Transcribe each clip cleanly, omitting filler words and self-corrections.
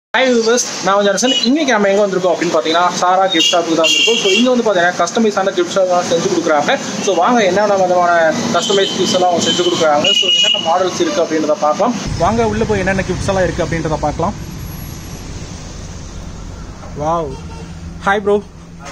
Hi viewers, நான் Johnson. இன்னைக்கு நம்ம எங்க வந்திருக்கோம் அப்படினு பாத்தீங்கன்னா சாரா கிஃப்ட் ஷாப்புக்கு தான் வந்திருக்கோம். சோ இங்க வந்து பாத்தீங்கன்னா கஸ்டமைஸான கிஃப்ட் ஷாப் செஞ்சு கொடுக்குறாங்க. சோ வாங்க என்னென்ன விதமான கஸ்டமைஸ் கிஃப்ட்ஸ் எல்லாம் செஞ்சு கொடுக்குறாங்க. சோ என்னென்ன மாடல்ஸ் இருக்கு அப்படின்றத பார்க்கலாம். வாங்க உள்ள போய் என்னென்ன கிஃப்ட்ஸ் எல்லாம் இருக்கு அப்படின்றத பார்க்கலாம். Wow. Hi bro.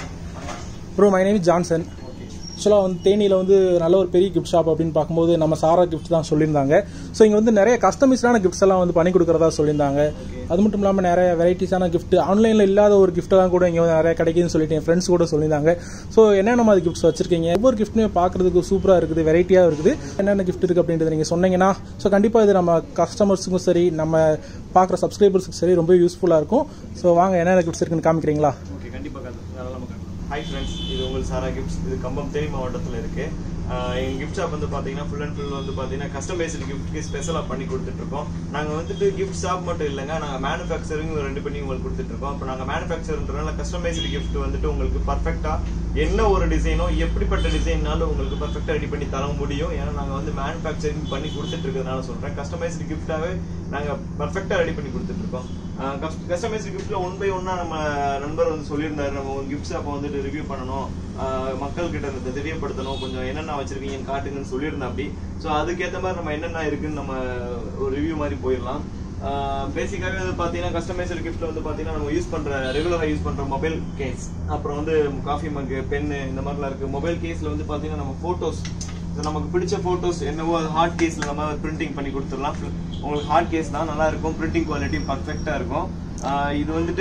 Bro my name is Johnson. ஆக்சுவலாக வந்து தேனியில் வந்து நல்ல ஒரு பெரிய கிஃப்ட் ஷாப் அப்படின்னு பார்க்கும்போது நம்ம சாரா கிஃப்ட் தான் சொல்லியிருந்தாங்க. ஸோ இங்கே வந்து நிறைய கஸ்டமைஸ்டான கிஃப்ட்ஸ் எல்லாம் வந்து பண்ணி கொடுக்குறதா சொல்லியிருந்தாங்க. அது மட்டும் இல்லாமல் நிறைய வெரைட்டிஸான கிஃப்ட் ஆன்லைனில் இல்லாத ஒரு கிஃப்ட்டெல்லாம் கூட இங்கே வந்து நிறைய கிடைக்குதுன்னு சொல்லிட்டு என் ஃப்ரெண்ட்ஸ் கூட சொல்லியிருந்தாங்க. ஸோ என்னென்ன மாதிரி கிஃப்ட்ஸ் வச்சிருக்கீங்க, ஒவ்வொரு கிஃப்ட்டுமே பார்க்குறதுக்கு சூப்பராக இருக்குது, வெரைட்டியாக இருக்குது, என்னென்ன கிஃப்ட் இருக்குது அப்படின்றது நீங்கள் சொன்னீங்கன்னா ஸோ கண்டிப்பாக இது நம்ம கஸ்டமர்ஸுக்கும் சரி நம்ம பார்க்குற சப்ஸ்கிரைபர்ஸுக்கும் சரி ரொம்ப யூஸ்ஃபுல்லாக இருக்கும். ஸோ வாங்க என்னென்ன கிஃப்ட்ஸ் இருக்குன்னு காமிக்கிறீங்களா? ஓகே, கண்டிப்பாக. ஹாய் ஃப்ரெண்ட்ஸ், இது உங்கள் சாரா கிஃப்ட்ஸ். இது கம்பம் தேனி மாவட்டத்தில் இருக்குது. எங்கள் கிஃப்ட் ஷாப் வந்து பார்த்தீங்கன்னா ஃபுல் அண்ட் ஃபுல் வந்து பார்த்தீங்கன்னா கஸ்டமைஸ்டு கிஃப்ட்க்கு ஸ்பெஷலாக பண்ணி கொடுத்துட்ருக்கோம். நாங்கள் வந்துட்டு கிஃப்ட் ஷாப் மட்டும் இல்லைங்க, நாங்கள் மேனுஃபேக்சரிங் ரெண்டு பண்ணி உங்களுக்கு கொடுத்துட்ருக்கோம். இப்போ நாங்கள் மேனுஃபேக்சர்ன்றதுனால கஸ்டமைஸ்டு கிஃப்ட் வந்துட்டு உங்களுக்கு பர்ஃபெக்டாக என்ன ஒரு டிசைனோ எப்படிப்பட்ட டிசைன்னாலும் உங்களுக்கு பர்ஃபெக்டாக ரெடி பண்ணி தர முடியும். ஏன்னா நாங்கள் வந்து மேனுஃபேக்சரிங் பண்ணி கொடுத்துட்ருக்கிறதுனால சொல்கிறேன், கஸ்டமைஸ்டு கிஃப்டாகவே நாங்கள் பர்ஃபெக்டாக ரெடி பண்ணி கொடுத்துட்ருக்கோம். கஸ்டமைஸ்டு கிஃப்ட்ல 1 by 1 நம்ம நண்பர் வந்து சொல்லியிருந்தாரு, நம்ம கிஃப்ட் ஷாப்பை வந்துட்டு ரிவ்யூ பண்ணணும், மக்கள் கிட்ட இருந்து தெரியப்படுத்தணும், கொஞ்சம் என்னென்ன வச்சிருக்கீங்கன்னு காட்டுங்கன்னு சொல்லியிருந்தேன். அப்படி ஸோ அதுக்கேற்ற மாதிரி நம்ம என்னென்ன இருக்குன்னு நம்ம ஒரு ரிவ்யூ மாதிரி போயிடலாம். பேசிக்காகவே வந்து பார்த்தீங்கன்னா கஸ்டமைஸ்டு கிஃப்ட்ல வந்து பார்த்தீங்கன்னா நம்ம யூஸ் பண்ணுற ரெகுலராக யூஸ் பண்ணுற மொபைல் கேஸ், அப்புறம் வந்து காஃபி மக்கு, பென்னு, இந்த மாதிரிலாம் இருக்குது. மொபைல் கேஸில் வந்து பார்த்தீங்கன்னா நம்ம ஃபோட்டோஸ், நமக்கு பிடிச்ச ஃபோட்டோஸ் என்னவோ அது ஹார்ட் கேஸில் நம்ம பிரிண்டிங் பண்ணி கொடுத்துடலாம். உங்களுக்கு ஹார்ட் கேஸ் தான் நல்லா இருக்கும், பிரிண்டிங் குவாலிட்டி பர்ஃபெக்டாக இருக்கும். இது வந்துட்டு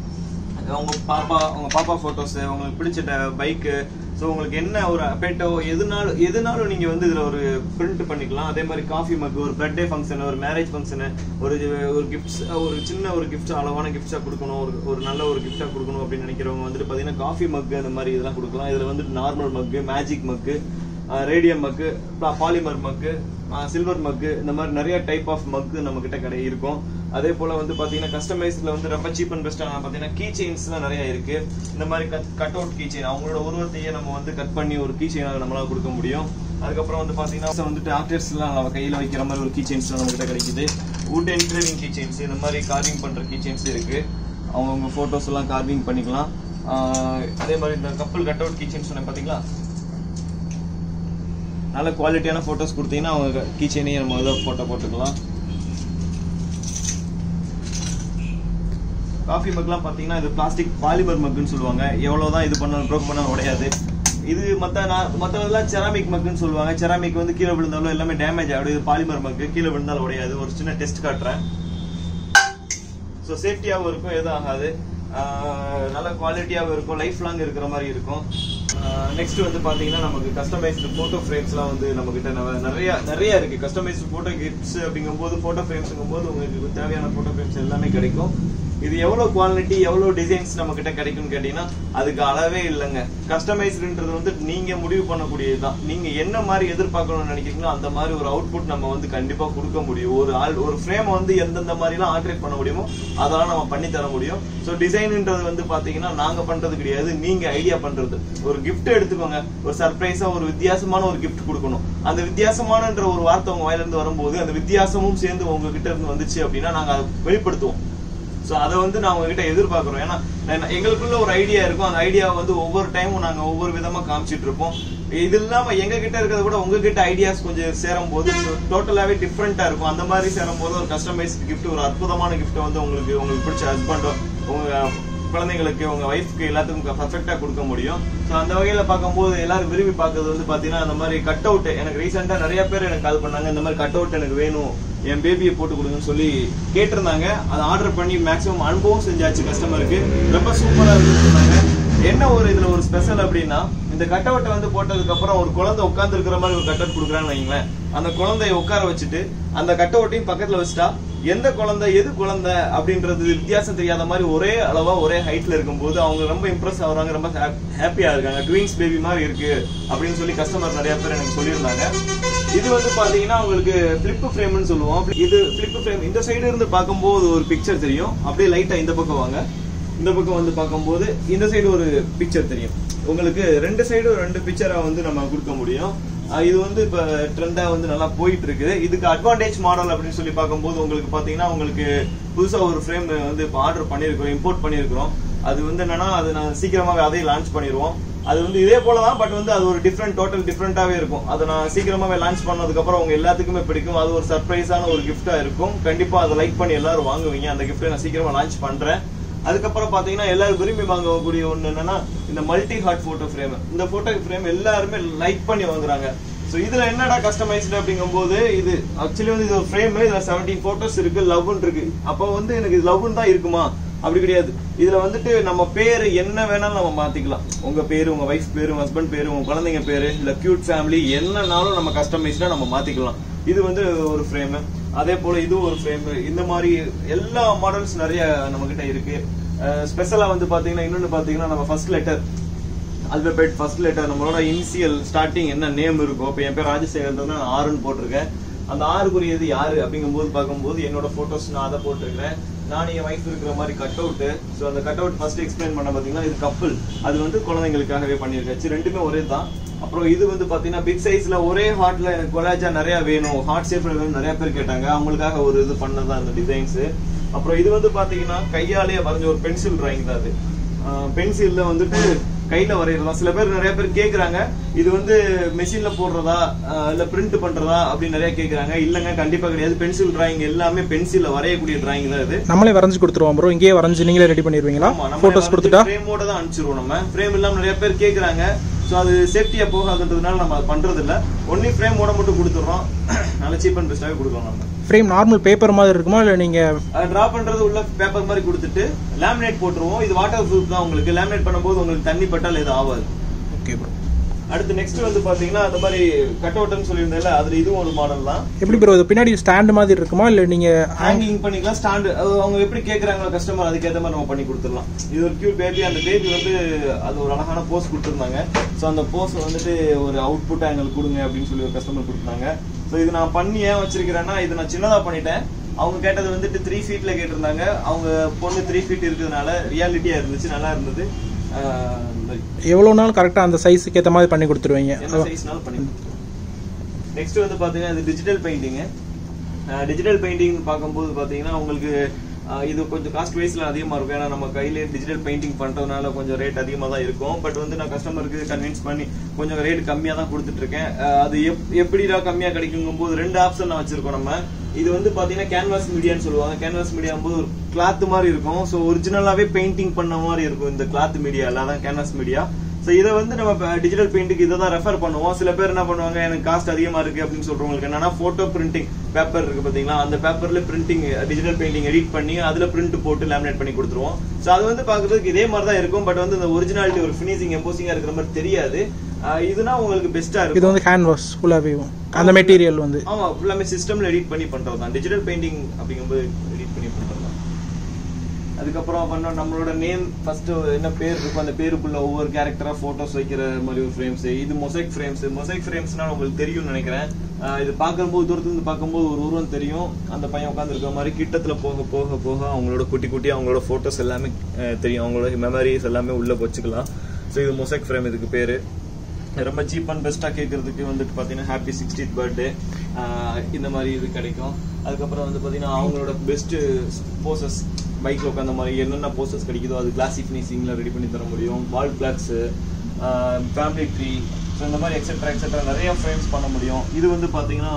உங்கள் பாப்பா ஃபோட்டோஸ், உங்களுக்கு பிடிச்ச பைக்கு, ஸோ உங்களுக்கு என்ன ஒரு பெட்டோ எதுனாலும் நீங்கள் வந்து இதில் ஒரு பிரிண்ட் பண்ணிக்கலாம். அதே மாதிரி காஃபி மக்கு, ஒரு பர்த்டே ஃபங்க்ஷனு, ஒரு மேரேஜ் ஃபங்க்ஷனு, ஒரு கிஃப்ட்ஸ், ஒரு சின்ன ஒரு கிஃப்ட், அளவான கிஃப்ட்ஸாக கொடுக்கணும், ஒரு நல்ல ஒரு கிஃப்டாக கொடுக்கணும் அப்படின்னு நினைக்கிறவங்க வந்துட்டு பார்த்தீங்கன்னா காஃபி மக்கு அந்த மாதிரி இதெல்லாம் கொடுக்கலாம். இதில் வந்துட்டு நார்மல் மக்கு, மேஜிக் மக்கு, ரேடியம் மக்கு, பாலிமர் மக்கு, சில்வர் மக்கு, இந்த மாதிரி நிறைய டைப் ஆஃப் மக்கு நம்ம கிட்ட இருக்கும். அதே போல வந்து பாத்தீங்கன்னா கஸ்டமைஸ்ல வந்து ரொம்ப சீப் அண்ட் பெஸ்டா பாத்தீங்கன்னா கீ செயின்ஸ்லாம் நிறைய இருக்கு. இந்த மாதிரி கட் அவுட் கீ செயின், அவங்களோட உருவத்தையே நம்ம வந்து கட் பண்ணி ஒரு கீ செயினாக நம்மளால கொடுக்க முடியும். அதுக்கப்புறம் வந்து பாத்தீங்கன்னா வந்துட்டு ஆர்டிஸ்ட் எல்லாம் நம்ம கையில வைக்கிற மாதிரி ஒரு கீ செயின்ஸ் நம்ம கிட்ட கிடைக்குது. வுட் என்கிரேவிங் கீ செயின்ஸ், இந்த மாதிரி கார்விங் பண்ற கீ செயின்ஸ் இருக்கு. அவங்க போட்டோஸ் எல்லாம் கார்விங் பண்ணிக்கலாம். அதே மாதிரி இந்த கப்பல் கட் அவுட் கீ செயின்ஸ் பாத்தீங்களா, நல்ல குவாலிட்டியான போட்டோஸ் கொடுத்தீங்கன்னா அவங்க கீச்சனையும் நம்ம ஏதோ போட்டோ போட்டுக்கலாம். காஃபி மக்லாம் பார்த்தீங்கன்னா இது பிளாஸ்டிக் பாலிமர் மக்குன்னு சொல்லுவாங்க. எவ்வளோதான் இது பண்ணாலும் ப்ரோக் பண்ணாலும் உடையாது. இது மற்றவெல்லாம் செராமிக் மக்குன்னு சொல்லுவாங்க. செராமிக் வந்து கீழே விழுந்தாலும் எல்லாமே டேமேஜ் ஆகிடும். இது பாலிமர் மக்கு, கீழே விழுந்தாலும் உடையாது. ஒரு சின்ன டெஸ்ட் காட்டுறேன். ஸோ சேஃப்டியாகவும் இருக்கும், எதுவும் ஆகாது, நல்ல குவாலிட்டியாகவும் இருக்கும், லைஃப் லாங் இருக்கிற மாதிரி இருக்கும். நெக்ஸ்ட் வந்து பாத்தீங்கன்னா நமக்கு கஸ்டமைஸ்டு போட்டோ ஃப்ரேம்ஸ்லாம் வந்து நம்ம கிட்ட நிறைய இருக்கு. கஸ்டமைஸ்டு போட்டோ கிஃப்ட்ஸ் அப்படிங்கும்போது போட்டோ ஃப்ரேம்ஸுங்கும் போது உங்களுக்கு தேவையான போட்டோ ஃப்ரேம்ஸ் எல்லாமே கிடைக்கும். இது எவ்வளவு குவாலிட்டி எவ்வளவு டிசைன்ஸ் நம்ம கிட்ட கிடைக்கும்னு கேட்டீங்கன்னா அதுக்கு அளவே இல்லைங்க. கஸ்டமைஸ்டுன்றது வந்து நீங்க முடிவு பண்ணக்கூடியதுதான். நீங்க என்ன மாதிரி எதிர்பார்க்கணும்னு நினைக்கிறீங்களோ அந்த மாதிரி ஒரு அவுட்புட் நம்ம வந்து கண்டிப்பா கொடுக்க முடியும். ஒரு ஃப்ரேம் வந்து எந்தெந்த மாதிரிலாம் ஆல்டரேட் பண்ண முடியுமோ அதெல்லாம் நம்ம பண்ணி தர முடியும். ஸோ டிசைன்ன்றது வந்து பாத்தீங்கன்னா நாங்க பண்றது கிடையாது, நீங்க ஐடியா பண்றது. ஒரு கிஃப்ட் எடுத்துக்கோங்க, ஒரு சர்ப்ரைஸா ஒரு வித்தியாசமான ஒரு கிஃப்ட் கொடுக்கணும். அந்த வித்தியாசமானன்ற ஒரு வார்த்தை உங்க வாயில இருந்து வரும்போது அந்த வித்தியாசமும் சேர்ந்து உங்ககிட்ட இருந்து வந்துச்சு அப்படின்னா நாங்க அதை வெளிப்படுத்துவோம். ஸோ அதை வந்து நான் உங்ககிட்ட எதிர்பார்க்குறோம். ஏன்னா எங்களுக்குள்ள ஒரு ஐடியா இருக்கும், அந்த ஐடியாவை வந்து ஒவ்வொரு டைமும் நாங்கள் ஒவ்வொரு விதமா காமிச்சிட்டு இருப்போம். இது இல்லாம எங்க கிட்ட இருக்கிறத கூட உங்ககிட்ட ஐடியாஸ் கொஞ்சம் சேரும் போது டோட்டலாவே டிஃப்ரெண்டா இருக்கும். அந்த மாதிரி சேரும் போது ஒரு கஸ்டமைஸ்டு கிஃப்ட், ஒரு அற்புதமான கிஃப்ட் வந்து உங்களுக்கு பிடிச்ச ஹஸ்பண்டோ உங்க குழந்தைங்களுக்கு உங்க ஒய்ஃப்க்கு எல்லாத்துக்கும் பர்ஃபெக்டா கொடுக்க முடியும். ஸோ அந்த வகையில பார்க்கும்போது எல்லாரும் விரும்பி பார்க்கறது வந்து பாத்தீங்கன்னா அந்த மாதிரி கட் அவுட். எனக்கு ரீசெண்டா நிறைய பேர் எனக்கு கால் பண்ணாங்க, இந்த மாதிரி கட் அவுட் எனக்கு வேணும், என் பேபியை போட்டு கொடுங்கன்னு சொல்லி கேட்டிருந்தாங்க. அதை ஆர்டர் பண்ணி மேக்ஸிமம் அனுபவம் செஞ்சாச்சு. கஸ்டமருக்கு ரொம்ப சூப்பரா இருக்குன்னாங்க. என்ன ஒரு இதுல ஒரு ஸ்பெஷல் அப்படின்னா, இந்த கட் அவுட்டை வந்து போட்டதுக்கு அப்புறம் ஒரு குழந்தை உட்கார்ந்து இருக்கிற மாதிரி ஒரு கட் அவுட் கொடுக்குறான்னு வைங்களேன். அந்த குழந்தைய உட்கார வச்சுட்டு அந்த கட் அவுட்டையும் பக்கத்துல வச்சுட்டா எந்த குழந்தை எது குழந்தை அப்படின்றது வித்தியாசம் தெரியாத மாதிரி ஒரே அளவா ஒரே ஹைட்ல இருக்கும்போது அவங்க ரொம்ப இம்ப்ரெஸ் ஆகுறாங்க, ரொம்ப ஹாப்பியா இருக்காங்க. ட்வின்ஸ் பேபி மாதிரி இருக்கு அப்படின்னு சொல்லி கஸ்டமர் நிறைய பேர் எனக்கு சொல்லியிருந்தாங்க. இது வந்து பாத்தீங்கன்னா உங்களுக்கு பிளிப் ஃப்ரேம்னு சொல்லுவோம். இது பிளிப் ஃப்ரேம். இந்த சைடு இருந்து பார்க்கும்போது ஒரு பிக்சர் தெரியும். அப்படியே லைட்டா இந்த பக்கம் வாங்க, இந்த பக்கம் வந்து பார்க்கும்போது இந்த சைடு ஒரு பிக்சர் தெரியும். உங்களுக்கு ரெண்டு சைடும் ரெண்டு பிக்சரா வந்து நம்ம கொடுக்க முடியும். இது வந்து இப்ப ட்ரெண்டா வந்து நல்லா போயிட்டு இருக்கு. இதுக்கு அட்வான்டேஜ் மாடல் அப்படின்னு சொல்லி பார்க்கும்போது உங்களுக்கு பாத்தீங்கன்னா உங்களுக்கு புதுசா ஒரு ஃப்ரேம் வந்து இப்போ ஆர்டர் பண்ணிருக்கிறோம், இம்போர்ட் பண்ணிருக்கிறோம். அது வந்து என்னன்னா அது நான் சீக்கிரமாவே அதையும் லான்ச் பண்ணிடுவோம். அது வந்து இதே போலதான், பட் வந்து அது ஒரு டோட்டல் டிஃப்ரெண்டாவே இருக்கும். அதை நான் சீக்கிரமாவே லான்ச் பண்ணதுக்கு அப்புறம் உங்க எல்லாத்துக்குமே பிடிக்கும். அது ஒரு சர்ப்ரைஸான ஒரு கிஃப்டா இருக்கும். கண்டிப்பா அதை லைக் பண்ணி எல்லாரும் வாங்குவீங்க. அந்த கிஃப்ட்டை நான் சீக்கிரமா லான்ச் பண்றேன். அதுக்கப்புறம் பாத்தீங்கன்னா எல்லாரும் விரும்பி வாங்கக்கூடிய ஒண்ணு என்னன்னா இந்த மல்டி ஹார்ட் போட்டோ ஃப்ரேம். இந்த போட்டோ ஃப்ரேம் எல்லாருமே லைக் பண்ணி வாங்குறாங்க. சோ இதுல என்னடா கஸ்டமைஸ்டு அப்படிங்கும்போது இது ஆக்சுவலி வந்து இது ஒரு ஃப்ரேம். இதுல 17 போட்டோஸ் இருக்கு, லவ்னு இருக்கு. அப்போ வந்து எனக்கு லவ்னு தான் இருக்குமா? அப்படி கிடையாது. இதுல வந்துட்டு நம்ம பேரு என்ன வேணாலும் நம்ம மாத்திக்கலாம். உங்க பேரு, உங்க வைஃப் பேரு, உங்க ஹஸ்பண்ட் பேரு, உங்க குழந்தைங்க பேரு, இல்ல கியூட் ஃபேமிலி என்னன்னாலும் நம்ம கஸ்டமைஸ்டா நம்ம மாத்திக்கலாம். இது வந்து ஒரு ஃப்ரேம். அதே போல இது ஒரு ஃப்ரேம். இந்த மாதிரி எல்லா மாடல்ஸ் நிறைய நம்ம கிட்ட இருக்கு. ஸ்பெஷலா வந்து பாத்தீங்கன்னா இன்னொன்னு பாத்தீங்கன்னா நம்ம first letter alphabet, first letter, நம்மளோட இனிஷியல் ஸ்டார்டிங் என்ன நேம் இருக்கும். இப்போ என் பேர் ராஜசேகர் தான், நான் ஆறுன்னு போட்டிருக்கேன். அந்த ஆறுக்குரியது யாரு அப்படிங்கும்போது பார்க்கும்போது என்னோட போட்டோஸ் நான் அதை போட்டிருக்கிறேன். நான் என் வைஃப் இருக்கிற மாதிரி கட் அவுட். ஸோ அந்த கட் அவுட் ஃபர்ஸ்ட் எக்ஸ்பிளைன் பண்ண பாத்தீங்கன்னா இது கப்பல். அது வந்து குழந்தைங்களுக்காகவே பண்ணியிருக்காச்சு. ரெண்டுமே ஒரே தான். அப்புறம் இது வந்து பாத்தீங்கன்னா பிக் சைஸ்ல ஒரே ஹார்ட்ல எனக்கு கொலாஜா நிறைய வேணும், ஹார்ட் ஷேப்ல வேணும் நிறைய பேர் கேட்டாங்க. அவங்களுக்காக ஒரு இது பண்ணதான் இந்த டிசைன்ஸ். அப்புறம் இது வந்து பாத்தீங்கன்னா கையாலேயே வரைஞ்ச ஒரு பென்சில் டிராயிங் தான். அது பென்சில்ல வந்துட்டு கையில வரையறதா. சில பேர் நிறைய பேர் கேக்குறாங்க இது வந்து மெஷின்ல போடுறதா இல்ல பிரிண்ட் பண்றதா அப்படின்னு நிறைய கேக்குறாங்க. இல்லங்க, கண்டிப்பா கிடையாது. பென்சில் டிராயிங் எல்லாமே பென்சில்ல வரையக்கூடிய டிராயிங் தான் இது. நம்மளே வரைஞ்சு கொடுத்துருவோம் ப்ரோ. இங்கேயே வரைஞ்சு நீங்களே ரெடி பண்ணிடுவீங்களா? போட்டோஸ் கொடுத்துட்டா ஃப்ரேமோட தான் அனுப்பிச்சிருவோம். நம்ம ஃப்ரேம் இல்லாம நிறைய பேர் கேக்குறாங்க. சோ அது சேஃப்டியா போகாதுன்றதுனால நம்ம பண்றது இல்ல. ஒன்லி ஃப்ரேமோட மட்டும் கொடுத்துறோம். நல்ல சீப் அண்ட் பெஸ்டாவே கொடுக்குறோம். நம்ம ஃப்ரேம் நார்மல் பேப்பர் மாதிரி இருக்குமா இல்ல நீங்க டிரா பண்றது உள்ள பேப்பர் மாதிரி கொடுத்துட்டு லேமினேட் போட்டுருவோம். இது வாட்டர் ப்ரூஃப் தான். உங்களுக்கு லேமினேட் பண்ணும்போது உங்களுக்கு தண்ணி பட்டால் எதுவும் ஆகாது. Okay bro. அடுத்து நெக்ஸ்ட் வந்து பாத்தீங்கன்னா அந்த மாதிரி கட் அவுட்னு சொல்லியிருந்தேன்ல, அதுல இதுவும் ஒரு மாடல் தான். எப்படி ப்ரோ? இது பின்னாடி ஸ்டாண்ட் மாதிரி இருக்குமா இல்ல நீங்க ஹேங்கிங் பண்ணிக்கலாம்? ஸ்டாண்ட் அவங்க எப்படி கேக்குறாங்களோ கஸ்டமர் அதுக்கேற்ற மாதிரி நம்ம பண்ணி கொடுத்துடலாம். இது ஒரு கியூட் பேபி. அந்த பேபி வந்து அது ஒரு அழகான போஸ் கொடுத்துருந்தாங்க. ஸோ அந்த போஸ் வந்துட்டு ஒரு அவுட்புட் ஆங்கிள் கொடுங்க அப்படின்னு சொல்லி ஒரு கஸ்டமர் கொடுத்தாங்க. ஸோ இது நான் பண்ணி ஏன் வச்சிருக்கிறேன்னா இது நான் சின்னதா பண்ணிட்டேன். அவங்க கேட்டது வந்துட்டு 3 ஃபீட்ல கேட்டிருந்தாங்க. அவங்க பொண்ணு 3 ஃபீட் இருக்கிறதுனால ரியாலிட்டியா இருந்துச்சு, நல்லா இருந்தது. எவ்வளவு நாள் கரெக்டா அந்த சைஸ்க்கு ஏத்த மாதிரி பண்ணி கொடுத்துருவீங்க? என்ன சைஸ்னாலும் பண்ணி. நெக்ஸ்ட் வந்து பாத்தீங்கன்னா இது டிஜிட்டல் பெயிண்டிங். டிஜிட்டல் பெயிண்டிங் பார்க்கும்போது பாத்தீங்கன்னா உங்களுக்கு இது கொஞ்சம் காஸ்ட் வைஸ்ல அதிகமா இருக்கும். ஏன்னா நம்ம கையிலே டிஜிட்டல் பெயிண்டிங் பண்றதுனால கொஞ்சம் ரேட் அதிகமா தான் இருக்கும். பட் வந்து நான் கஸ்டமருக்கு கன்வின்ஸ் பண்ணி கொஞ்சம் ரேட் கம்மியா தான் கொடுத்துட்டு இருக்கேன். அது எப்படிடா கம்மியா கிடைக்கும் போது 2 ஆப்ஷன் நான் வச்சிருக்கோம். நம்ம இது வந்து பாத்தீங்கன்னா கேன்வாஸ் மீடியான்னு சொல்லுவாங்க. கேன்வாஸ் மீடியா போது ஒரு கிளாத் மாதிரி இருக்கும். ஸோ ஒரிஜினலாவே பெயிண்டிங் பண்ண மாதிரி இருக்கும் இந்த கிளாத் மீடியா. அதான் கேன்வாஸ் மீடியா. ஸோ இதை வந்து நம்ம டிஜிட்டல் பெயிண்ட்டுக்கு இதை தான் ரெஃபர் பண்ணுவோம். சில பேர் என்ன பண்ணுவாங்க, எனக்கு காஸ்ட் அதிகமா இருக்கு அப்படின்னு சொல்றவங்களுக்கு என்னன்னா போட்டோ பிரிண்டிங் பேப்பர் இருக்கு பாத்தீங்களா, அந்த பேப்பர்ல பிரிண்டிங் டிஜிட்டல் பெயிண்டிங் எடிட் பண்ணி அதுல பிரிண்ட் போட்டு லேமினேட் பண்ணி கொடுத்துருவோம். ஸோ அது வந்து பாக்குறதுக்கு இதே மாதிரி தான் இருக்கும். பட் வந்து இந்த ஒரிஜினாலிட்டி ஒரு ஃபினிஷிங் எம்போசிங்கா இருக்கிற மாதிரி தெரியாது. இதுனா உங்களுக்கு பெஸ்டா இருக்கும். இது வந்து கேன்வாஸ் ஃபுல்லாவே அந்த மெட்டீரியல் வந்து ஆமா ஃபுல்லாமே சிஸ்டம்ல எடிட் பண்ணி பண்றது தான். டிஜிட்டல் பெயிண்டிங் அப்படிங்கும்போது எடிட் பண்ணி பண்றது தான். அதுக்கப்புறம் பண்ண நம்மளோட நேம் ஃபர்ஸ்ட் என்ன பேர் இருக்கும், அந்த பேருக்குள்ள ஒவ்வொரு கேரக்டரா போட்டோஸ் வைக்கிற மாதிரி ஒரு ஃப்ரேம்ஸ். இது மொசைக் ஃப்ரேம்ஸ். மொசைக் ஃப்ரேம்ஸ்னா உங்களுக்கு தெரியும்னு நினைக்கிறேன். இது பார்க்கும்போது தூரத்துல இருந்து பார்க்கும்போது ஒரு உருவம் தெரியும். அந்த பையன் உட்கார்ந்து இருக்க மாதிரி கிட்டத்துல போக போக போக அவங்களோட குட்டி குட்டி அவங்களோட போட்டோஸ் எல்லாமே தெரியும். அவங்களோட மெமரிஸ் எல்லாமே உள்ள வச்சுக்கலாம். ஸோ இது மொசைக் ஃப்ரேம் இதுக்கு பேரு. ரொம்ப சீப் அண்ட் பெஸ்டா கேட்கறதுக்கு வந்துட்டு பாத்தீங்கன்னா ஹாப்பி 60th பர்த்டே இந்த மாதிரி இது கிடைக்கும். அதுக்கப்புறம் வந்து பாத்தீங்கன்னா அவங்களோட பெஸ்ட் போசஸ் பைக்ல உட்காந்த மாதிரி என்னென்ன போசஸ் கிடைக்குதோ அது கிளாசி ஃபினிஷிங்ல ரெடி பண்ணி தர முடியும். Wall plaques, family tree, so இந்த மாதிரி எக்ஸெட்ரா எக்ஸெட்ரா நிறைய ஃப்ரேம்ஸ் பண்ண முடியும். இது வந்து பாத்தீங்கன்னா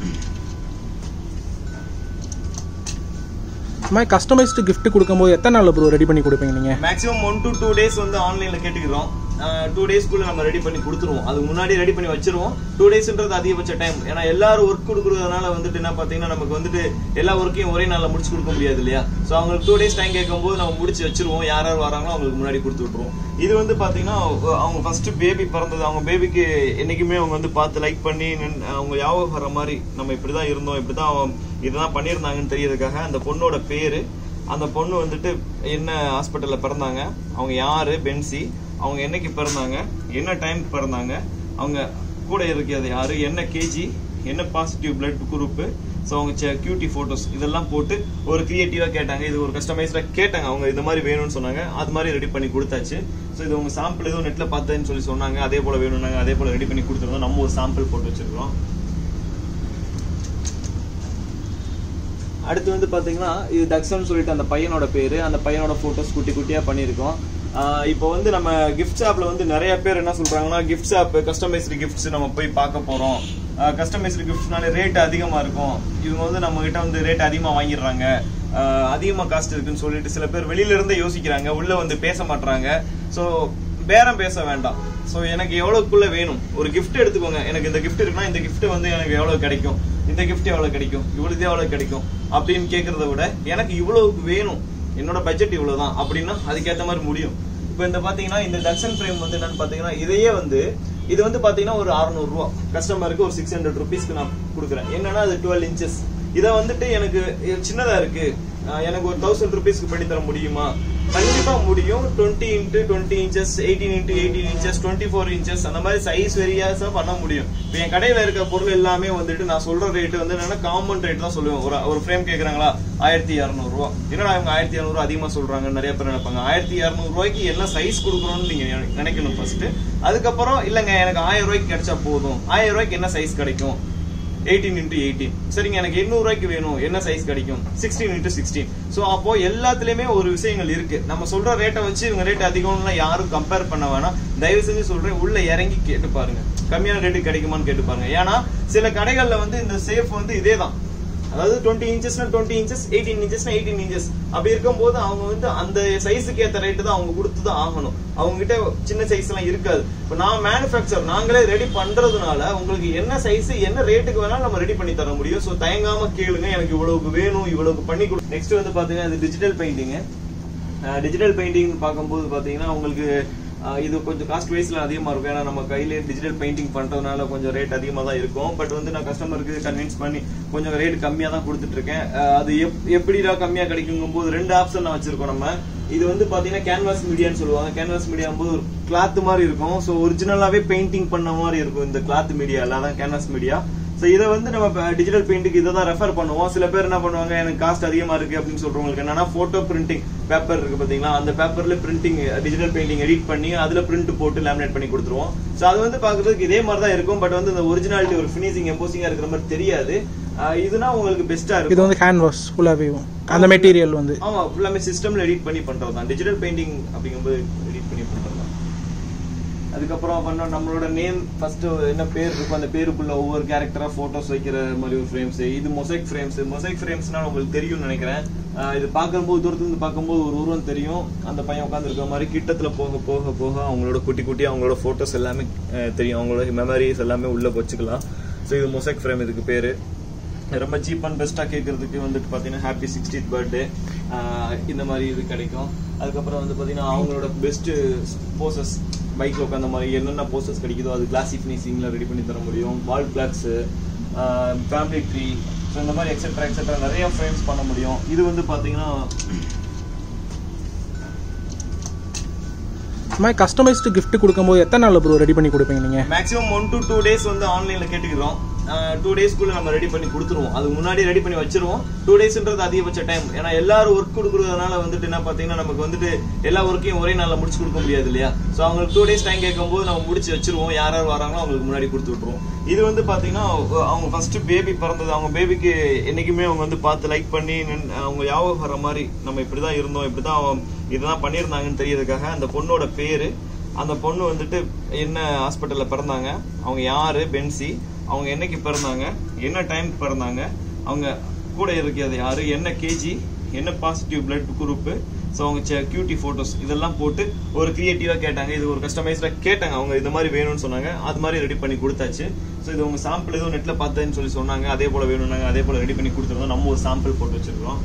கஸ்டமைஸ்டு கிஃப்ட் கொடுக்கும்போது எத்தனை நாள் ப்ரோ ரெடி பண்ணி கொடுப்பீங்க நீங்க? மேக்ஸிமம் 1 to 2 days வந்து ஆன்லைன்ல கேட்டுக்கிறோம். 2 daysக்குள்ள நம்ம ரெடி பண்ணி கொடுத்துருவோம். அது முன்னாடி ரெடி பண்ணி வச்சிருவோம். 2 daysன்றது அதிகபட்ச டைம். ஏன்னா எல்லாரும் ஒர்க் கொடுக்கறதுனால வந்துட்டு என்ன பாத்தீங்கன்னா நமக்கு வந்துட்டு எல்லா ஒர்க்கையும் ஒரே நாள்ல முடிச்சு கொடுக்க முடியாது இல்லையா. ஸோ அவங்களுக்கு 2 days டைம் கேட்கும்போது நம்ம முடிச்சு வச்சிருவோம். யார் யார் வராங்களோ அவங்களுக்கு முன்னாடி கொடுத்து விட்டுருவோம். இது வந்து பாத்தீங்கன்னா அவங்க ஃபர்ஸ்ட் பேபி பிறந்தது. அவங்க பேபிக்கு என்னைக்குமே அவங்க வந்து பார்த்து லைக் பண்ணி அவங்க ஞாபகம் வர மாதிரி நம்ம இப்படிதான் இருந்தோம், இப்படிதான் இதுதான் பண்ணியிருந்தாங்கன்னு தெரியறதுக்காக அந்த பொண்ணோட பேரு, அந்த பொண்ணு வந்துட்டு என்ன ஹாஸ்பிட்டல்ல பிறந்தாங்க, அவங்க யாரு பென்சி, அவங்க என்னைக்கு பிறந்தாங்க, என்ன டைம் பிறந்தாங்க, அவங்க கூட இருக்கிறது யாரு, என்ன கேஜி, என்ன பாசிட்டிவ் பிளட் குரூப், ஸோ அவங்க கியூட்டி ஃபோட்டோஸ் இதெல்லாம் போட்டு ஒரு கிரியேட்டிவாக கேட்டாங்க. இது ஒரு கஸ்டமைஸ்டாக கேட்டாங்க, அவங்க இது மாதிரி வேணும்னு சொன்னாங்க. அது மாதிரி ரெடி பண்ணி கொடுத்தாச்சு. ஸோ இது உங்க சாம்பிள் எதுவும் நெட்டில் பார்த்தேன்னு சொல்லி சொன்னாங்க, அதே போல் வேணும்னாங்க, அதே போல் ரெடி பண்ணி கொடுத்துருந்தோம். நம்ம ஒரு சாம்பிள் போட்டு வச்சிருக்கோம். அடுத்து வந்து பார்த்தீங்கன்னா இது தக்ஷன் சொல்லிட்டு அந்த பையனோட பேர், அந்த பையனோட ஃபோட்டோஸ் குட்டி குட்டியாக பண்ணியிருக்கோம். இப்போ வந்து நம்ம கிஃப்ட் ஷாப்ல வந்து நிறைய பேர் என்ன சொல்றாங்கன்னா, கிஃப்ட் ஷாப் கஸ்டமைஸ்டு கிஃப்ட்ஸ் நம்ம போய் பார்க்க போறோம், கஸ்டமைஸ்டு கிஃப்ட்ஸ்னால ரேட் அதிகமா இருக்கும், இவங்க வந்து நம்ம கிட்ட வந்து ரேட் அதிகமா வாங்கிடுறாங்க, அதிகமா காஸ்ட் இருக்குன்னு சொல்லிட்டு சில பேர் வெளியில இருந்தே யோசிக்கிறாங்க, உள்ள வந்து பேச மாட்டாங்க. ஸோ பேரம் பேச வேண்டாம். ஸோ எனக்கு எவ்வளவுக்குள்ள வேணும், ஒரு கிஃப்ட் எடுத்துக்கோங்க. எனக்கு இந்த கிஃப்ட் இருக்குன்னா இந்த கிஃப்ட் வந்து எனக்கு எவ்வளவு கிடைக்கும், இந்த கிஃப்ட் எவ்வளவு கிடைக்கும், இவ்வளவு எவ்வளவு கிடைக்கும் அப்படின்னு கேட்கறத விட எனக்கு இவ்வளவுக்கு வேணும், என்னோட பட்ஜெட் இவ்வளவுதான் அப்படின்னா அதுக்கேற்ற மாதிரி முடியும். இப்போ இந்த பாத்தீங்கன்னா இந்த தக்ஷன் ஃப்ரேம் வந்து என்னன்னு பாத்தீங்கன்னா இதையே வந்து இது வந்து பாத்தீங்கன்னா ஒரு 600 ரூபா கஸ்டமருக்கு ஒரு 600 ருபீஸ்க்கு நான் கொடுக்குறேன். என்னன்னா அது 12 இன்ச்சஸ். இதை வந்துட்டு எனக்கு சின்னதா இருக்கு, எனக்கு ஒரு 1000 ருபீஸ்க்கு பண்ணி தர முடியுமா? கண்டிப்பா முடியும். 20 × 20 இன்ச்சஸ், 18 × 18 இன்ச்சஸ், 24 இன்ச்சஸ் அந்த மாதிரி சைஸ் வெரியாஸா பண்ண முடியும். இப்போ என் கடையில இருக்க பொருள் எல்லாமே வந்துட்டு நான் சொல்ற ரேட் வந்து என்னன்னா காமன் ரேட் தான் சொல்லுவேன். ஒரு ஃப்ரேம் கேக்குறாங்களா 1200 ரூபா, என்னடா இவங்க 1200 அதிகமா சொல்றாங்க நிறைய பேர் நினைப்பாங்க. 1200 ரூபாய்க்கு என்ன சைஸ் கொடுக்கணும்னு நீங்க நினைக்கணும் ஃபர்ஸ்ட். அதுக்கப்புறம் இல்லங்க எனக்கு 1000 ரூபாய்க்கு கிடைச்சா போதும், 1000 ரூபாய்க்கு என்ன சைஸ் கிடைக்கும், 18 × 18. சரிங்க, எனக்கு 800 ரூபாய்க்கு வேணும், என்ன சைஸ் கிடைக்கும், 16 × 16. ஸோ அப்போ எல்லாத்துலயுமே ஒரு விஷயங்கள் இருக்கு. நம்ம சொல்ற ரேட்டை வச்சு இவங்க ரேட் அதிகம்லாம் யாரும் கம்பேர் பண்ண வேணாம். தயவு செஞ்சு சொல்றேன், உள்ள இறங்கி கேட்டு பாருங்க, கம்மியான ரேட்டு கிடைக்குமான்னு கேட்டு பாருங்க. ஏன்னா சில கடைகள்ல வந்து இந்த சேஃப் வந்து இதே தான், அதாவது 20 இன்ச்சஸ்னா 20 இன்ச்சஸ், 18 இன்ச்சஸ்னா 18 இன்ச்சஸ். அப்படி இருக்கும்போது அவங்க வந்து அந்த சைஸுக்கு ஏற்ற ரேட்டு தான் அவங்க கொடுத்துதான் ஆகணும். அவங்க கிட்ட சின்ன சைஸ் எல்லாம் இருக்காது. இப்போ நான் மேனுஃபேக்சர் நாங்களே ரெடி பண்றதுனால உங்களுக்கு என்ன சைஸ் என்ன ரேட்டுக்கு வேணாலும் நம்ம ரெடி பண்ணி தர முடியும். ஸோ தயங்காம கேளுங்க, எனக்கு இவ்வளவுக்கு வேணும், இவ்வளவுக்கு பண்ணி கொடு. நெக்ஸ்ட் வந்து பாத்தீங்கன்னா இது டிஜிட்டல் பெயிண்டிங். டிஜிட்டல் பெயிண்டிங் பார்க்கும்போது பாத்தீங்கன்னா உங்களுக்கு இது கொஞ்சம் காஸ்ட் வைஸ்ல அதிகமா இருக்கும். ஏன்னா நம்ம கையிலே டிஜிட்டல் பெயிண்டிங் பண்றதுனால கொஞ்சம் ரேட் அதிகமா தான் இருக்கும். பட் வந்து நான் கஸ்டமருக்கு கன்வின்ஸ் பண்ணி கொஞ்சம் ரேட் கம்மியா தான் கொடுத்துட்டு இருக்கேன். அது எப்படிடா கம்மியா கிடைக்கும் போது 2 ஆப்ஷன் நான் வச்சிருக்கோம். நம்ம இது வந்து பாத்தீங்கன்னா கேன்வாஸ் மீடியான்னு சொல்லுவாங்க. கேன்வாஸ் மீடியா போது கிளாத் மாதிரி இருக்கும். ஸோ ஒரிஜினலாவே பெயிண்டிங் பண்ண மாதிரி இருக்கும் இந்த கிளாத் மீடியா, அதான் கேன்வாஸ் மீடியா. ஸோ இதை வந்து நம்ம டிஜிட்டல் பெயிண்ட்டுக்கு இதை தான் ரெஃபர் பண்ணுவோம். சில பேர் என்ன பண்ணுவாங்க, எனக்கு காஸ்ட் அதிகமா இருக்கு அப்படின்னு சொல்றவங்களுக்கு என்னன்னா போட்டோ பிரிண்டிங் பேப்பர் இருக்கு பாத்தீங்களா, அந்த பேப்பர்ல பிரிண்டிங் டிஜிட்டல் பெயிண்டிங் எடிட் பண்ணி அதுல பிரிண்ட் போட்டு லேமினேட் பண்ணி கொடுத்துருவோம். ஸோ அது வந்து பாக்குறதுக்கு இதே மாதிரி தான் இருக்கும். பட் வந்து இந்த ஒரிஜினாலிட்டி ஒரு ஃபினிஷிங் எம்போசிங்கா இருக்கிற மாதிரி தெரியாது. இதுனா உங்களுக்கு பெஸ்டா இருக்கும். இது வந்து கேன்வாஸ் ஃபுல்லாவே அந்த மெட்டீரியல் வந்து ஆமா ஃபுல்லாமே சிஸ்டம்ல எடிட் பண்ணி பண்றது தான். டிஜிட்டல் பெயிண்டிங் அப்படிங்கும்போது எடிட் பண்ணி பண்றது. அதுக்கப்புறம் பண்ண நம்மளோட நேம் ஃபர்ஸ்ட் என்ன பேர் இருக்கும், அந்த பேருக்குள்ள ஒவ்வொரு கேரக்டரா போட்டோஸ் வைக்கிற மாதிரி ஒரு ஃப்ரேம்ஸ். இது மொசைக் ஃப்ரேம்ஸ். மொசைக் ஃப்ரேம்ஸ்னா உங்களுக்கு தெரியும்னு நினைக்கிறேன். இது பார்க்கும்போது தூரத்துல இருந்து பார்க்கும்போது ஒரு உருவம் தெரியும், அந்த பையன் உட்காந்து இருக்கிற மாதிரி. கிட்டத்துல போக போக போக அவங்களோட குட்டி குட்டி அவங்களோட போட்டோஸ் எல்லாமே தெரியும், அவங்களோட மெமரிஸ் எல்லாமே உள்ள வச்சுக்கலாம். ஸோ இது மொசைக் ஃப்ரேம் இதுக்கு பேரு. ரொம்ப சீப் அண்ட் பெஸ்டா கேட்கறதுக்கு வந்துட்டு பாத்தீங்கன்னா ஹாப்பி 60th பர்த்டே இந்த மாதிரி இது கிடைக்கும். அதுக்கப்புறம் வந்து பாத்தீங்கன்னா அவங்களோட பெஸ்ட் போசஸ், பைக்ல உட்காந்த மாதிரி என்னென்ன போசஸ் கிடைக்குதோ அது கிளாசி ஃபினிஷிங்ல ரெடி பண்ணி தர முடியும். Wall plaques, family tree, so இந்த மாதிரி எக்ஸெட்ரா எக்ஸெட்ரா நிறைய ஃப்ரேம்ஸ் பண்ண முடியும். இது வந்து பாத்தீங்கன்னா கஸ்டமைஸ்டு கிஃப்ட் கொடுக்கும்போது எத்தனை நாள் ப்ரோ ரெடி பண்ணி கொடுப்பீங்க நீங்க? மேக்ஸிமம் 1 to 2 days வந்து ஆன்லைன்ல கேட்டுக்கிறோம். 2 daysக்குள்ள நம்ம ரெடி பண்ணி கொடுத்துருவோம். அது முன்னாடி ரெடி பண்ணி வச்சிருவோம். 2 daysன்றது அதிகபட்ச டைம். ஏன்னா எல்லாரும் ஒர்க் கொடுக்கறதுனால வந்துட்டு என்ன பாத்தீங்கன்னா நமக்கு வந்துட்டு எல்லா ஒர்க்கையும் ஒரே நாள்ல முடிச்சு கொடுக்க முடியாது இல்லையா. ஸோ அவங்களுக்கு 2 days டைம் கேட்கும்போது நம்ம முடிச்சு வச்சிருவோம். யார் யார் வராங்களோ அவங்களுக்கு முன்னாடி கொடுத்து விட்டுருவோம். இது வந்து பாத்தீங்கன்னா அவங்க ஃபர்ஸ்ட் பேபி பிறந்தது, அவங்க பேபிக்கு என்னைக்குமே அவங்க வந்து பார்த்து லைக் பண்ணி அவங்க ஞாபகம் வர மாதிரி நம்ம இப்படிதான் இருந்தோம், இப்படிதான் இதுதான் பண்ணியிருந்தாங்கன்னு தெரியறதுக்காக அந்த பொண்ணோட பேரு, அந்த பொண்ணு வந்துட்டு என்ன ஹாஸ்பிட்டல்ல பிறந்தாங்க, அவங்க யாரு பென்சி, அவங்க என்னைக்கு பிறந்தாங்க, என்ன டைம் பிறந்தாங்க, அவங்க கூட இருக்கிறது யாரு, என்ன கேஜி, என்ன பாசிட்டிவ் பிளட் குரூப், ஸோ அவங்க கியூட்டி ஃபோட்டோஸ் இதெல்லாம் போட்டு ஒரு கிரியேட்டிவா கேட்டாங்க. இது ஒரு கஸ்டமைஸ்டா கேட்டாங்க, அவங்க இது மாதிரி வேணும்னு சொன்னாங்க. அது மாதிரி ரெடி பண்ணி கொடுத்தாச்சு. ஸோ இது உங்க சாம்பிள் எதுவும் நெட்ல பார்த்தேன்னு சொல்லி சொன்னாங்க, அதே போல வேணும்னாங்க, அதே போல ரெடி பண்ணி கொடுத்துருந்தோம். நம்ம ஒரு சாம்பிள் போட்டு வச்சிருக்கோம்.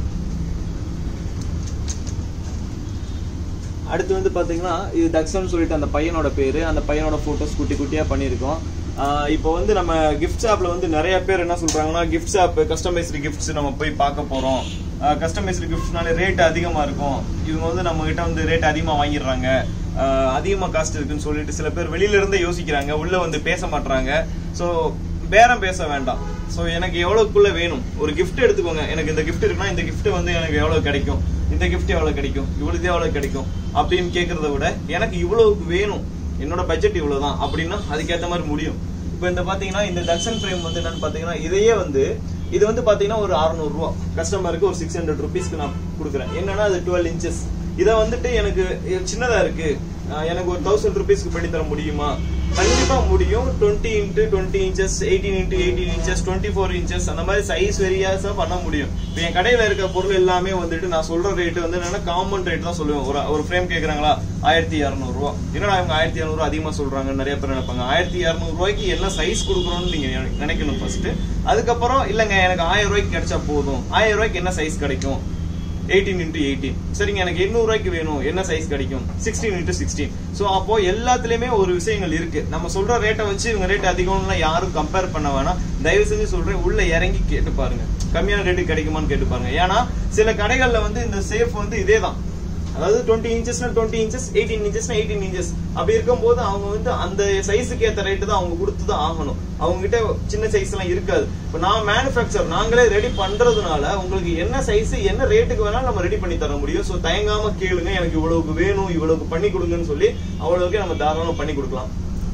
அடுத்து வந்து பாத்தீங்கன்னா இது தக்ஷன் சொல்லிட்டு அந்த பையனோட பேரு, அந்த பையனோட போட்டோஸ் குட்டி குட்டியா பண்ணியிருக்கோம். இப்போ வந்து நம்ம கிஃப்ட் ஷாப்ல வந்து நிறைய பேர் என்ன சொல்றாங்கன்னா, கிஃப்ட் ஷாப் கஸ்டமைஸ்டு கிஃப்ட்ஸ் நம்ம போய் பார்க்க போறோம், கஸ்டமைஸ்டு கிஃப்ட்ஸ்னால ரேட் அதிகமா இருக்கும், இவங்க வந்து நம்ம கிட்ட வந்து ரேட் அதிகமா வாங்கிடுறாங்க, அதிகமா காஸ்ட் இருக்குன்னு சொல்லிட்டு சில பேர் வெளியில இருந்தே யோசிக்கிறாங்க, உள்ள வந்து பேச மாட்டாங்க. ஸோ பேரம் பேச வேண்டாம். ஸோ எனக்கு எவ்வளவுக்குள்ள வேணும், ஒரு கிஃப்ட் எடுத்துக்கோங்க. எனக்கு இந்த கிஃப்ட் இருக்குன்னா இந்த கிஃப்ட் வந்து எனக்கு எவ்வளவு கிடைக்கும், இந்த கிஃப்ட் எவ்வளவு கிடைக்கும், இவ்வளவு எவ்வளவு கிடைக்கும் அப்படின்னு கேட்கறத விட எனக்கு இவ்வளவுக்கு வேணும், என்னோட பட்ஜெட் இவ்வளவுதான் அப்படின்னா அதுக்கேற்ற மாதிரி முடியும். இப்போ இந்த பாத்தீங்கன்னா இந்த டக்சன் ஃப்ரேம் வந்து என்னன்னு பாத்தீங்கன்னா இதையே வந்து இது வந்து பாத்தீங்கன்னா ஒரு 600 ரூபா கஸ்டமருக்கு ஒரு 600 ருபீஸ்க்கு நான் கொடுக்குறேன். என்னன்னா அது 12 இன்ச்சஸ். இதை வந்துட்டு எனக்கு சின்னதா இருக்கு, எனக்கு ஒரு 1000 ருபீஸ்க்கு பண்ணி தர முடியுமா? கண்டிப்பா முடியும். 20 × 20 இன்ச்சஸ், 18 × 18 இன்ச்சஸ், 24 இன்ச்சஸ் அந்த மாதிரி சைஸ் வெரியாஸா பண்ண முடியும். இப்போ என் கடையில இருக்க பொருள் எல்லாமே வந்துட்டு நான் சொல்ற ரேட் வந்து என்னன்னா காமன் ரேட் தான் சொல்லுவேன். ஒரு ஃப்ரேம் கேக்குறாங்களா 1200 ரூபா, என்னடா அவங்க 1200 ரூபா அதிகமா சொல்றாங்க நிறைய பேர் நினைப்பாங்க. 1200 ரூபாய்க்கு என்ன சைஸ் கொடுக்குறோம்னு நீங்க நினைக்கணும் ஃபர்ஸ்ட். அதுக்கப்புறம் இல்லங்க எனக்கு 1000 ரூபாய்க்கு கிடைச்சா போதும், 1000 ரூபாய்க்கு என்ன சைஸ் கிடைக்கும், 18 × 18. சரிங்க, எனக்கு 800 ரூபாய்க்கு வேணும், என்ன சைஸ் கிடைக்கும், 16 × 16. சோ அப்போ எல்லாத்துலயுமே ஒரு விஷயங்கள் இருக்கு. நம்ம சொல்ற ரேட்டை வச்சு இவங்க ரேட் அதிகம்னா யாரும் கம்பேர் பண்ண வேணாம். தயவு செஞ்சு சொல்றேன், உள்ள இறங்கி கேட்டு பாருங்க, கம்மியான ரேட்டு கிடைக்குமான்னு கேட்டு பாருங்க. ஏன்னா சில கடைகள்ல வந்து இந்த சேஃப் வந்து இதேதான், அதாவது 20 இன்ச்சஸ்னா 20 இன்ச்சஸ், 18 இன்ச்சஸ்னா 18 இன்ச்சஸ் அப்படி இருக்கும்போது அவங்க வந்து அந்த சைஸுக்கு ஏற்ற ரேட்டு தான் அவங்க கொடுத்துதான் ஆகணும். அவங்க கிட்ட சின்ன சைஸ் எல்லாம் இருக்காது. இப்ப நான் மேனுஃபேக்சர் நாங்களே ரெடி பண்றதுனால உங்களுக்கு என்ன சைஸ் என்ன ரேட்டுக்கு வேணாலும் நம்ம ரெடி பண்ணி தர முடியும். சோ தயங்காம கேளுங்க, எனக்கு இவ்வளவுக்கு வேணும், இவ்வளவுக்கு பண்ணி கொடுங்கன்னு சொல்லி அவ்வளவுக்கு நம்ம தாராளமா பண்ணி கொடுக்கலாம்.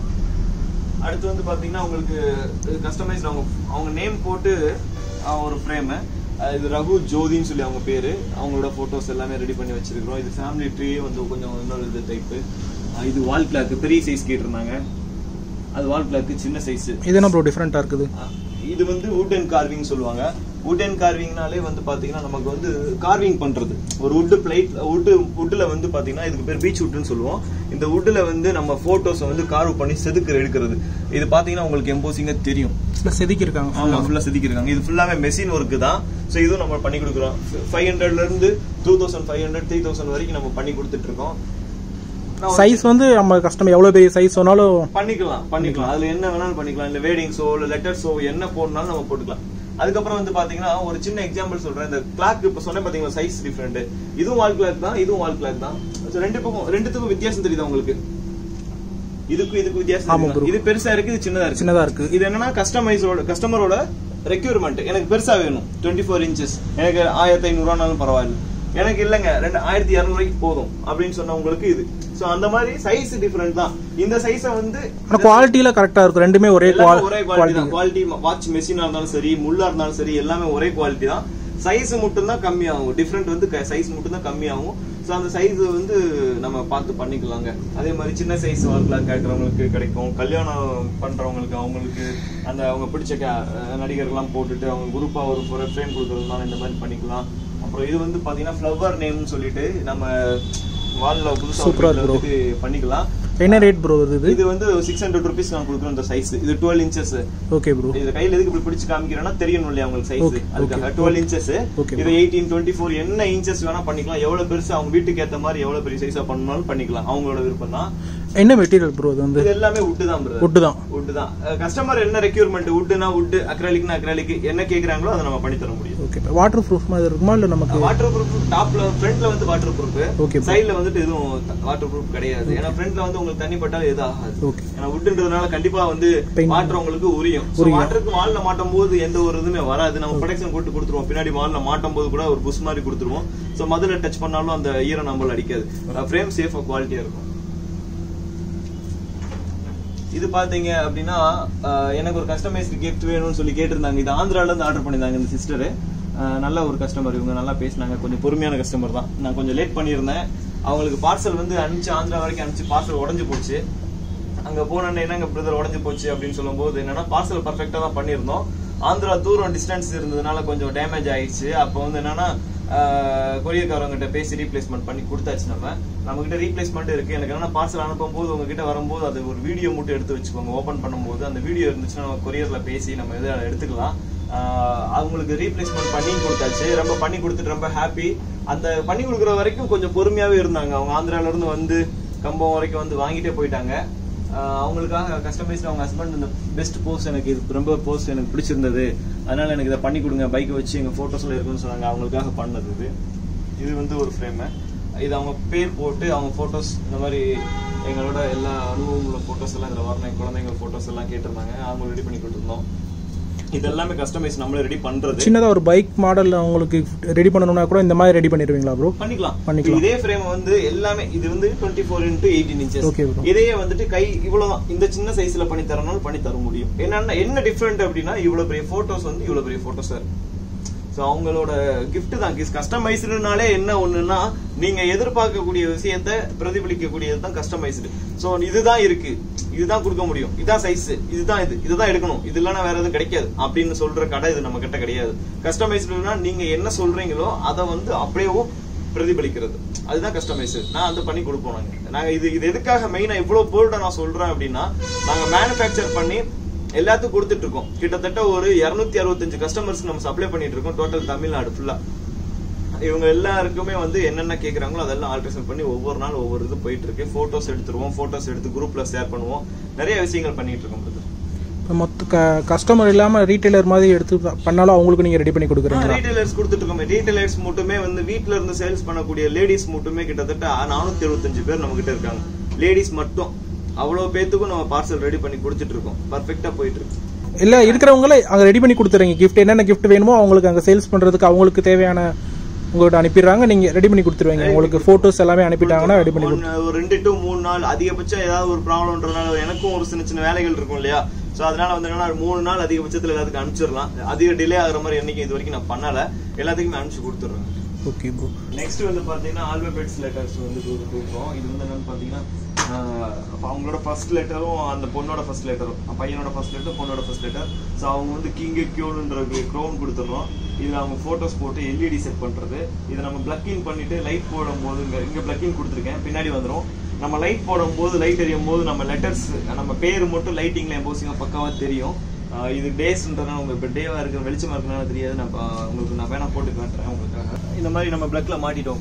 அடுத்து வந்து பாத்தீங்கன்னா உங்களுக்கு கஸ்டமைஸ் அவங்க நேம் போட்டு ஒரு ஃப்ரேம், இது ரகு ஜோதின்னு சொல்லி அவங்க பேரு, அவங்களோட போட்டோஸ் எல்லாமே ரெடி பண்ணி வச்சிருக்கிறோம். இது ஃபேமிலி ட்ரீ வந்து கொஞ்சம் இன்னொரு இது டைப். இது வால் கிளாக் பெரிய சைஸ் கேட்டிருந்தாங்க, அது வால் கிளாக் சின்ன சைஸ். இது என்ன ப்ரோ டிஃபரெண்டா இருக்குது? இது வந்து வுட் அண்ட் கார்விங் சொல்லுவாங்க. வுட் அண்ட் கார்விங்னாலே வந்து பாத்தீங்கன்னா நமக்கு வந்து கார்விங் பண்றது ஒரு வுட் பிளேட், வுட்ல வந்து பாத்தீங்கன்னா இதுக்கு பேர் பீச் வுட்னு சொல்லுவோம். இந்த வுட்ல வந்து நம்ம போட்டோஸ் வந்து கார்வ் பண்ணி செதுக்கு எடுக்கிறது. இது பாத்தீங்கன்னா உங்களுக்கு எம்போசிங்கா தெரியும், செதுக்கி இருக்காங்க. ஆமா, ஃபுல்லா செதுக்கி இருக்காங்க. இது ஃபுல்லாவே மெஷின் ஒர்க் தான். சோ இதுவும் நம்ம பண்ணி கொடுக்குறோம். 500ல இருந்து 2500 3000 வரைக்கும் நம்ம பண்ணி கொடுத்துட்டு இருக்கோம். சைஸ் வந்து நம்ம கஸ்டமர் எவ்வளவு பெரிய சைஸ் சொன்னாலும் பண்ணிக்கலாம். அதுல என்ன வேணாலும் பண்ணிக்கலாம். இல்ல வேடிங்ஸோ இல்ல லெட்டர்ஸோ என்ன போடனாலும் நம்ம போட்டுக்கலாம். அதுக்கப்புறம் வந்து பாத்தீங்கன்னா ஒரு சின்ன எக்ஸாம்பிள் சொல்றேன். இந்த கிளாக் இப்ப சொன்ன பாத்தீங்களா சைஸ் டிஃபரெண்ட், இதுவும் வால் கிளாக் தான், இதுவும் வால் கிளாக் தான். ரெண்டுத்துக்கும் வித்தியாசம் தெரியுது உங்களுக்கு? இதுக்கு வித்தியாசம். இது பெருசா இருக்கு, இது சின்னதா இருக்கு. இது என்னன்னா கஸ்டமரோட ரெக்யூர்மெண்ட். எனக்கு பெருசா வேணும் 24 இன்ச்சஸ், எனக்கு 1500 ரூபானாலும் பரவாயில்ல, எனக்கு இல்லங்க 1200 ரூபாய்க்கு போதும் அப்படின்னு சொன்ன உங்களுக்கு இது. சோ அந்த மாதிரி சைஸ் டிஃபரெண்ட் தான். இந்த சைஸ வந்து குவாலிட்டில கரெக்டா இருக்கும், ரெண்டுமே ஒரே குவாலிட்டி தான். குவாலிட்டி வாட்ச் மெஷினா இருந்தாலும் சரி, முள்ளா இருந்தாலும் சரி, எல்லாமே ஒரே குவாலிட்டி தான். சைஸ் மட்டும் தான் கம்மி ஆகும், டிஃபரெண்ட் வந்து சைஸ் மட்டும் தான் கம்மி ஆகும். சோ அந்த சைஸ் வந்து நம்ம பார்த்து பண்ணிக்கலாங்க. அதே மாதிரி சின்ன சைஸ் வால்கிளாக் கேட்கறவங்களுக்கு கிடைக்கும், கல்யாணம் பண்றவங்களுக்கு அவங்களுக்கு அந்த அவங்க பிடிச்ச நடிகர்கள்லாம் போட்டுட்டு அவங்க குரூப்பா ஒரு ஃப்ரேம் கொடுக்கறதுனால இந்த மாதிரி பண்ணிக்கலாம். அப்புறம் இது வந்து பாத்தீங்கன்னா ஃப்ளவர் நேம்னு சொல்லிட்டு நம்ம வால்ல புதுசா பண்ணிக்கலாம். என்ன ரேட் ப்ரோ இது? இது வந்து 600 rupees நான் கொடுக்குறேன் இந்த சைஸ். இது 12 inches. Okay bro. இது கையில எதுக்கு இப்படி பிடிச்சு காமிக்கிறேன்னா தெரியணும் இல்லையா உங்களுக்கு சைஸ், அதுக்காக 12 inches. இது 18 24 என்ன இன்ச்சஸ் வேணா பண்ணிக்கலாம். எவ்வளவு பெருசு அவங்க வீட்டுக்கு ஏத்த மாதிரி எவ்வளவு பெரிய சைஸா பண்ணாலும் பண்ணிக்கலாம், அவங்களோட விருப்பம் தான். என்ன மெட்டீரியல் ப்ரோ இது வந்து? இது எல்லாமே வுட் தான் ப்ரோ. வுட் தான். கஸ்டமர் என்ன ரெக்யூர்மென்ட், வுட்னா வுட், அக்ரிலிக்னா அக்ரிலிக் என்ன கேக்குறாங்களோ அதை நம்ம பண்ணி தர முடியும். ஓகே. வாட்டர் ப்ரூஃப் மாதிரி இருக்குமா இல்ல நமக்கு? வாட்டர் ப்ரூஃப் டாப்ல ஃப்ரண்ட்ல வந்து வாட்டர் ப்ரூஃப். ஓகே. சைடுல வந்துட்டு எதுவும் வாட்டர் ப்ரூஃப் கிடையாது. ஏன்னா ஃப்ரண்ட்ல வந்து உங்களுக்கு தண்ணி பட்டாலும் எது ஆகாது. ஓகே. ஏன்னா வுட்ன்றதுனால கண்டிப்பா வந்து வாட்டர் உங்களுக்கு உரியும். சோ வாட்டருக்கு வால்ல மாட்டும் போது எந்த ஒரு இதுமே வராது. நம்ம ப்ரொடெக்ஷன் போட்டு கொடுத்துருவோம். பின்னாடி வால்ல மாட்டும் போது கூட ஒரு புஷ் மாதிரி கொடுத்துருவோம். சோ மதுல டச் பண்ணாலும் அந்த ஈரம் நம்மள அடிக்காது. ஃப்ரேம் சேஃபா குவாலிட்டியா இருக்கும். இது பாத்தீங்க அப்படின்னா எனக்கு ஒரு கஸ்டமைஸ்டு கிஃப்ட் வேணும்னு சொல்லி கேட்டிருந்தாங்க. இது ஆந்திரால இருந்து ஆர்டர் பண்ணிருந்தாங்க இந்த சிஸ்டர். நல்ல ஒரு கஸ்டமர், இவங்க நல்லா பேசினாங்க. கொஞ்சம் பொறுமையான கஸ்டமர் தான். நான் கொஞ்சம் லேட் பண்ணியிருந்தேன். அவங்களுக்கு பார்சல் வந்து அனுப்பிச்சு ஆந்திரா வரைக்கும் அனுப்பிச்சு பார்சல் உடஞ்சு போச்சு. அங்க போனோன்னு என்னங்க பிரதர் உடஞ்சு போச்சு அப்படின்னு சொல்லும் போது என்னன்னா பார்சல் பர்ஃபெக்டா தான் பண்ணியிருந்தோம். ஆந்திரா தூரம் டிஸ்டன்ஸ் இருந்ததுனால கொஞ்சம் டேமேஜ் ஆயிடுச்சு. அப்போ வந்து என்னன்னா கொரியர்காரங்கிட்ட பேசி ரீப்ளேஸ்மெண்ட் பண்ணி கொடுத்தாச்சு. நம்ம கிட்ட ரீப்ளேஸ்மெண்ட் இருக்கு. எனக்கு என்ன பார்சல் அனுப்பும் போது உங்ககிட்ட வரும்போது அது ஒரு வீடியோ மட்டும் எடுத்து வச்சுக்கோங்க. ஓபன் பண்ணும்போது அந்த வீடியோ இருந்துச்சுன்னா நம்ம கொரியர்ல பேசி நம்ம இதை எடுத்துக்கலாம். அவங்களுக்கு ரீப்ளேஸ்மெண்ட் பண்ணி கொடுத்தாச்சு. ரொம்ப பண்ணி கொடுத்துட்டு ரொம்ப ஹாப்பி. அந்த பண்ணி கொடுக்குற வரைக்கும் கொஞ்சம் பொறுமையாவே இருந்தாங்க. அவங்க ஆந்திரால இருந்து வந்து கம்பம் வரைக்கும் வந்து வாங்கிட்டே போயிட்டாங்க. அவங்களுக்காக கஸ்டமைஸ்ட் அவங்க ஹஸ்பண்ட் இந்த பெஸ்ட் போஸ்ட் எனக்கு இது ரொம்ப போஸ்ட் எனக்கு பிடிச்சிருந்தது, அதனால எனக்கு இதை பண்ணி கொடுங்க, பைக்கை வச்சு எங்க போட்டோஸ்ல இருக்குன்னு சொன்னாங்க. அவங்களுக்காக பண்ணது இது வந்து ஒரு ஃப்ரேம். இது அவங்க பேர் போட்டு அவங்க போட்டோஸ் இந்த மாதிரி எங்களோட எல்லா அனுபவங்களோட போட்டோஸ் எல்லாம் இதுல வரணும். குழந்தைங்க போட்டோஸ் எல்லாம் கேட்டிருந்தாங்க. அவங்க ரெடி பண்ணி கொடுத்துருந்தோம். இது எல்லாமே கஸ்டமைஸ் நம்மளே ரெடி பண்றது. சின்னதா ஒரு பைக் மாடல் உங்களுக்கு ரெடி பண்ணனும்னா கூட இந்த மாதிரி ரெடி பண்ணிடுவீங்களா ப்ரோ? பண்ணிக்கலாம். இதே ஃப்ரேம் வந்து எல்லாமே இது வந்து 24x18 இன்ச்சஸ். Okay bro. இதே வந்துட்டு கை இவ்வளவுதான் இந்த சின்ன சைஸ்ல பண்ணி தரனாலும் பண்ணி தர முடியும். என்ன டிஃபரெண்ட் அப்படின்னா இவ்வளவு பெரிய போட்டோஸ் வந்து இவ்வளவு பெரிய போட்டோஸ் இருக்கு. சோ அவங்களோட gift தான். கஸ்டமைஸ்டுனாலே என்ன ஒண்ணுன்னா நீங்க எதிர்பார்க்கக்கூடிய விஷயத்தை பிரதிபலிக்கக்கூடியது தான் கஸ்டமைஸ்டு. சோ இதுதான் இருக்கு, இதுதான் கொடுக்க முடியும், இதான் சைஸ், இதுதான் எடுக்கணும், இது இல்லைன்னா வேற எதுவும் கிடைக்காது அப்படின்னு சொல்ற கடை இது நம்ம கிட்ட கிடையாது. கஸ்டமைஸ்டுனா நீங்க என்ன சொல்றீங்களோ அதை வந்து அப்படியே பிரதிபலிக்கிறது, அதுதான் கஸ்டமைஸ். நான் அது பண்ணி கொடுப்போம். நாங்க இது எதுக்காக மெயினா இவ்வளவு போல்டா நான் சொல்றேன் அப்படின்னா, நாங்க மேனுஃபேக்சர் பண்ணி எல்லாத்துக்கும் கொடுத்துட்டு இருக்கோம். கிட்டத்தட்ட ஒரு 265 கஸ்டமர்ஸ்க்கு நம்ம சப்ளை பண்ணிட்டு இருக்கோம், டோட்டல் தமிழ்நாடு ஃபுல்லா. இவங்க எல்லாருக்குமே வந்து என்னென்ன கேக்குறாங்களோ அதெல்லாம் ஆல்ட்ரேஷன் பண்ணி ஒவ்வொரு நாள் ஒவ்வொரு இது போயிட்டு இருக்கு. போட்டோஸ் எடுத்துருவோம், போட்டோஸ் எடுத்து குரூப்ல ஷேர் பண்ணுவோம், நிறைய விஷயங்கள் பண்ணிட்டு இருக்கோம். மொத்த கஸ்டமர் இல்லாம ரீட்டைலர் மாதிரி எடுத்து பண்ணாலும் அவங்களுக்கு நீங்க ரெடி பண்ணி கொடுக்குறீங்க? ரீட்டைலர்ஸ் கொடுத்துட்டு இருக்கோம். ரீட்டைலர்ஸ் மட்டுமே வந்து வீட்ல இருந்து சேல்ஸ் பண்ணக்கூடிய லேடிஸ் மட்டுமே கிட்டத்தட்ட 475 பேர் நம்ம கிட்ட இருக்காங்க. லேடிஸ் மட்டும் அவ்வளவு பேத்துக்கும் நம்ம பார்சல் ரெடி பண்ணி கொடுத்துட்டு இருக்கோம். பர்ஃபெக்ட்டா போயிட்டு இருக்கு. இல்ல இருக்கிறவங்களே அங்க ரெடி பண்ணி கொடுத்துறீங்க. கிஃப்ட் என்னென்ன கிஃப்ட் வேணுமோ அவங்களுக்கு அங்க சேல்ஸ் பண்றதுக்கு அவங்களுக்கு தேவையான உங்கள்கிட்ட அனுப்பிடுறாங்க, நீங்க ரெடி பண்ணி கொடுத்துருவீங்க. உங்களுக்கு போட்டோஸ் எல்லாமே அனுப்பிட்டாங்கன்னா ரெடி பண்ணி ஒரு 2 to 3 நாள் அதிகபட்சம் ஏதாவது ஒரு ப்ராப்ளம்ன்றதுனால எனக்கும் ஒரு சின்ன வேலைகள் இருக்கும் இல்லையா. சோ அதனால வந்து என்னன்னா 3 நாள் அதிகபட்சத்துல எல்லாத்துக்கும் அனுப்பிச்சிடலாம். அதிக டிலே ஆகுற மாதிரி என்னைக்கு இது வரைக்கும் நான் பண்ணல, எல்லாத்துக்குமே அனுப்பிச்சு கொடுத்துடுறேன். Okay bro. நெக்ஸ்ட் வந்து பாத்தீங்கன்னா ஆல்பபெட்ஸ் லெட்டர்ஸ் வந்து கொடுப்போம். இது வந்து என்னன்னு பாத்தீங்கன்னா அவங்களோட ஃபர்ஸ்ட் லெட்டரும் அந்த பொண்ணோட ஃபர்ஸ்ட் லெட்டரும், பையனோட ஃபர்ஸ்ட் லெட்டர் பொண்ணோட ஃபர்ஸ்ட் லெட்டர். ஸோ அவங்க வந்து கிங் கியூன்ற க்ரௌன் கொடுத்துடுறோம். இதுல அவங்க போட்டோஸ் போட்டு எல்இடி செட் பண்றது. இதை நம்ம பிளக்கிங் பண்ணிட்டு லைட் போடும் போது இங்க பிளக்கிங் கொடுத்துருக்கேன், பின்னாடி வந்துடும். நம்ம லைட் போடும் போது லைட் எரியும் போது நம்ம லெட்டர்ஸ் நம்ம பேர் மட்டும் லைட்டிங்ல எம்போசிங்கா பக்காவா தெரியும். இது டேஸ்ன்றதுனால உங்க இப்போ டேவா இருக்கிற வெளிச்சமா இருக்கனால தெரியாது. நான் உங்களுக்கு நான் வேணா போட்டு காட்டுறேன் உங்களுக்காக. இந்த மாதிரி நம்ம பிளக்ல மாட்டிட்டோம்.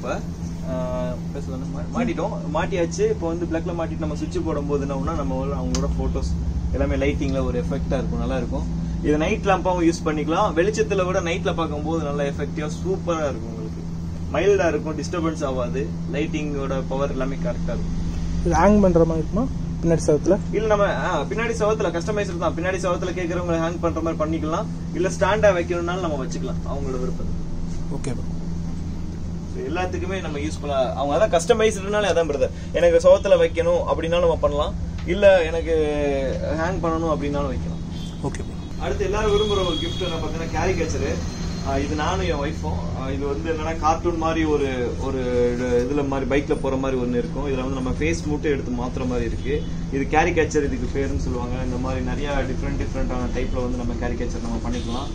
இப்ப மாட்டியாச்சு. இப்போ வந்து பிளக்ல மாட்டிட்டு நம்ம சுவிட்ச் போடும் போது என்ன நம்ம அவங்களோட போட்டோஸ் எல்லாமே லைட்டிங்ல ஒரு எஃபெக்டா இருக்கும், நல்லா இருக்கும். இது நைட் லாம்பாவும் யூஸ் பண்ணிக்கலாம். வெளிச்சத்துல விட நைட்ல பார்க்கும்போது நல்லா எஃபெக்டிவா சூப்பரா இருக்கும். உங்களுக்கு மைல்டா இருக்கும், டிஸ்டர்பன்ஸ் ஆகாது, லைட்டிங்கோட பவர் எல்லாமே கரெக்டா இருக்கும். ஹேங் பண்ற மாதிரி இருக்குமா பின்னாடி சவத்துல? இல்ல நம்ம பின்னாடி சவத்துல கஸ்டமைசர் தான். பின்னாடி சவத்துல கேக்குறவங்க ஹேங் பண்ற மாதிரி பண்ணிக்கலாம், இல்ல ஸ்டாண்டா வைக்கணும்னாலும் நம்ம வச்சுக்கலாம், அவங்களோட விருப்பம். ஓகே. எல்லாத்துக்குமே நம்ம யூஸ்ஃபுல்லா அவங்க அதான் கஸ்டமைஸ்டுனாலே அதான் பிரதர். எனக்கு சவத்துல வைக்கணும் அப்படின்னாலும் நம்ம பண்ணலாம், இல்ல எனக்கு ஹேங் பண்ணணும் அப்படின்னாலும் வைக்கலாம். ஓகே. அடுத்து எல்லாரும் விரும்புற ஒரு கிஃப்ட் என்ன பாத்தீங்கன்னா கேரிகேச்சர். இது நானும் என் ஒய்ஃபும். இது வந்து என்னன்னா கார்ட்டூன் மாதிரி ஒரு இதுல மாதிரி பைக்ல போற மாதிரி ஒண்ணு இருக்கும். இதுல வந்து நம்ம ஃபேஸ் மட்டும் எடுத்து மாத்துற மாதிரி இருக்கு. இது கேரிகேச்சர், இதுக்கு பேருன்னு சொல்லுவாங்க. இந்த மாதிரி நிறைய டிஃப்ரெண்டான டைப்ல வந்து நம்ம கேரிகேச்சர் நம்ம பண்ணிக்கலாம்.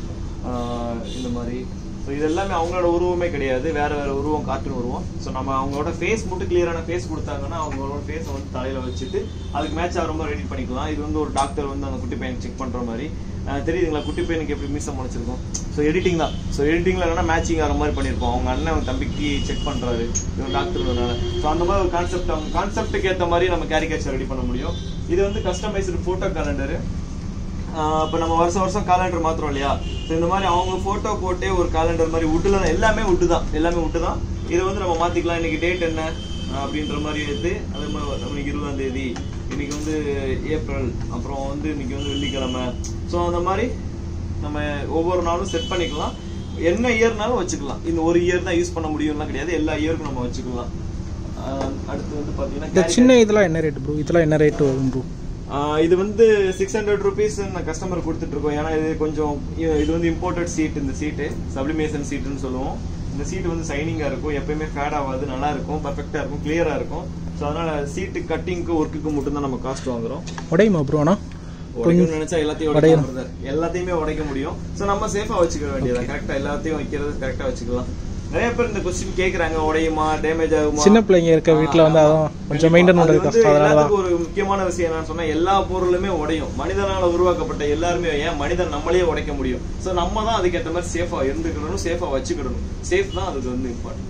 இந்த மாதிரி இது எல்லாமே அவங்களோட உருவமே கிடையாது, வேற உருவம், கார்ட்டூன் உருவம். ஸோ நம்ம அவங்களோட ஃபேஸ் மட்டும் கிளியரான ஃபேஸ் கொடுத்தாங்கன்னா அவங்களோட ஃபேஸை வந்து தலையில வச்சுட்டு அதுக்கு மேட்ச் ஆகிற மாதிரி ரெடி பண்ணிக்கலாம். இது வந்து ஒரு டாக்டர் வந்து அந்த குட்டி பையனை செக் பண்ற மாதிரி தெரியுதுங்களா. குட்டி பையனுக்கு எப்படி மீசம் முளைச்சிருக்கும். ஸோ எடிட்டிங் தான். ஸோ எடிட்டிங்ல என்னன்னா மேட்சிங் ஆகிற மாதிரி பண்ணியிருப்போம். அவங்க அண்ணன் தம்பிக்கு செக் பண்றாரு, இது டாக்டர்னால. ஸோ அந்த மாதிரி ஒரு கான்செப்ட், அவங்க கான்செப்டுக்கு ஏற்ற மாதிரி நம்ம கேரிகேச்சர் ரெடி பண்ண முடியும். இது வந்து கஸ்டமைஸ்டு போட்டோ கேலண்டர். இப்போ நம்ம வருஷம் காலண்டர் மாத்திரம் இல்லையா. ஸோ இந்த மாதிரி அவங்க போட்டோ போட்டே ஒரு காலண்டர் மாதிரி வுட்டுல தான், எல்லாமே வுட்டு தான். இதை வந்து நம்ம மாத்திக்கலாம். இன்னைக்கு டேட் என்ன அப்படின்ற மாதிரி எடுத்து அதே மாதிரி நம்மளுக்கு 20ஆம் தேதி, இன்னைக்கு வந்து ஏப்ரல், அப்புறம் வந்து இன்னைக்கு வந்து வெள்ளிக்கிழமை. ஸோ அந்த மாதிரி நம்ம ஒவ்வொரு நாளும் செட் பண்ணிக்கலாம். என்ன இயர்னாலும் வச்சுக்கலாம். இந்த ஒரு இயர் தான் யூஸ் பண்ண முடியும்லாம் கிடையாது, எல்லா இயருக்கும் நம்ம வச்சுக்கலாம். அடுத்து வந்து பாத்தீங்கன்னா சின்ன இதெல்லாம் என்ன ரேட் ப்ரோ? இதெல்லாம் என்ன ரேட் வரும் ப்ரோ? இது வந்து 600 rupees கஸ்டமர் கொடுத்துட்டு இருக்கோம். ஏன்னா இது கொஞ்சம் இது வந்து இம்போர்ட்டட் சீட். இந்த சீட்டு சப்ளிமேஷன் சீட்டுன்னு சொல்லுவோம். இந்த சீட் வந்து சைனிங்கா இருக்கும், எப்பயுமே ஃபேட் ஆகாது, நல்லா இருக்கும், பர்ஃபெக்டா இருக்கும், கிளியரா இருக்கும். ஸோ அதனால சீட்டு கட்டிங்க்கு ஒர்க்குக்கு மட்டும் தான் நம்ம காஸ்ட் வாங்குறோம். உடையுமா ப்ரோ? ஆனா உடைக்கணும்னு நினைச்சா எல்லாத்தையுமே உடைக்க முடியும். ஸோ நம்ம சேஃபா வச்சுக்க வேண்டியதா, கரெக்டா எல்லாத்தையும் வைக்கிறது கரெக்டா வச்சுக்கலாம். நிறைய பேர் இந்த क्वेश्चन கேக்குறாங்க, உடையுமா, டேமேஜ் ஆகுமா? சின்ன பிள்ளைங்க இருக்க வீட்ல வந்து அதான் கொஞ்சம் மெயின்டைன் பண்றது கஷ்டம். அதனால ஒரு முக்கியமான விஷயம் என்னன்னு சொன்னா எல்லா பொருளுமே உடையும். மனிதனால உருவாக்கப்பட்ட எல்லாருமே ஏன் மனிதன் நம்மளே உடைக்க முடியும். சோ நம்ம தான் அதுக்கு ஏற்ற மாதிரி சேஃபா இருந்துக்கணும், சேஃபா வச்சுக்கணும். சேஃப் தான் அதுக்கு வந்து இம்பார்ட்டன்ட்.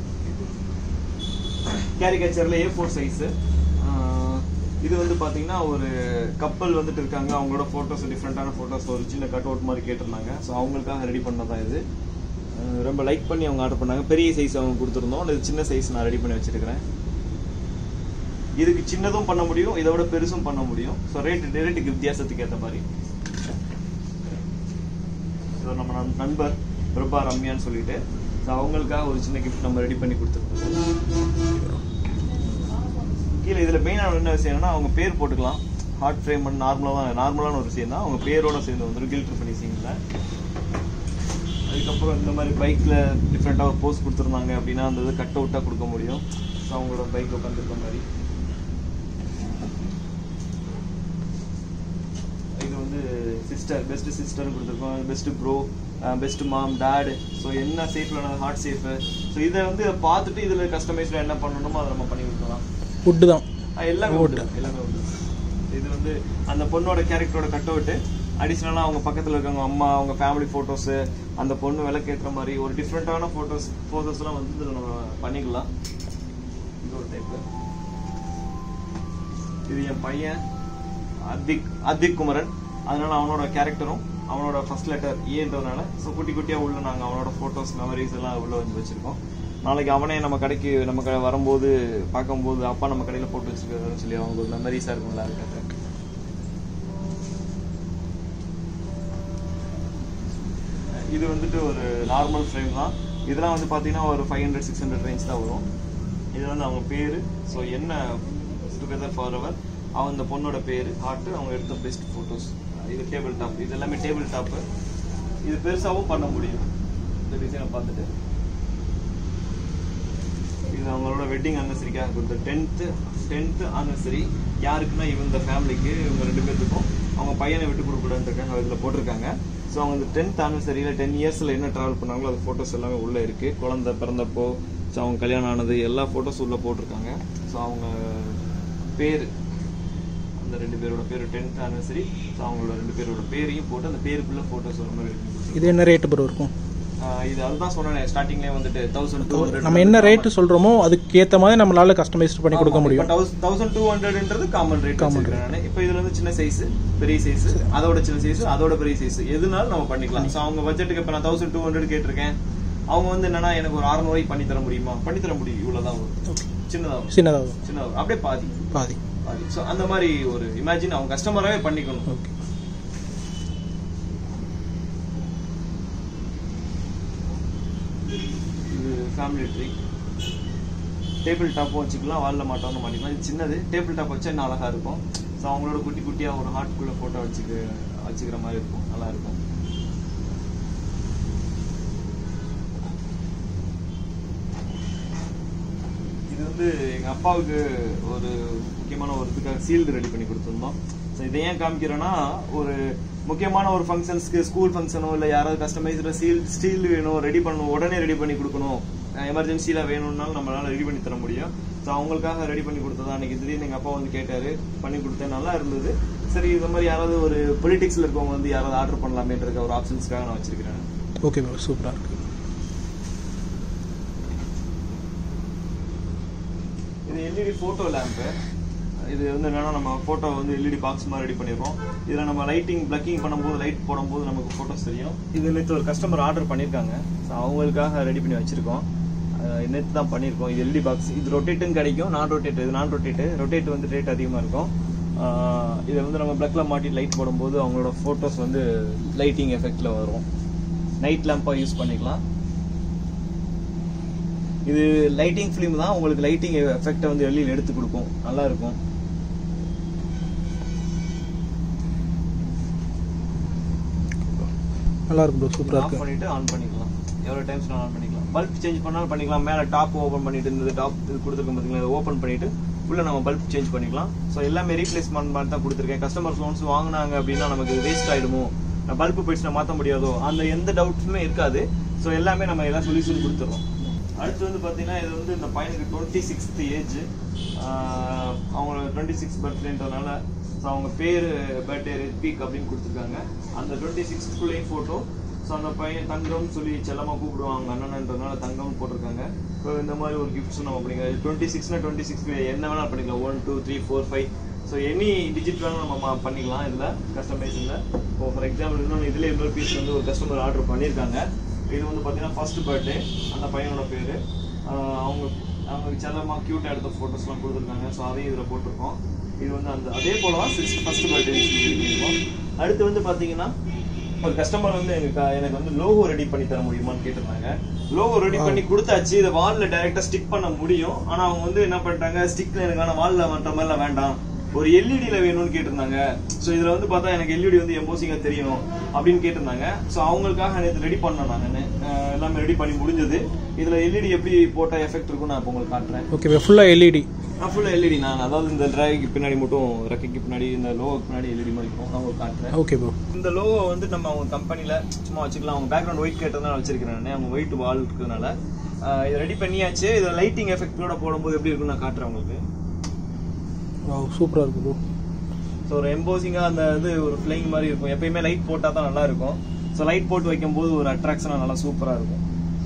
கேரிகேச்சர்ல A4 size. இது வந்து பாத்தீங்கன்னா ஒரு கப்பல் வந்துட்டு இருக்காங்க, அவங்களோட போட்டோஸ் டிஃப்ரெண்டான போட்டோஸ் ஒரு சின்ன கட் அவுட் மாதிரி கேட்டிருந்தாங்க. ஸோ அவங்களுக்காக ரெடி பண்ணதான் இது. ரொம்ப லைக் பண்ணி அவங்க ஆர்டர் பண்ணாங்க. பெரிய சைஸ் அவங்க கொடுத்துருந்தோம், இது சின்ன சைஸ் நான் ரெடி பண்ணி வச்சிருக்கிறேன். இதுக்கு சின்னதும் பண்ண முடியும், இதை விட பெருசும் பண்ண முடியும். ஸோ ரேட்டுக்கு வித்தியாசத்துக்கு ஏற்ற மாதிரி. ஸோ நம்ம நண்பர் பிரபா ரம்யான்னு சொல்லிட்டு ஸோ அவங்களுக்காக ஒரு சின்ன கிஃப்ட் நம்ம ரெடி பண்ணி கொடுத்துருக்கோம். கீழே இதில் மெயினான என்ன விஷயம்னா அவங்க பேர் போட்டுக்கலாம். ஹார்ட் ஃப்ரேம் பண்ணி நார்மலான ஒரு விஷயம் தான். அவங்க பேரோட சேர்ந்து வந்துடும் கில்டர் ஃபினிஷிங்கில். அதுக்கப்புறம் இந்த மாதிரி பைக்கில் டிஃப்ரெண்ட்டாக ஒரு போஸ் கொடுத்துருந்தாங்க அப்படின்னா அந்த இது கட் அவுட்டாக கொடுக்க முடியும். ஸோ அவங்களோட பைக் உட்காந்துருக்க மாதிரி இது வந்து சிஸ்டர், பெஸ்ட் சிஸ்டர்னு கொடுத்துருக்கோம். Best bro, best mom, dad. So என்ன சேஃபில் ஹார்ட் சேஃபு. ஸோ இதை வந்து பார்த்துட்டு இதில் கஸ்டமைஸில் என்ன பண்ணணுமோ அதை நம்ம பண்ணி கொடுக்கலாம். வுட்டு தான் எல்லாமே வுட்டு. இது வந்து அந்த பொண்ணோட கேரக்டரோட கட் அவுட்டு. அடிஷ்னலாக அவங்க பக்கத்தில் இருக்காங்க அம்மா, அவங்க ஃபேமிலி ஃபோட்டோஸு, அந்த பொண்ணு விளக்கேற்ற மாதிரி ஒரு டிஃப்ரெண்ட்டான ஃபோட்டோஸ்லாம் வந்து இதில் நம்ம பண்ணிக்கலாம். இது ஒரு டைப்பு. இது என் பையன் அத்திக் குமரன். அதனால அவனோட கேரக்டரும் அவனோட ஃபர்ஸ்ட் லெட்டர் ஏன்றதுனால ஸோ குட்டி குட்டியாக உள்ள நாங்கள் அவனோட ஃபோட்டோஸ் மெமரிஸ் எல்லாம் உள்ள வந்து வச்சுருக்கோம். நாளைக்கு அவனே நம்ம கடைக்கு வரும்போது பார்க்கும்போது அப்பா நம்ம கடையில் போட்டு வச்சுருக்காருன்னு சொல்லி அவங்க ஒரு மெமரிஸாக இருக்கும்ல அதுக்காக. இது வந்துட்டு ஒரு நார்மல் ஃப்ரேம் தான். இதெல்லாம் வந்து பார்த்தீங்கன்னா ஒரு 500-600 ரேஞ்ச் தான் வரும். இது வந்து அவங்க பேர். ஸோ என்ன டுகெதர் ஃபார் எவர் அவங்க இந்த பொண்ணோட பேர், ஹார்ட்டு, அவங்க எடுத்த பெஸ்ட் ஃபோட்டோஸ். இது டேபிள் டாப். இது எல்லாமே டேபிள் டாப்பு. இது பெருசாகவும் பண்ண முடியும் இந்த டிசைனை பார்த்துட்டு. இது அவங்களோட வெட்டிங் அனிவர்சரிக்காக கொடுத்த 10th அனிவர்சரி. யாருக்குன்னா இந்த ஃபேமிலிக்கு, இவங்க 2 பேர்த்துக்கும் அவங்க பையனை விட்டு கொடுக்கூடாதுக்காக இதில் போட்டிருக்காங்க. ஸோ அவங்க இந்த 10th அனிவர்சரியில் 10 இயர்ஸில் என்ன ட்ராவல் பண்ணாங்களோ அது ஃபோட்டோஸ் எல்லாமே உள்ளே இருக்குது. குழந்தை பிறந்தப்போ, ஸோ அவங்க கல்யாணம் ஆனது எல்லா ஃபோட்டோஸ் உள்ளே போட்டிருக்காங்க. ஸோ அவங்க பேர், அந்த 2 பேரோட பேர் 10th அனிவர்சரி. ஸோ அவங்களோட 2 பேரோட பேரையும் போட்டு அந்த பேருக்குள்ள ஃபோட்டோஸ் வர மாதிரி இருக்கு. இது என்ன ரேட்டு ப்ரோ இருக்கும்? இது அதுதான் சொன்னேன் ஸ்டார்டிங்லேயே வந்துட்டு 1200. நம்ம என்ன ரேட்டு சொல்கிறோமோ அதுக்கு ஏற்ற மாதிரி நம்மளால கஸ்டமைஸ்ட் பண்ணி கொடுக்க முடியும். 1200ன்றது காமன் ரேட் வச்சிருக்கேன். இப்போ இதுல வந்து சின்ன சைஸ், பெரிய சைஸ், அதோட சின்ன சைஸ், அதோட பெரிய சைஸ் எதுனாலும் நம்ம பண்ணிக்கலாம். ஸோ அவங்க பட்ஜெட்டுக்கு இப்போ நான் 1200 கேட்டிருக்கேன். அவங்க வந்து என்னன்னா எனக்கு ஒரு 600 பண்ணி தர முடியுமா? பண்ணி தர முடியும். இவ்வளோதான் வரும். சின்னதாக அப்படியே பாதி. ஸோ அந்த மாதிரி ஒரு இமேஜின் அவங்க கஸ்டமராகவே பண்ணிக்கணும். இது ஃபேமிலி ட்ரீ. டேபிள் டாப்பும் வச்சுக்கலாம், வாலில் மாட்டோம்னு மாட்டிக்கலாம். இது சின்னது. டேபிள் டாப் வச்சா இன்னும் அழகாக இருக்கும். ஸோ அவங்களோட குட்டி குட்டியாக ஒரு ஹார்ட்குள்ளே ஃபோட்டோ வச்சுக்கிற மாதிரி இருக்கும். நல்லா இருக்கும். இது வந்து எங்கள் அப்பாவுக்கு ஒரு முக்கியமான ஒரு இதுக்காக சீல்டு ரெடி பண்ணி கொடுத்துருந்தோம். ஸோ இதை ஏன் காமிக்கிறேன்னா, ஒரு முக்கியமான ஒரு ஃபங்க்ஷன்ஸ்க்கு, ஸ்கூல் ஃபங்க்ஷனோ இல்லை யாராவது கஸ்டமைஸ்டு ஸ்டீல் வேணும், ரெடி பண்ணணும், உடனே ரெடி பண்ணி கொடுக்கணும், எமர்ஜென்சியில் வேணும்னாலும் நம்மளால ரெடி பண்ணி தர முடியும். ஸோ அவங்களுக்காக ரெடி பண்ணி கொடுத்ததா அன்றைக்கி திடீர்னு எங்கள் அப்பா வந்து கேட்டார், பண்ணி கொடுத்தேன், நல்லா இருந்தது. சரி இந்த மாதிரி யாராவது ஒரு பொலிட்டிக்ஸில் இருக்கவங்க வந்து யாராவது ஆர்டர் பண்ணலாமேன்ற ஒரு ஆப்ஷன்ஸ்க்காக நான் வச்சிருக்கிறேன். ஓகே ப்ரோ, சூப்பராக இருக்கு. இது எல்இடி ஃபோட்டோ லேம்ப்பு. இது வந்து என்னன்னா நம்ம ஃபோட்டோ வந்து எல்இடி பாக்ஸ் மாதிரி ரெடி பண்ணிடுறோம். இதில் நம்ம லைட்டிங் பிளக்கிங் பண்ணும்போது, லைட் போடும்போது நமக்கு ஃபோட்டோஸ் தெரியும். இது நேற்று ஒரு கஸ்டமர் ஆர்டர் பண்ணியிருக்காங்க. ஸோ அவங்களுக்காக ரெடி பண்ணி வச்சுருக்கோம். நேற்று தான் பண்ணியிருக்கோம். இது எல்இடி பாக்ஸ். இது ரொட்டேட்டும் கிடைக்கும், நான் ரொட்டேட் வந்து ரேட் அதிகமாக இருக்கும். இதை வந்து நம்ம பிளக்கில் மாட்டி லைட் போடும்போது அவங்களோட ஃபோட்டோஸ் வந்து லைட்டிங் எஃபெக்டில் வரும். நைட் லேம்பாக யூஸ் பண்ணிக்கலாம். இது லைட்டிங் ஃபிலிம் தான். உங்களுக்கு லைட்டிங் எஃபெக்டை வந்து வெளியில் எடுத்து கொடுக்கும். நல்லா இருக்கும். நல்லா இருக்கும் ப்ரோ, சூப்பராக ஆஃப் பண்ணிட்டு ஆன் பண்ணிக்கலாம். எவ்வளோ டைம்ஸ் ஆன் பண்ணிக்கலாம். பல்ப் சேஞ்ச் பண்ணாலும் பண்ணிக்கலாம். மேலே டாப் ஓப்பன் பண்ணிட்டு இந்த டாப் இது கொடுத்துருக்கோம் பார்த்தீங்களா, இதை ஓப்பன் பண்ணிட்டு உள்ள நம்ம பல்ப் சேஞ்ச் பண்ணிக்கலாம். ஸோ எல்லாமே ரீப்ளேஸ்மெண்ட் மாதிரி தான் கொடுத்துருக்கேன். கஸ்டமர்ஸ் ஒன்ஸ் வாங்கினாங்க அப்படின்னா நமக்கு வேஸ்ட் ஆகிடுமோ, நான் பல்ப் போயிடுச்சு மாற்ற முடியாதோ, அந்த எந்த டவுட்ஸுமே இருக்காது. ஸோ எல்லாமே நம்ம எல்லாம் சொல்யூஷன் கொடுத்துருவோம். அடுத்து வந்து பார்த்தீங்கன்னா இது வந்து இந்த பையனுக்கு 26th ஏஜ், அவங்களோட 26 பர்த்டேன்றதுனால ஸோ அவங்க பேர் பர்த்டே ரெட்பீக் அப்படின்னு கொடுத்துருக்காங்க. அந்த 26th ஃபோட்டோ. ஸோ அந்த பையன் தங்கம்னு சொல்லி செல்லமாக கூப்பிடுவாங்க அண்ணன்றதுனால தங்கம்னு போட்டிருக்காங்க. ஸோ இந்த மாதிரி ஒரு கிஃப்ட்ஸும் நம்ம பண்ணிக்கலாம். 26 என்ன வேணாலும் பண்ணிக்கலாம். 1 2 3 4 5 ஸோ எனி டிஜிட் வேணாலும் நம்ம பண்ணிக்கலாம். இதில் கஸ்டமைஸில் இப்போ ஃபார் எக்ஸாம்பிள் இன்னொன்று இதில் இன்னொரு பீஸ் வந்து ஒரு கஸ்டமர் ஆர்டர் பண்ணியிருக்காங்க. இது வந்து பார்த்தீங்கன்னா ஃபர்ஸ்ட் பர்த்டே, அந்த பையனோட பேர். அவங்க செல்லமாக க்யூட்டாக எடுத்த ஃபோட்டோஸ்லாம் கொடுத்துருக்காங்க. ஸோ அதையும் இதில் போட்டிருக்கோம். இது வந்து அந்த அதே போல தான் ஃபர்ஸ்ட் பர்த்டே சொல்லியிருக்கோம். அடுத்து வந்து பார்த்தீங்கன்னா இப்போ கஸ்டமர் வந்து எனக்கு வந்து லோகோ ரெடி பண்ணி தர முடியுமான்னு கேட்டிருந்தாங்க. லோகோ ரெடி பண்ணி கொடுத்தாச்சு. இதை வால்ல டைரக்டா ஸ்டிக் பண்ண முடியும். ஆனா அவங்க வந்து என்ன பண்ணிட்டாங்க, ஸ்டிக்ல எனக்கான வால்ல மாற்ற மாதிரிலாம் வேண்டாம், ஒரு எல்இடில வேணும்னு கேட்டிருந்தாங்க. ஸோ இதுல வந்து பார்த்தா எனக்கு எல்இடி வந்து எம்போசிங்கா தெரியணும் அப்படின்னு கேட்டிருந்தாங்க. ஸோ அவங்களுக்காக நேற்று ரெடி பண்ணேன் நான். எல்லாமே ரெடி பண்ணி முடிஞ்சது. இதுல எல்இடி எப்படி போட்டா எஃபெக்ட் இருக்கும் நான் இப்போ உங்களுக்கு காட்டுறேன். ஓகே, ஃபுல்லா எல்இடி. ஃபுல்லா எல்இடி. நான் அதாவது இந்த டிரைவுக்கு பின்னாடி மட்டும், ரெக்கைக்கு பின்னாடி, இந்த லோகோக்கு பின்னாடி எல்இடி மாதிரி இருக்கும். நான் உங்களுக்கு காட்டுறேன். Okay bro. இந்த லோகோ வந்து நம்ம அவங்க கம்பெனில சும்மா வச்சுக்கலாம். அவங்க பேக்ரவுண்ட் ஒயிட் கேட்டதுனால வச்சிருக்கிறேன். அவங்க ஒயிட் வால் இருக்கிறதுனால இதை ரெடி பண்ணியாச்சு. இதை லைட்டிங் எஃபெக்டோட போடும்போது எப்படி இருக்குன்னு நான் காட்டுறேன் உங்களுக்கு. சூப்பரா இருக்கு ப்ரோ. ஸோ ஒரு எம்போசிங்கா அந்த இது ஒரு ஃபிளைங் மாதிரி இருக்கும். எப்பயுமே லைட் போட்டா தான் நல்லா இருக்கும். ஸோ லைட் போட்டு வைக்கும்போது ஒரு அட்ராக்ஷனா நல்லா சூப்பரா இருக்கும்.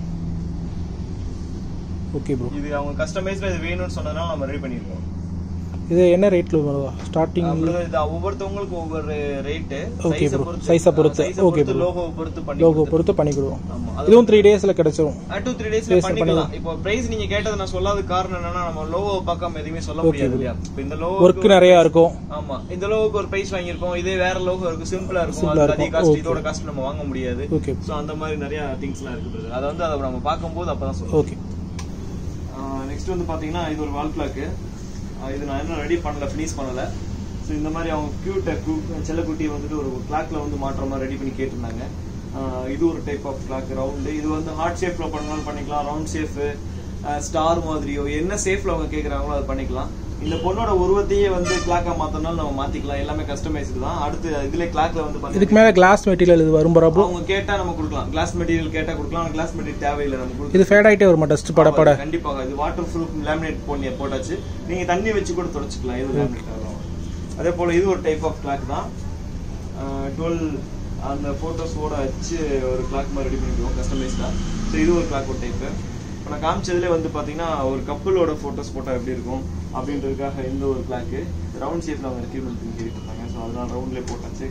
Okay bro. இது அவங்க கஸ்டமைஸ்ல இது வேணும்னு சொன்னதுனால நம்ம ரெடி பண்ணிருக்கோம். இது என்ன ரேட்ல வருவா ஸ்டார்டிங்? இது ஒவ்வொருத்தவங்களுக்கு ஒவ்வொரு ரேட். Okay bro. சைஸை பொறுத்து. Okay bro. லோகோ பொறுத்து பண்ணி கொடுவோம். இதுவும் 3 டேஸ்ல கிடைச்சிரும். 2-3 டேஸ்ல பண்ணிக்கலாம். இப்போ பிரைஸ் நீங்க கேட்டது நான் சொல்லாத காரணம் என்னன்னா, நம்ம லோகோ பார்க்காம எதுவுமே சொல்ல முடியாது இல்லையா? இப்போ இந்த லோகோ வர்க் நிறைய இருக்கும். ஆமா, இந்த லோகோக்கு ஒரு பிரைஸ் வாங்கியிருக்கோம். இதே வேற லோகோ இருக்கு, சிம்பிளா இருக்கும். அது அதிக காஸ்ட், இதோட காஸ்ட் நம்ம வாங்க முடியாது. ஓகே. சோ அந்த மாதிரி நிறைய திங்ஸ்லாம் இருக்கு. அதை வந்து அதை நம்ம பார்க்கும்போது அப்பதான் சொல்லுவோம். ஓகே. நெக்ஸ்ட் வந்து பாத்தீங்கன்னா இது ஒரு வால் கிளாக். இது நான் இன்னும் ரெடி பண்ணல, ஃபினிஷ் பண்ணல. ஸோ இந்த மாதிரி அவங்க செல்லக்குட்டியை வந்துட்டு ஒரு கிளாக்ல வந்து மாற்ற மாதிரி ரெடி பண்ணி கேட்டிருந்தாங்க. இது ஒரு டைப் ஆஃப் கிளாக், ரவுண்டு. இது வந்து ஹார்ட் ஷேப்ல பண்ணாலும் பண்ணிக்கலாம், ரவுண்ட் ஷேப், ஸ்டார் மாதிரியோ என்ன ஷேப்ல அவங்க கேட்கறாங்களோ அதை பண்ணிக்கலாம். இந்த பொண்ணோட உருவத்தையே வந்து கிளாக்கா மாத்தனாலும் நம்ம மாத்திக்கலாம். எல்லாமே கஸ்டமைஸ்டு தான். அடுத்து இதுல கிளாக்ல வந்து இதுக்கு மேல கிளாஸ் மெட்டீரியல் இது வரும் ப்ரோ. அவங்க கேட்டா நம்ம கொடுக்கலாம். கிளாஸ் மெட்டீரியல் கேட்டா கொடுக்கலாம். கிளாஸ் மெட்டீரியல் தேவையில்லை நம்ம கொடுக்கலாம். இது ஃபேட் ஆயிட்டே வருமா டஸ்ட் பட? கண்டிப்பாக. இது வாட்டர் ப்ரூஃப் லேமினேட் போட்டாச்சு. நீங்க தண்ணி வச்சு கூட தொடச்சிக்கலாம். இது லேமினேட் ஆகும். அதே போல இது ஒரு டைப் ஆஃப் கிளாக் தான். 12 அந்த போட்டோஸோட வச்சு ஒரு கிளாக் மாதிரி ரெடி பண்ணிடுவோம் கஸ்டமைஸ்டா. ஸோ இது ஒரு கிளாக் ஒரு டைப். இப்போ நான் காமிச்சதுல வந்து பாத்தீங்கன்னா ஒரு கப்பலோட போட்டோஸ் போட்டா எப்படி இருக்கும் அப்படின்றதுக்காக இந்த ஒரு கிளாக்கு ரவுண்ட் ஷேப்ல அவங்க ரெக்யூர்மெண்ட் பண்ணி கேட்டுருந்தாங்க. ஸோ அதனால ரவுண்ட்லேயே போட்டாச்சு.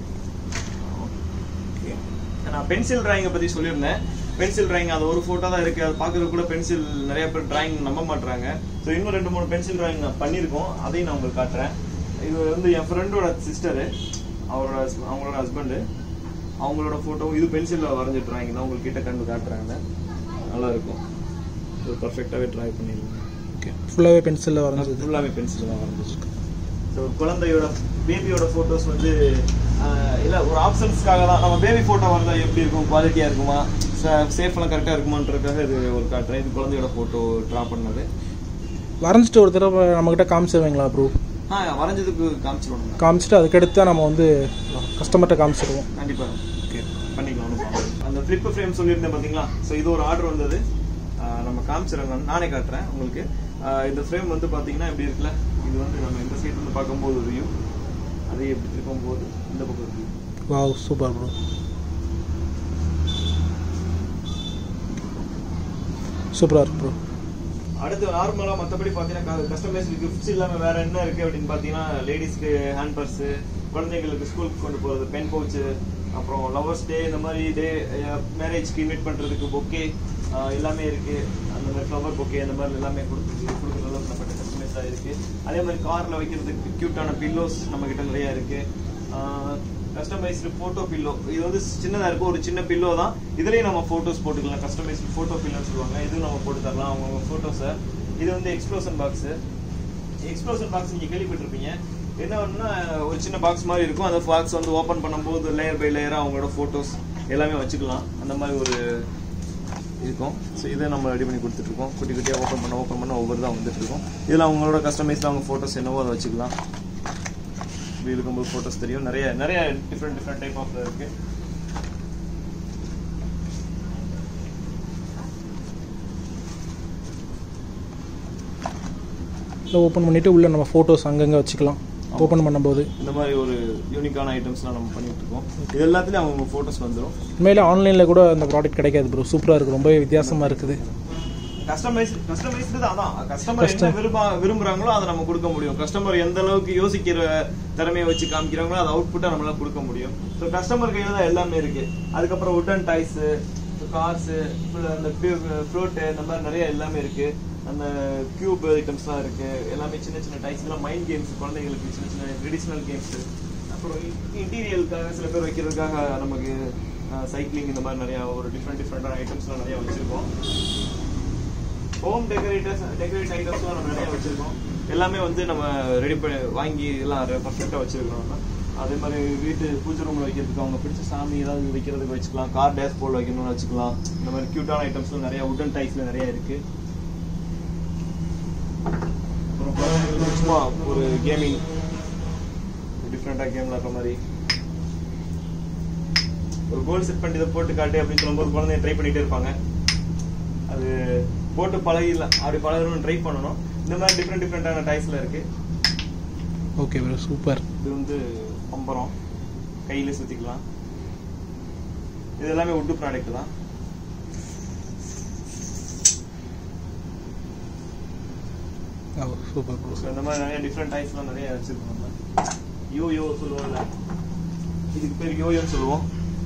நான் பென்சில் டிராயிங்கை பத்தி சொல்லியிருந்தேன். பென்சில் டிராயிங் அது ஒரு போட்டோ தான் இருக்கு. அது பாக்குறது கூட பென்சில் நிறைய பேர் டிராயிங் நம்ப மாட்டாங்க. ஸோ இன்னும் 2-3 பென்சில் டிராயிங் நான் பண்ணியிருக்கோம். அதையும் நான் உங்களுக்கு காட்டுறேன். இது வந்து என் ஃப்ரெண்டோட சிஸ்டரு, அவங்களோட ஹஸ்பண்டு, அவங்களோட போட்டோ. இது பென்சில்ல வரைஞ்ச டிராயிங் தான். உங்களுக்கு கிட்ட கண்டு காட்டுறாங்க. நல்லா இருக்கும். பர்ஃபெக்டாவே ட்ரை பண்ணிருக்கோம். ஓகே. ஃபுல்லாவே பென்சில்ல வரைஞ்சது. ஃபுல்லாவே பென்சில்ல தான் வரைஞ்சிருக்கு. ஸோ குழந்தையோட பேபியோட போட்டோஸ் வந்து இல்ல ஒரு ஆப்ஷன்ஸ்க்காக தான். நம்ம பேபி போட்டோ வரைஞ்சா எப்படி இருக்கும், குவாலிட்டியா இருக்குமா, சேஃப்லாம் கரெக்டா இருக்குமான்றதுக்காக இது ஒரு காட்டுறேன். இது குழந்தையோட போட்டோ ட்ரா பண்ணது. வரைஞ்சிட்டு ஒரு தடவை நம்ம கிட்ட காமிச்சிருவீங்களா ப்ரோ? வரைஞ்சதுக்கு காமிச்சிட்டு அதுக்கடுத்து நம்ம வந்து கஸ்டமர்கிட்ட காமிச்சிடுவோம். கண்டிப்பா. ஓகே, பண்ணிக்கலாம். அந்த ஃபிளிப் ஃப்ரேம் சொல்லியிருந்தேன் பாத்தீங்களா? ஸோ இது ஒரு ஆர்டர் வந்தது. நம்ம காமிச்சிருங்க, நானே காட்டுறேன் உங்களுக்கு. இந்த ஃப்ரேம் வந்து பாத்தீங்கன்னா எப்படி இருக்குல்ல, இது வந்து நம்ம இந்த சைடு வந்து பார்க்கும்போது ஒரு வியூ, அதே எப்படி இருக்கும்போது இந்த பக்கம் வியூ. வாவ், சூப்பர் ப்ரோ, சூப்பரா இருக்கு ப்ரோ. அடுத்து நார்மலா மற்றபடி பாத்தீங்கன்னா கஸ்டமைஸ்டு கிஃப்ட்ஸ் இல்லாம வேற என்ன இருக்கு அப்படின்னு பாத்தீங்கன்னா, லேடிஸ்க்கு ஹேண்ட் பர்ஸ், குழந்தைங்களுக்கு ஸ்கூலுக்கு கொண்டு போறது பென் பவுச், அப்புறம் லவர்ஸ் டே இந்த மாதிரி டே, மேரேஜ்க்கு இன்வைட் பண்றதுக்கு பொக்கே எல்லாமே இருக்கு. அந்த மாதிரி ஃப்ளவர் பொக்கே அந்த மாதிரி எல்லாமே கொடுக்குற அளவுக்கு நம்மகிட்ட கஸ்டமைஸா இருக்கு. அதே மாதிரி கார்ல வைக்கிறதுக்கு கியூட்டான பில்லோஸ் நம்ம கிட்ட நிறைய இருக்கு. கஸ்டமைஸ்டு போட்டோ பில்லோ, இது வந்து சின்னதா இருக்கும், ஒரு சின்ன பில்லோ தான். இதுலயும் நம்ம போட்டோஸ் போட்டுக்கலாம். கஸ்டமைஸ்டு போட்டோ பில்லோன்னு சொல்லுவாங்க. இதுவும் நம்ம போட்டு தரலாம் அவங்க போட்டோஸை. இது வந்து எக்ஸ்ப்ளோஷன் பாக்ஸ். எக்ஸ்ப்ளோஷன் பாக்ஸ் நீங்க கேள்விப்பட்டிருப்பீங்க. என்ன ஒண்ணுன்னா, ஒரு சின்ன பாக்ஸ் மாதிரி இருக்கும். அந்த பாக்ஸ் வந்து ஓப்பன் பண்ணும்போது லேயர் பை லேயரா அவங்களோட போட்டோஸ் எல்லாமே வச்சுக்கலாம். அந்த மாதிரி ஒரு இருக்கும். ஸோ இதை நம்ம ரெடி பண்ணி கொடுத்துட்டு இருக்கோம். குட்டி குட்டியாக ஓப்பன் பண்ண ஒவ்வொரு தான் வந்துட்டு இருக்கும். இதில் அவங்களோட கஸ்டமைஸ்ல அவங்க போட்டோஸ் என்னவோ அதை வச்சுக்கலாம். இப்படி இருக்கும்போது போட்டோஸ் தெரியும். நிறைய டிஃப்ரெண்ட் டைப் ஆஃப் இருக்கு. ஓப்பன் பண்ணிட்டு உள்ள நம்ம போட்டோஸ் அங்கங்க வச்சுக்கலாம். ஓப்பன் பண்ணும்போது இந்த மாதிரி ஒரு யூனிக்கான ஐட்டம்ஸ்லாம் நம்ம பண்ணிட்டு இருக்கோம். இது எல்லாத்துலயும் அவங்க போட்டோஸ் வந்துடும். உண்மையில ஆன்லைன்ல கூட அந்த ப்ராடக்ட் கிடைக்காது ப்ரோ. சூப்பரா இருக்கு, ரொம்ப வித்தியாசமா இருக்குது. கஸ்டமைஸ்டு தான். கஸ்டமர் என்ன விரும்புறாங்களோ அதை நம்ம கொடுக்க முடியும். கஸ்டமர் எந்த அளவுக்கு யோசிக்கிற திறமையை வச்சு காமிக்கிறாங்களோ அதை அவுட்புட்டா நம்மளால கொடுக்க முடியும். ஸோ கஸ்டமர் கையில தான் எல்லாமே இருக்கு. அதுக்கப்புறம் உட்டன் டாய்ஸ், கார்ஸ், அந்த ஃப்ளோட்டு, இந்த மாதிரி நிறைய எல்லாமே இருக்கு. அந்த கியூப் ஐட்டம்ஸ்லாம் இருக்கு. எல்லாமே சின்ன டைஸ் எல்லாம் மைண்ட் கேம்ஸ், குழந்தைங்களுக்கு சின்ன ட்ரெடிஷனல் கேம்ஸ். அப்புறம் இன்டீரியலுக்காக சில பேர் வைக்கிறதுக்காக நமக்கு சைக்கிளிங் இந்த மாதிரி நிறைய ஒரு டிஃப்ரெண்டான ஐட்டம்ஸ்லாம் நிறைய வச்சிருக்கோம். ஹோம் டெக்கரேட் ஐட்டம்ஸ்லாம் நம்ம நிறைய வச்சிருக்கோம். எல்லாமே வந்து நம்ம ரெடி பண்ணி வாங்கி எல்லாம் பர்ஃபெக்டாக வச்சிருக்கிறோம். அதே மாதிரி வீட்டு பூஜை ரூமில் வைக்கிறதுக்கு அவங்க பிடிச்ச சாமி ஏதாவது வைக்கிறதுக்கு வச்சுக்கலாம். கார் டேஷ் போர்டு வைக்கணும்னு வச்சுக்கலாம். இந்த மாதிரி க்யூட்டான ஐட்டம்ஸ்லாம் நிறைய உட்டன் டைப்ஸில் நிறைய இருக்கு. அப்புறம் சும்மா ஒரு கேமிங் டிஃப்ரெண்டாக கேம் விளாட்ற மாதிரி ஒரு கோல் செட் பண்ணி இதை போட்டு காட்டு அப்படின்னு சொல்லும்போது குழந்தைங்க ட்ரை பண்ணிகிட்டே இருப்பாங்க. அது போட்டு பழகிடலாம். அப்படி பழகணும்னு ட்ரை பண்ணணும். இந்த மாதிரி டிஃப்ரெண்டான டைப்ஸில் இருக்கு. Okay bro, super. இது வந்து பம்பரம், கையில் சுற்றிக்கலாம். இது எல்லாமே உட்டு ப்ராடக்ட் தான். Super bro. ஸோ இந்த மாதிரி நிறைய டிஃப்ரெண்ட் டைப்ஸ்லாம் நிறைய வச்சுருக்கோம். நம்ம யோயோ சொல்லுவோம்ல, இதுக்கு பேர் யோயோன்னு சொல்லுவோம்.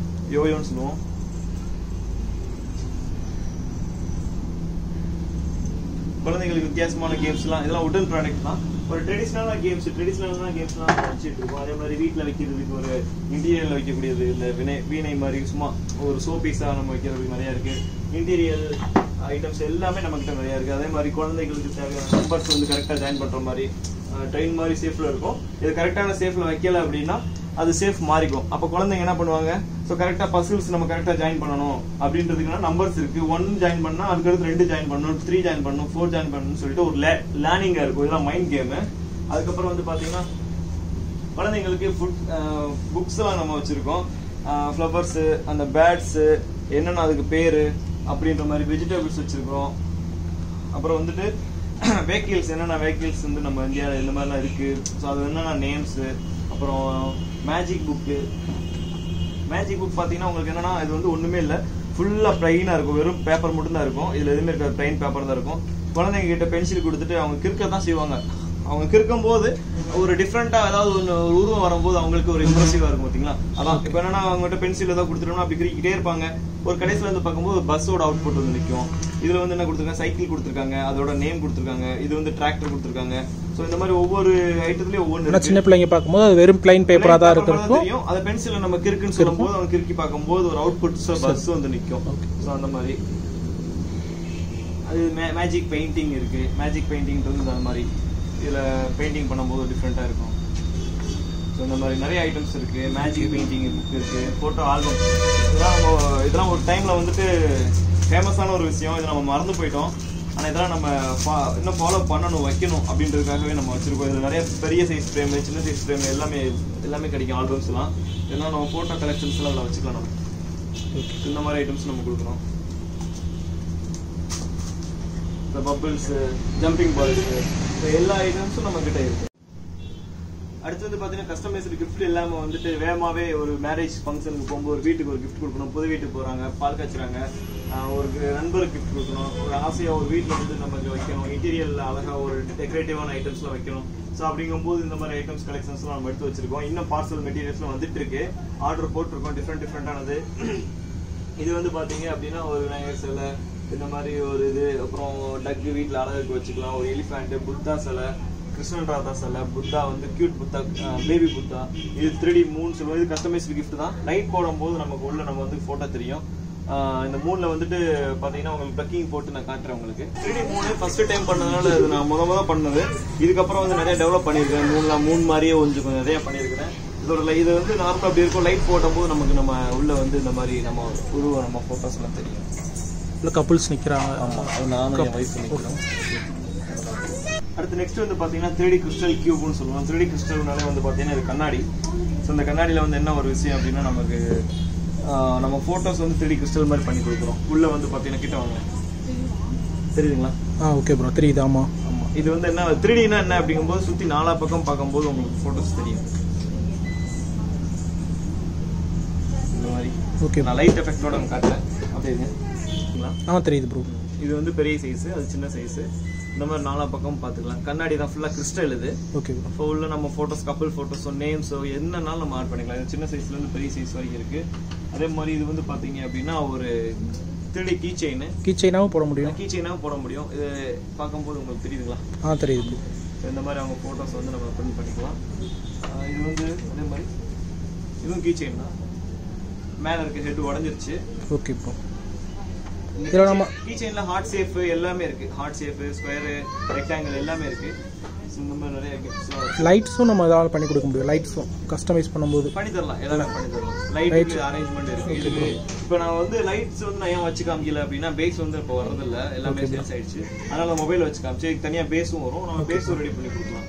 குழந்தைங்களுக்கு வித்தியாசமான கேம்ஸ்லாம் இதெல்லாம் உடன் ப்ராடக்ட் தான். ஒரு ட்ரெடிஷ்னலான கேம்ஸ்லாம் வச்சுட்டு இருக்கோம். அதே மாதிரி வீட்டில் வைக்கிறதுக்கு ஒரு இன்டீரியரில் வைக்கக்கூடியது, இந்த வீணை மாதிரி சும்மா ஒரு ஷோ பீஸாக நம்ம வைக்கிறதுக்கு நிறையா இருக்குது. இன்டீரியர் ஐட்டம்ஸ் எல்லாமே நம்மகிட்ட நிறையா இருக்குது. அதே மாதிரி குழந்தைங்களுக்கு தேவையான நம்பர்ஸ் வந்து கரெக்டாக ஜாயின் பண்ணுற மாதிரி ட்ரெயின் மாதிரி சேஃபில் இருக்கும். இது கரெக்டான சேஃபில் வைக்கல அப்படின்னா அது சேஃப் மாறிக்கும். அப்போ குழந்தைங்க என்ன பண்ணுவாங்க, ஸோ கரெக்டாக பசில்ஸ் நம்ம கரெக்டாக ஜாயின் பண்ணணும் அப்படின்றதுக்குன்னா நம்பர்ஸ் இருக்கு. 1 ஜாயின் பண்ணால் அதுக்கடுத்து 2 ஜாயின் பண்ணணும், 3 ஜாயின் பண்ணணும், 4 ஜாயின் பண்ணணும்னு சொல்லிட்டு ஒரு லேர்னிங்காக இருக்கும். இதெல்லாம் மைண்ட் கேமு. அதுக்கப்புறம் வந்து பார்த்தீங்கன்னா குழந்தைங்களுக்கு புக்ஸ்லாம் நம்ம வச்சுருக்கோம். ஃப்ளவர்ஸு, அந்த பேர்ட்ஸு என்னென்ன அதுக்கு பேர் அப்படின்ற மாதிரி வெஜிடபிள்ஸ் வச்சுருக்கோம். அப்புறம் வந்துட்டு வெஹிக்கிள்ஸ், என்னென்ன வெஹிக்கிள்ஸ் வந்து நம்ம இந்தியாவில் இந்த மாதிரிலாம் இருக்குது. ஸோ அது என்னென்ன நேம்ஸு. அப்புறம் மேஜிக் புக் பார்த்தீங்கன்னா உங்களுக்கு என்னன்னா இது வந்து ஒன்றுமே இல்லை, ஃபுல்லாக ப்ளைனாக இருக்கும். வெறும் பேப்பர் மட்டும் தான் இருக்கும். இதில் எதுவுமே இருக்காது, ப்ளைன் பேப்பர் தான் இருக்கும். குழந்தைங்க கிட்ட பென்சில் கொடுத்துட்டு அவங்க கிறுக்க தான் செய்வாங்க. அவங்க கிறுக்கும் போது ஒரு டிஃப்ரெண்ட்டாக ஏதாவது ஒரு உருவம் வரும்போது அவங்களுக்கு ஒரு இம்ப்ரெசிவாக இருக்கும். பார்த்தீங்களா, அதான் இப்போ என்னன்னா அவங்ககிட்ட பென்சில் ஏதாவது கொடுத்துட்டோம்னா அப்படி கிரிக்கிட்டே இருப்பாங்க. ஒரு கடைசியில் வந்து பார்க்கும்போது பஸ்ஸோட அவுட்புட் வந்து நிற்கும். இதில் வந்து என்ன கொடுத்துருக்காங்க, சைக்கிள் கொடுத்துருக்காங்க, அதோட நேம் கொடுத்துருக்காங்க. இது வந்து டிராக்டர் கொடுத்துருக்காங்க. ஸோ இந்த மாதிரி ஒவ்வொரு ஐட்டத்துலேயும் ஒவ்வொரு சின்ன பிள்ளைங்க பார்க்கும்போது அது வெறும் பிளைன் பேப்பராக தான் இருக்கும். தெரியும். அதை பென்சிலை நம்ம கிறுக்குன்னு சொல்லும்போது அவங்க கிறுக்கி பார்க்கும்போது ஒரு அவுட்புட் பஸ் வந்து நிற்கும். ஸோ அந்த மாதிரி அது மேஜிக் பெயிண்டிங் இருக்கு. மேஜிக் பெயிண்டிங் வந்து அந்த மாதிரி இதில் பெயிண்டிங் பண்ணும்போது டிஃப்ரெண்ட்டாக இருக்கும். ஸோ இந்த மாதிரி நிறைய ஐட்டம்ஸ் இருக்கு. மேஜிக் பெயிண்டிங் புக் இருக்கு, ஃபோட்டோ ஆல்பம். இதெல்லாம் ஒரு டைமில் வந்துட்டு ஃபேமஸான ஒரு விஷயம். இதை நம்ம மறந்து போயிட்டோம். ஆனால் இதெல்லாம் நம்ம இன்னும் ஃபாலோ பண்ணணும், வைக்கணும் அப்படின்றதுக்காகவே நம்ம வச்சிருக்கோம். இதில் நிறைய பெரிய சைஸ் ஃப்ரேம், சின்ன சைஸ் ஃப்ரேம் எல்லாமே கிடைக்கும். ஆல்பம்ஸ்லாம் இதெல்லாம் நம்ம ஃபோட்டோ கலெக்ஷன்ஸ்லாம் அதில் வச்சுக்கலாம். நம்ம இந்த மாதிரி ஐட்டம்ஸ் நம்ம கொடுக்குறோம். இந்த பபிள்ஸ், ஜம்பிங் பால்ஸ், எல்லா ஐட்டம்ஸும் நம்ம கிட்ட இருக்கு. அடுத்து வந்து பார்த்தீங்கன்னா கஸ்டமைஸ்டு கிஃப்ட் இல்லாமல் வந்துட்டு வேகமாகவே ஒரு மேரேஜ் ஃபங்க்ஷனுக்கு போகும்போது ஒரு வீட்டுக்கு ஒரு கிஃப்ட் கொடுக்கணும். புது வீட்டுக்கு போகிறாங்க, பால் காய்ச்சுறாங்க, ஒரு நண்பருக்கு கிஃப்ட் கொடுக்கணும். ஒரு ஆசையாக ஒரு வீட்டில் வந்து நமக்கு வைக்கணும். இன்டீரியரில் அழகாக ஒரு டெக்கரேட்டிவான ஐட்டம்ஸ்லாம் வைக்கணும். ஸோ அப்படிங்கும்போது இந்த மாதிரி ஐட்டம்ஸ் கலெக்ஷன்ஸ்லாம் நம்ம எடுத்து வச்சிருக்கோம். இன்னும் பார்சல் மெட்டீரியல்ஸ்லாம் வந்துட்டு இருக்கு. ஆர்டர் போட்டிருக்கோம் டிஃப்ரெண்டானது. இது வந்து பார்த்தீங்க அப்படின்னா ஒரு விநாயகர் சிலை, இந்த மாதிரி ஒரு இது, அப்புறம் டக்கு வீட்டில் அழகுக்கு வச்சுக்கலாம். ஒரு எலிஃபேண்ட்டு, புத்தா சிலை, கிருஷ்ணன் ராதா சிலை, புத்தா வந்து கியூட் புத்தா, பேபி புத்தா. இது 3D மூன் சொல்லுவோம். இது கஸ்டமைஸ்டு கிஃப்ட் தான். லைட் போடும்போது நமக்கு உள்ள நம்ம வந்து ஃபோட்டோ தெரியும். இந்த மூணில் வந்துட்டு பார்த்தீங்கன்னா உங்களுக்கு ப்ளக்கிங் போட்டு நான் காட்டுறேன் உங்களுக்கு. 3D மூணு ஃபர்ஸ்ட் டைம் பண்ணதுனால இது நான் முதல் பண்ணது. இதுக்கப்புறம் வந்து நிறைய டெவலப் பண்ணியிருக்கேன். மூணு மாதிரியே கொஞ்சம் நிறைய பண்ணியிருக்கிறேன். இது வந்து நார்மலாக அப்படி இருக்கும். லைட் போடும்போது நமக்கு நம்ம உள்ள வந்து இந்த மாதிரி நம்ம உருவம் நம்ம ஃபோட்டோஸ்லாம் தெரியும். இல்லை கப்புள்ஸ் நிற்கிறாங்க. ஆமாம், நானும் என் வைஃப் நிற்கிறோம். அடுத்து நெக்ஸ்ட் வந்து பார்த்தீங்கன்னா 3D கிறிஸ்டல் கியூப்னு சொல்லுவோம். 3D கிறிஸ்டல்னாலே வந்து பார்த்தீங்கன்னா இது கண்ணாடி. ஸோ இந்த கண்ணாடியில் வந்து என்ன ஒரு விஷயம் அப்படின்னா நமக்கு நம்ம ஃபோட்டோஸ் வந்து 3D கிறிஸ்டல் மாதிரி பண்ணி கொடுக்குறோம். உள்ளே வந்து பார்த்தீங்கன்னா கிட்ட வாங்க, தெரியுதுங்களா? ஓகே ப்ரோ, தெரியுது. ஆமாம். இது வந்து என்ன 3Dனா என்ன அப்படிங்கும்போது சுற்றி 4 பக்கம் பார்க்கும்போது உங்களுக்கு ஃபோட்டோஸ் தெரியும். இந்த மாதிரி ஓகே, நான் லைட் எஃபெக்டோட காட்டுறேன். அப்படிங்க தெரியுது ப்ரோ. இது வந்து பெரிய சைஸு, அது சின்ன சைஸு. இந்த மாதிரி 4 பக்கம் பார்த்துக்கலாம். கண்ணாடி தான், ஃபுல்லாக கிறிஸ்டல் இது. ஓகே, இப்போ உள்ள நம்ம ஃபோட்டோஸ், கப்புள் ஃபோட்டோஸோ நேம்ஸோ என்னன்னாலும் நம்ம ஆட் பண்ணிக்கலாம். இது சின்ன சைஸ்லேருந்து பெரிய சைஸ் வரைக்கும் இருக்குது. அதே மாதிரி இது வந்து பார்த்தீங்க அப்படின்னா ஒரு 3D கீ செயினாகவும் போட முடியும். இது பார்க்கும்போது உங்களுக்கு தெரியுதுங்களா? தெரியுது. இந்த மாதிரி அவங்க ஃபோட்டோஸ் வந்து நம்ம பிரிண்ட் பண்ணிக்கலாம். இது வந்து அதே மாதிரி இதுவும் கீ செயின் தான். மேல இருக்க ஹெட் உடைஞ்சிருச்சு. Okay bro. இதில் நம்ம கீ செயின்ல ஹார்ட் ஷேப் எல்லாமே இருக்கு. ஹார்ட் ஷேப், ஸ்கொயர், ரெக்டாங்கிள் எல்லாமே இருக்கு. இந்த மாதிரி நிறைய கிஃப்ட்ஸ். லைட்ஸும் நம்ம ஏதாவது பண்ணி கொடுக்க முடியும். லைட்ஸும் கஸ்டமைஸ் பண்ணும்போது பண்ணி தரலாம். எல்லாமே பண்ணி தரலாம். லைட் அரேஞ்ச்மெண்ட் இருக்கு. இதுக்கு இப்போ நான் வந்து லைட்ஸ் வந்து நான் ஏன் வச்சு காமிக்கல அப்படின்னா பேஸ் வந்து இப்போ வர்றதில்ல, எல்லாமே சேல்ஸ் ஆயிடுச்சு. அதனால மொபைல் வச்சு காமிச்சு தனியா பேஸும் வரும். நம்ம பேஸும் ரெடி பண்ணி கொடுக்கலாம்.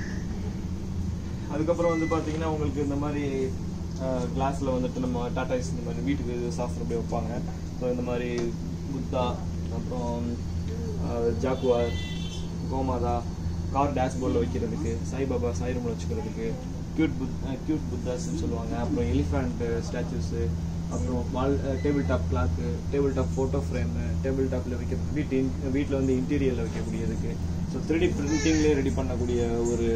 அதுக்கப்புறம் வந்து பாத்தீங்கன்னா உங்களுக்கு இந்த மாதிரி கிளாஸ்ல வந்துட்டு நம்ம டாடாஸ் இந்த மாதிரி வீட்டுக்கு சாஸ்திரம் அப்படியே வைப்பாங்க. ஸோ இந்த மாதிரி புத்தா, அப்புறம் ஜாக்குவார், கோமாதா, கார் டேஷ்போர்டில் வைக்கிறதுக்கு, சாய்பாபா சாய் ரூமில் வச்சுக்கிறதுக்கு, கியூட் புத்தாஸ்ன்னு சொல்லுவாங்க. அப்புறம் எலிஃபண்ட் ஸ்டாச்சுஸு, அப்புறம் table top clock, table top photo frame, table டாப்பில் வைக்கிறது, வீட்டில் வந்து இன்டீரியரில் வைக்கக்கூடியதுக்கு. ஸோ 3D பிரிண்டிங்லேயே ரெடி பண்ணக்கூடிய ஒரு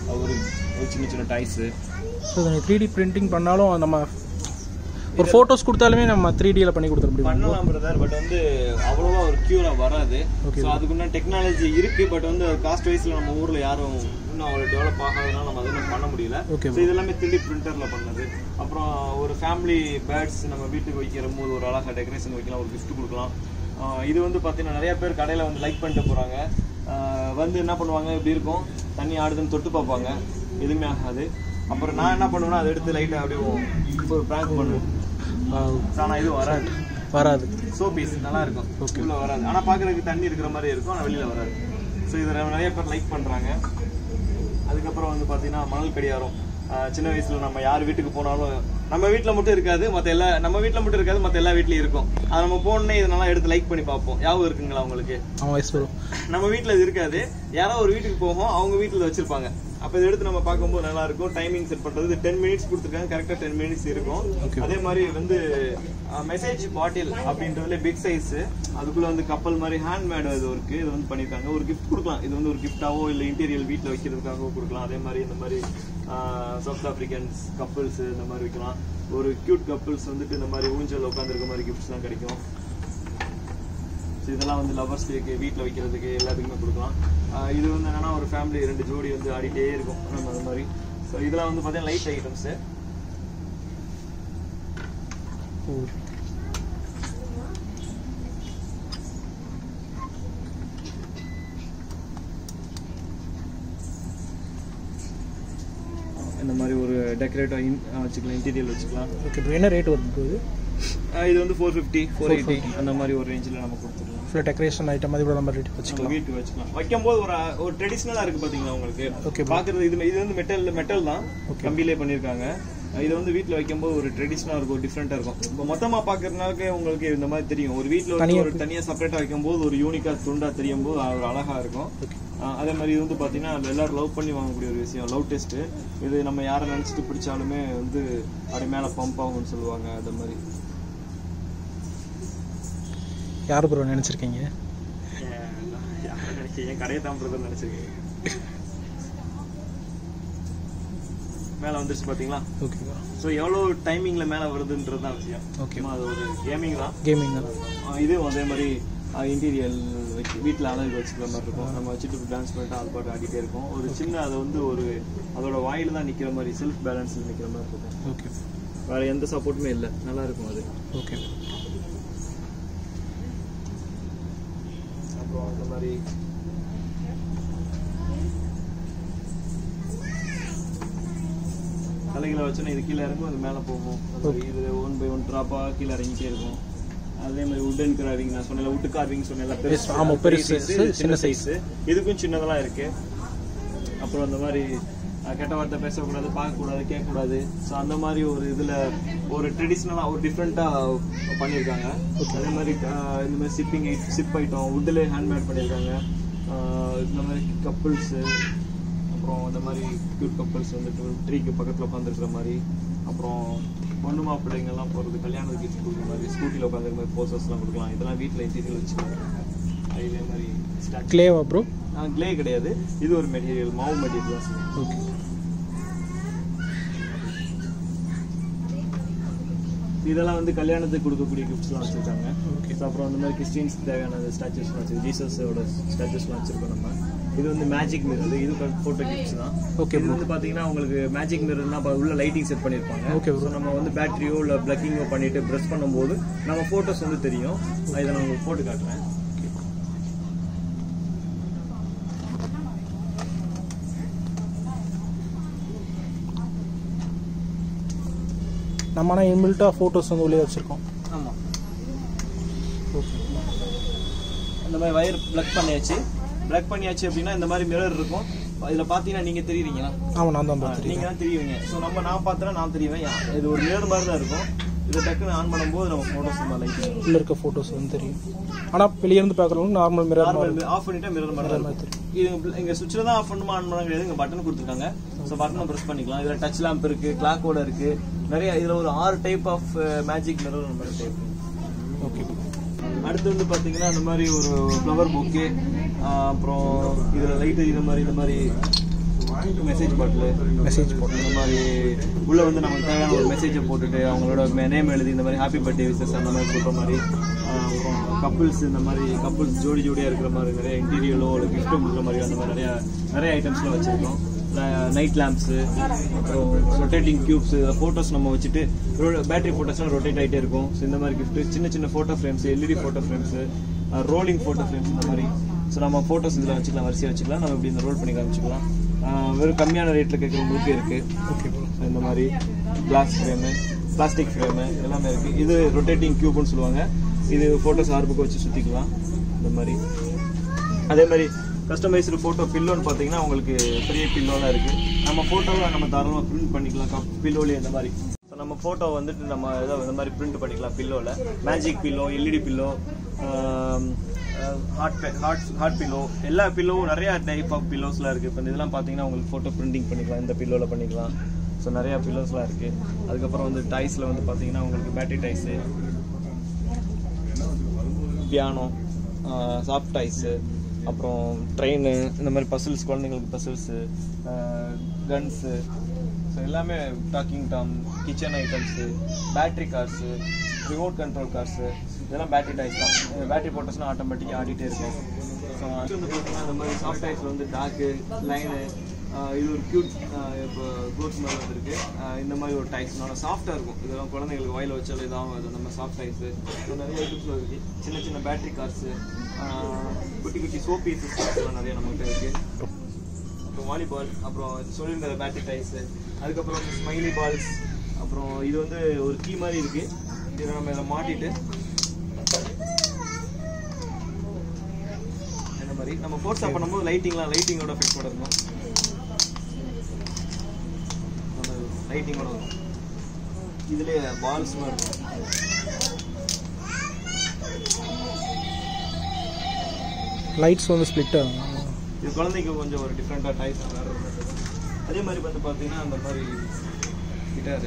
சின்ன சின்ன டாய்ஸு. ஸோ 3D பிரிண்டிங் பண்ணாலும் நம்ம ஒரு ஃபோட்டோஸ் கொடுத்தாலுமே நம்ம 3Dயில் பண்ணி கொடுத்துட முடியும். பண்ணலாம் பிரதர், பட் வந்து அவ்வளோவா ஒரு க்யூராக வராது. ஸோ அதுக்குன்னா டெக்னாலஜி இருக்குது, பட் வந்து காஸ்ட் வைஸில் நம்ம ஊரில் யாரும் இன்னும் அவ்வளோ டெவலப் ஆகாதனால நம்ம அதெல்லாம் பண்ண முடியல. ஸோ இதெல்லாமே 3D பிரிண்டரில் பண்ணது. அப்புறம் ஒரு ஃபேமிலி பேர்ட்ஸ் நம்ம வீட்டுக்கு வைக்கிற போது ஒரு அழகாக டெக்கரேஷன் வைக்கலாம், ஒரு கிஃப்ட் கொடுக்கலாம். இது வந்து பார்த்தீங்கன்னா நிறைய பேர் கடையில் வந்து லைக் பண்ணிட்டு போகிறாங்க. வந்து என்ன பண்ணுவாங்க, இப்படி இருக்கும் தண்ணி ஆடுதுன்னு தொட்டு பார்ப்பாங்க, எதுவுமே ஆகாது. அப்புறம் நான் என்ன பண்ணுவேன்னா அதை எடுத்து லைட்டாக அப்படியே ஒரு ப்ராங்க் பண்ணுவேன். ஆனால் இது வராது. சோ பீஸ் நல்லா இருக்கும், உள்ள வராது. ஆனால் பார்க்குறதுக்கு தண்ணி இருக்கிற மாதிரி இருக்கும், ஆனால் வெளியில் வராது. ஸோ இதை நிறைய பேர் லைக் பண்ணுறாங்க. அதுக்கப்புறம் வந்து பார்த்தீங்கன்னா மணல் கடியாரம். சின்ன வயசில் நம்ம யார் வீட்டுக்கு போனாலும் நம்ம வீட்டில் மட்டும் இருக்காது, நம்ம வீட்டில் மட்டும் இருக்காது, மற்ற எல்லா வீட்லையும் இருக்கும். அதை நம்ம போனே இதனால எடுத்து லைக் பண்ணி பார்ப்போம். யாவும் இருக்குங்களா உங்களுக்கு? நம்ம வீட்டில் இது இருக்காது, யாரோ ஒரு வீட்டுக்கு போகும், அவங்க வீட்டில் வச்சிருப்பாங்க. அப்போ இதை எடுத்து நம்ம பார்க்கும்போது நல்லா இருக்கும். டைமிங் செட் பண்ணுறது 10 மினிட்ஸ் கொடுத்துருக்காங்க, கரெக்டாக 10 மினிட்ஸ் இருக்கும். அதே மாதிரி வந்து மெசேஜ் பாட்டில் அப்படின்றதுல பிக் சைஸ், அதுக்குள்ள வந்து கப்பல் மாதிரி ஹேண்ட்மேட் இது இருக்கு. இது வந்து பண்ணியிருக்காங்க. ஒரு கிஃப்ட் கொடுக்கலாம். இது வந்து ஒரு கிஃப்டாவோ இல்லை இன்டீரியல் வீட்டில் வைக்கிறதுக்காகவோ கொடுக்கலாம். அதே மாதிரி இந்த மாதிரி சவுத் ஆப்பிரிக்கன்ஸ் கப்பல்ஸ் இந்த மாதிரி வைக்கலாம். ஒரு கியூட் கப்பல்ஸ் வந்துட்டு இந்த மாதிரி ஊஞ்சல் உட்காந்துருக்க மாதிரி கிஃப்ட்ஸ் தான் கிடைக்கும். ஸோ இதெல்லாம் வந்து லவர்ஸ் டேக்கு வீட்டில் வைக்கிறதுக்கு எல்லாத்துக்குமே கொடுக்கலாம். இது வந்து என்னன்னா ஒரு ஃபேமிலி 2 ஜோடி வந்து ஆடிட்டே இருக்கும் நம்ம அது மாதிரி. ஸோ இதெல்லாம் வந்து பார்த்தீங்கன்னா லைட் ஐட்டம்ஸு. இந்த மாதிரி ஒரு டெக்கரேட்டிவ் வச்சுக்கலாம், இன்டீரியல் வச்சுக்கலாம். ஓகே ப்ரோ, என்ன ரேட் வருது? இது வந்து 450 480 அந்த மாதிரி ஒரு ரேஞ்சில் நம்ம கொடுத்துருக்கலாம். ஃபுல்லாக டெக்கரேஷன் ஐட்டம் மாதிரி கூட நம்ம ரேட் வச்சுக்கலாம், வீட்டுக்கு வச்சுக்கலாம். வைக்கும்போது ஒரு ட்ரெடிஷ்னலாக இருக்குது பார்த்தீங்களா உங்களுக்கு? ஓகே பார்க்குறது இது வந்து மெட்டல் தான், கம்பியிலே பண்ணியிருக்காங்க. இது வந்து வீட்டில் வைக்கும்போது ஒரு ட்ரெடிஷ்னலாக இருக்கும், ஒரு டிஃப்ரெண்ட்டாக இருக்கும். இப்போ மொத்தமாக பார்க்கறதுனாலே உங்களுக்கு இந்த மாதிரி தெரியும். ஒரு வீட்டில் ஒரு தனியாக செப்பரேட்டாக வைக்கும்போது ஒரு யூனிக்காக துண்டாக தெரியும் போது ஒரு அழகாக இருக்கும். அதே மாதிரி இது வந்து பார்த்தீங்கன்னா எல்லாரும் லவ் பண்ணி வாங்கக்கூடிய ஒரு விஷயம், லவ் டெஸ்ட்டு. இது நம்ம யாரை நினச்சிட்டு பிடிச்சாலுமே வந்து அப்படி மேலே பம்ப் ஆகும்னு சொல்லுவாங்க. அது மாதிரி யார் ப்ரோ நினச்சிருக்கீங்க? என் கடையை தான் பிரதர் நினச்சிருக்கீங்க. மேலே வந்துருச்சு பார்த்தீங்களா? ஓகேவா. ஸோ எவ்வளோ டைமிங்கில் மேலே வருதுன்றது தான் விஷயம். ஓகே, அது ஒரு கேமிங் தான். இதுவும் அதே மாதிரி இன்டீரியல் வச்சு வீட்டில் அழகு வச்சுக்கிற மாதிரி இருக்கும். நம்ம வச்சுட்டு டான்ஸ் பண்ணிட்டு அது பாட்டு ஆடிட்டே இருக்கும். ஒரு சின்ன அதை வந்து ஒரு அதோட வாயில் தான் நிற்கிற மாதிரி, செல்ஃப் பேலன்ஸில் நிற்கிற மாதிரி இருக்கும். ஓகே, வேறு எந்த சப்போர்ட்டுமே இல்லை, நல்லா இருக்கும் அது. ஓகே. அப்புறம் இந்த மாதிரி தலைகளை வச்சோன்னா இது கீழே இறங்கும், அது மேலே போகும். இது 1 by 1 ட்ராப்பாக கீழே இறங்கிட்டே இருக்கும். அதே மாதிரி உட்டன் கிராவிங் நான் சொன்னேன், உட்டு கார்விங் சொன்னேன், பெருசு சின்ன சைஸு, இதுக்கும் சின்னதெல்லாம் இருக்கு. அப்புறம் அந்த மாதிரி கெட்ட வார்த்தை பேசக்கூடாது, பார்க்கக்கூடாது, கேட்கக்கூடாது. ஸோ அந்த மாதிரி ஒரு இதில் ஒரு ட்ரெடிஷ்னலாக ஒரு டிஃப்ரெண்ட்டாக பண்ணியிருக்காங்க. அதே மாதிரி இந்த மாதிரி சிப் ஐட்டம் உட்டில் ஹேண்ட்மேட் பண்ணியிருக்காங்க. இந்த மாதிரி கப்புள்ஸு, அப்புறம் இந்த மாதிரி கியூட் கப்புள்ஸ் வந்துட்டு ட்ரீக்கு பக்கத்தில் உட்காந்துருக்கிற மாதிரி, அப்புறம் பொண்ணு மாப்பிள்ளைங்கெல்லாம் போகிறது, கல்யாணத்துக்கு கிஃப்ட் கொடுக்குற மாதிரி, ஸ்கூட்டியில் உட்காந்துருக்க மாதிரி போசர்ஸ்லாம் கொடுக்கலாம். இதெல்லாம் வீட்டில் இன்டீரியல் வச்சுக்கலாம். இதே மாதிரி கிளேவா ப்ரோ? கிளே கிடையாது, இது ஒரு மெட்டீரியல், மாவு மெட்டீரியல் தான். ஓகே. இதெல்லாம் வந்து கல்யாணத்துக்கு கொடுக்கக்கூடிய கிஃப்ட்ஸ்லாம் வச்சுருக்காங்க. ஓகே. ஸோ அப்புறம் அந்த மாதிரி கிறிஸ்டின்ஸ் தேவையான ஸ்டாச்சுஸ்லாம் வச்சுருக்கோம். ஜீசஸோட ஸ்டாச்சுஸ்லாம் வச்சுருக்கோம் நம்ம. இது வந்து மேஜிக் மிரர், இது ஃபோட்டோ கிஃப்ட்ஸ் தான். ஓகே. இது வந்து பார்த்தீங்கன்னா உங்களுக்கு மேஜிக் மிரர்னா உள்ள லைட்டிங் செட் பண்ணியிருப்பாங்க. ஓகே. ஸோ நம்ம வந்து பேட்டரியோ இல்லை பிளக்கிங்கோ பண்ணிட்டு ப்ரெஸ் பண்ணும்போது நம்ம ஃபோட்டோஸ் வந்து தெரியும். இதை நான் உங்களுக்கு போட்டு காட்டுறேன். நம்ம ஆனால் இன்பில்ட்டாக ஃபோட்டோஸ் வந்து உள்ளே வச்சுருக்கோம். ஆமாம். ஓகே. இந்த மாதிரி வயர் ப்ளக் பண்ணியாச்சு அப்படின்னா இந்த மாதிரி மிரர் இருக்கும். இதில் பார்த்தீங்கன்னா நீங்கள் தெரியுறீங்களா? ஆமாம், நான் தான் பார்த்துருக்கேன். நீங்கள் தான் தெரியுவீங்க. ஸோ நான் பார்த்தேன்னா நான் தெரியுவேன். இது ஒரு மிரர் மாதிரி தான் இருக்கும். இதை டக்குன்னு ஆன் பண்ணும்போது நம்ம ஃபோட்டோஸ் நம்ம லைட் உள்ள இருக்க ஃபோட்டோஸ் வந்து தெரியும். ஆனால் வெளியேருந்து பார்க்குறவங்க நார்மல் மிரர் ஆஃப் பண்ணிட்டா மிரர் மாதிரி தெரியும். இது இங்கே சுவிட்சில் தான் ஆஃப் பண்ணுமா ஆன் பண்ண கிடையாது. இங்கே பட்டன் கொடுத்துருக்காங்க. ஸோ பட்டனை ப்ரெஸ் பண்ணிக்கலாம். இதில் டச் லேம்ப் இருக்குது, கிளாக்கோட இருக்குது, நிறைய. இதில் ஒரு 6 டைப் ஆஃப் மேஜிக் மிரர் அந்த மாதிரி டைப். ஓகே. அடுத்து வந்து பார்த்தீங்கன்னா இந்த மாதிரி ஒரு ஃப்ளவர் பொக்கே, அப்புறம் இதில் லைட் இந்த மாதிரி மெசேஜ் பாட்டில் இந்த மாதிரி உள்ள வந்து நமக்கு தேவையான ஒரு மெசேஜை போட்டுட்டு அவங்களோட நேம் எழுதி இந்த மாதிரி ஹாப்பி பர்த்டே விஷஸ் அந்த மாதிரி சொல்கிற மாதிரி. அப்புறம் கப்புள்ஸ் இந்த மாதிரி கப்புள்ஸ் ஜோடியாக இருக்கிற மாதிரி நிறைய இன்டீரியலோ இல்லை கிஃப்ட்டோ கொடுக்குற மாதிரி அந்த மாதிரி நிறைய ஐட்டம்ஸ்லாம் வச்சுருக்கோம். நைட் லேம்ப்ஸு, அப்புறம் ரொட்டேட்டிங் க்யூப்ஸ், ஃபோட்டோஸ் நம்ம வச்சுட்டு பேட்டரி ஃபோட்டோஸ்லாம் ரொட்டேட் ஆகிட்டே இருக்கும். ஸோ இந்த மாதிரி கிஃப்ட்டு சின்ன photo frames, LED photo frames, rolling photo frames இந்த மாதிரி. ஸோ நம்ம ஃபோட்டோஸ் இதில் வச்சுக்கலாம், வரிசையாக வச்சுக்கலாம். நம்ம இப்படி இந்த ரோல் பண்ணி காமிச்சிக்கலாம். வெறும் கம்மியான ரேட்டில் கேட்குறவங்களுக்கு இருக்குது. ஓகே. இந்த மாதிரி கிளாஸ் ஃப்ரேமு, பிளாஸ்டிக் ஃப்ரேமு எல்லாமே இருக்குது. இது ரொட்டேட்டிங் க்யூப்னு சொல்லுவாங்க. இது ஃபோட்டோஸ் ஆர்புக்கு வச்சு சுற்றிக்கலாம் இந்த மாதிரி. அதே மாதிரி கஸ்டமைஸ்டு ஃபோட்டோ பில்லோன்னு பார்த்தீங்கன்னா உங்களுக்கு பெரிய பில்லோலாம் இருக்குது. நம்ம ஃபோட்டோவை நம்ம தாராளமாக பிரிண்ட் பண்ணிக்கலாம் பில்லோலேயே இந்த மாதிரி. ஸோ நம்ம ஃபோட்டோ வந்துட்டு நம்ம ஏதோ இந்த மாதிரி பிரிண்ட் பண்ணிக்கலாம் பில்லோவில். Magic pillow, LED pillow, heart pillow, எல்லா பில்லோவும் நிறைய டைப் ஆஃப் பில்லோஸ்லாம் இருக்குது. இப்போ இதெல்லாம் பார்த்தீங்கன்னா உங்களுக்கு ஃபோட்டோ பிரிண்டிங் பண்ணிக்கலாம், இந்த பில்லோவில் பண்ணிக்கலாம். ஸோ நிறையா பில்லோஸ்லாம் இருக்குது. அதுக்கப்புறம் வந்து டாய்ஸில் வந்து பார்த்தீங்கன்னா உங்களுக்கு battery toys, piano, soft toys, அப்புறம் ட்ரெயின், இந்த மாதிரி பசில்ஸ், குழந்தைங்களுக்கு பசில்ஸு, கன்ஸு, ஸோ எல்லாமே talking Tom, kitchen items, battery cars, remote control cars, இதெல்லாம் பேட்டரி டாய்ஸ் தான். பேட்டரி போட்டோஸ்னால் ஆட்டோமேட்டிக்காக ஆடிட்டே இருக்கும். ஸோ அது வந்து பார்த்தீங்கன்னா இந்த மாதிரி சாஃப்ட் டாய்ஸில் வந்து டாக்கு, லைனு, இது ஒரு க்யூட் இப்போ கோட்ஸ் மாதிரி வந்துருக்கு. இந்த மாதிரி ஒரு டைஸ் நல்லா சாஃப்டாக இருக்கும். இதெல்லாம் குழந்தைங்களுக்கு வாயில் வச்சாலும் இதாகும். அது நம்ம சாஃப்ட் டைஸு நிறைய ஐட்டம்ஸில் இருக்குது. சின்ன பேட்டரி கார்ஸு, குட்டி சோப்பி சிஸ்டம்ஸ்லாம் நிறைய நம்மகிட்ட இருக்குது. அப்புறம் வாலிபால், அப்புறம் சொல்லியிருந்த பேட்டரி டைஸு, அதுக்கப்புறம் வந்து ஸ்மைலி பால்ஸ், அப்புறம் இது வந்து ஒரு கீ மாதிரி இருக்குது. இதை நம்ம இதை மாட்டிட்டு இந்த மாதிரி நம்ம ஃபோர்ஸாக பண்ணும்போது லைட்டிங்கோட எஃபெக்டோட இருக்கும். லைட்டிங்கோட இருக்கும். இதுலேயே பால்ஸ் மாதிரி இருக்கும். லைட்ஸ் வந்து ஸ்ப்ளிட் ஆகும். இது குழந்தைக்கு கொஞ்சம் ஒரு டிஃப்ரெண்ட்டாக டைப்ஸ் வேறு. அதே மாதிரி வந்து பார்த்தீங்கன்னா அந்த மாதிரி கிட்டாரு,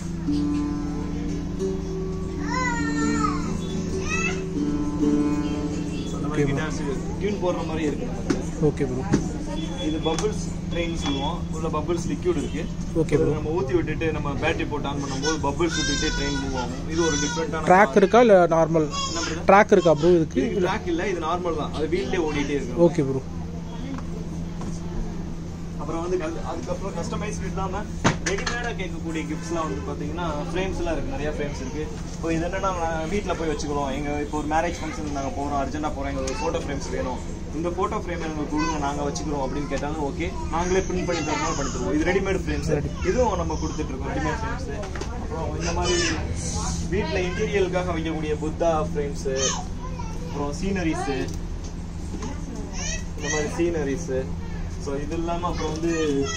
கிட்டார்ஸ் டியூன் போடுற மாதிரி இருக்கு நமக்கு. Okay bro. இது பபிள்ஸ் ட்ரெயின் சொல்லுவோம். உள்ள பபிள்ஸ் லிக்யூட் இருக்கு. Okay bro. நம்ம ஊற்றி விட்டுட்டு நம்ம பேட்டரி போட்டு ஆன் பண்ணும்போது பபிள்ஸ் விட்டுட்டு ட்ரெயின் மூவ் ஆகும். இது ஒரு டிஃப்ரெண்டான ட்ராக் இருக்கா இல்லை நார்மல் ட்ராக் இருக்கா ப்ரோ? இதுக்கு ட்ராக் இல்லை, இது நார்மல் தான். அது வீல்லே ஓடிட்டே இருக்கு. Okay bro. அப்புறம் வந்து அதுக்கப்புறம் கஸ்டமைஸ்டு இல்லாமல் ரெடிமேடாக கேட்கக்கூடிய கிஃப்ட்ஸ்லாம் வந்து பார்த்தீங்கன்னா ஃப்ரேம்ஸ்லாம் இருக்குது. நிறையா ஃப்ரேம்ஸ் இருக்குது. இப்போ இது என்னென்னா வீட்டில் போய் வச்சுக்கிறோம். இப்போ ஒரு மேரேஜ் ஃபங்க்ஷன் நாங்கள் போகிறோம், அர்ஜென்ட்டாக போகிறோம், எங்களுக்கு ஒரு ஃபோட்டோ ஃப்ரேம்ஸ் வேணும், இந்த ஃபோட்டோ ஃப்ரேம் எங்களுக்கு கொடுங்க, நாங்கள் வச்சுக்கிறோம் அப்படின்னு கேட்டாலும் ஓகே, நாங்களே பிரிண்ட் பண்ணி தரணும், பண்ணி தருவோம். இது ரெடிமேட் ஃப்ரேம்ஸ், இதுவும் நம்ம கொடுத்துட்ருக்கோம் ரெடிமேட் ஃப்ரேம்ஸு. அப்புறம் இந்த மாதிரி வீட்டில் இன்டீரியலுக்காக வைக்கக்கூடிய புத்தா ஃப்ரேம்ஸு, அப்புறம் சீனரிஸு, இந்த மாதிரி சீனரிஸு. ஸோ இது இல்லாமல் அப்புறம் வந்து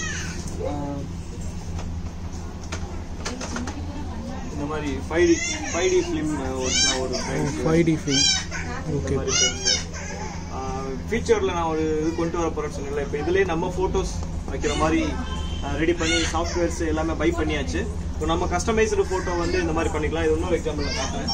இந்த மாதிரி 5D ஃபிலிம் ஒரு 5D ஃபிலிம். ஓகே. ஃபியூச்சரில் நான் ஒரு இது கொண்டு வர போகிறேன்னு சொன்னேன்ல, இப்போ இதுலேயே நம்ம ஃபோட்டோஸ் வைக்கிற மாதிரி ரெடி பண்ணி சாஃப்ட்வேர்ஸ் எல்லாமே பை பண்ணியாச்சு. இப்போ நம்ம கஸ்டமைஸ்டு ஃபோட்டோ வந்து இந்த மாதிரி பண்ணிக்கலாம். இது இன்னொரு எக்ஸாம்பிள் நான் காட்டுறேன்.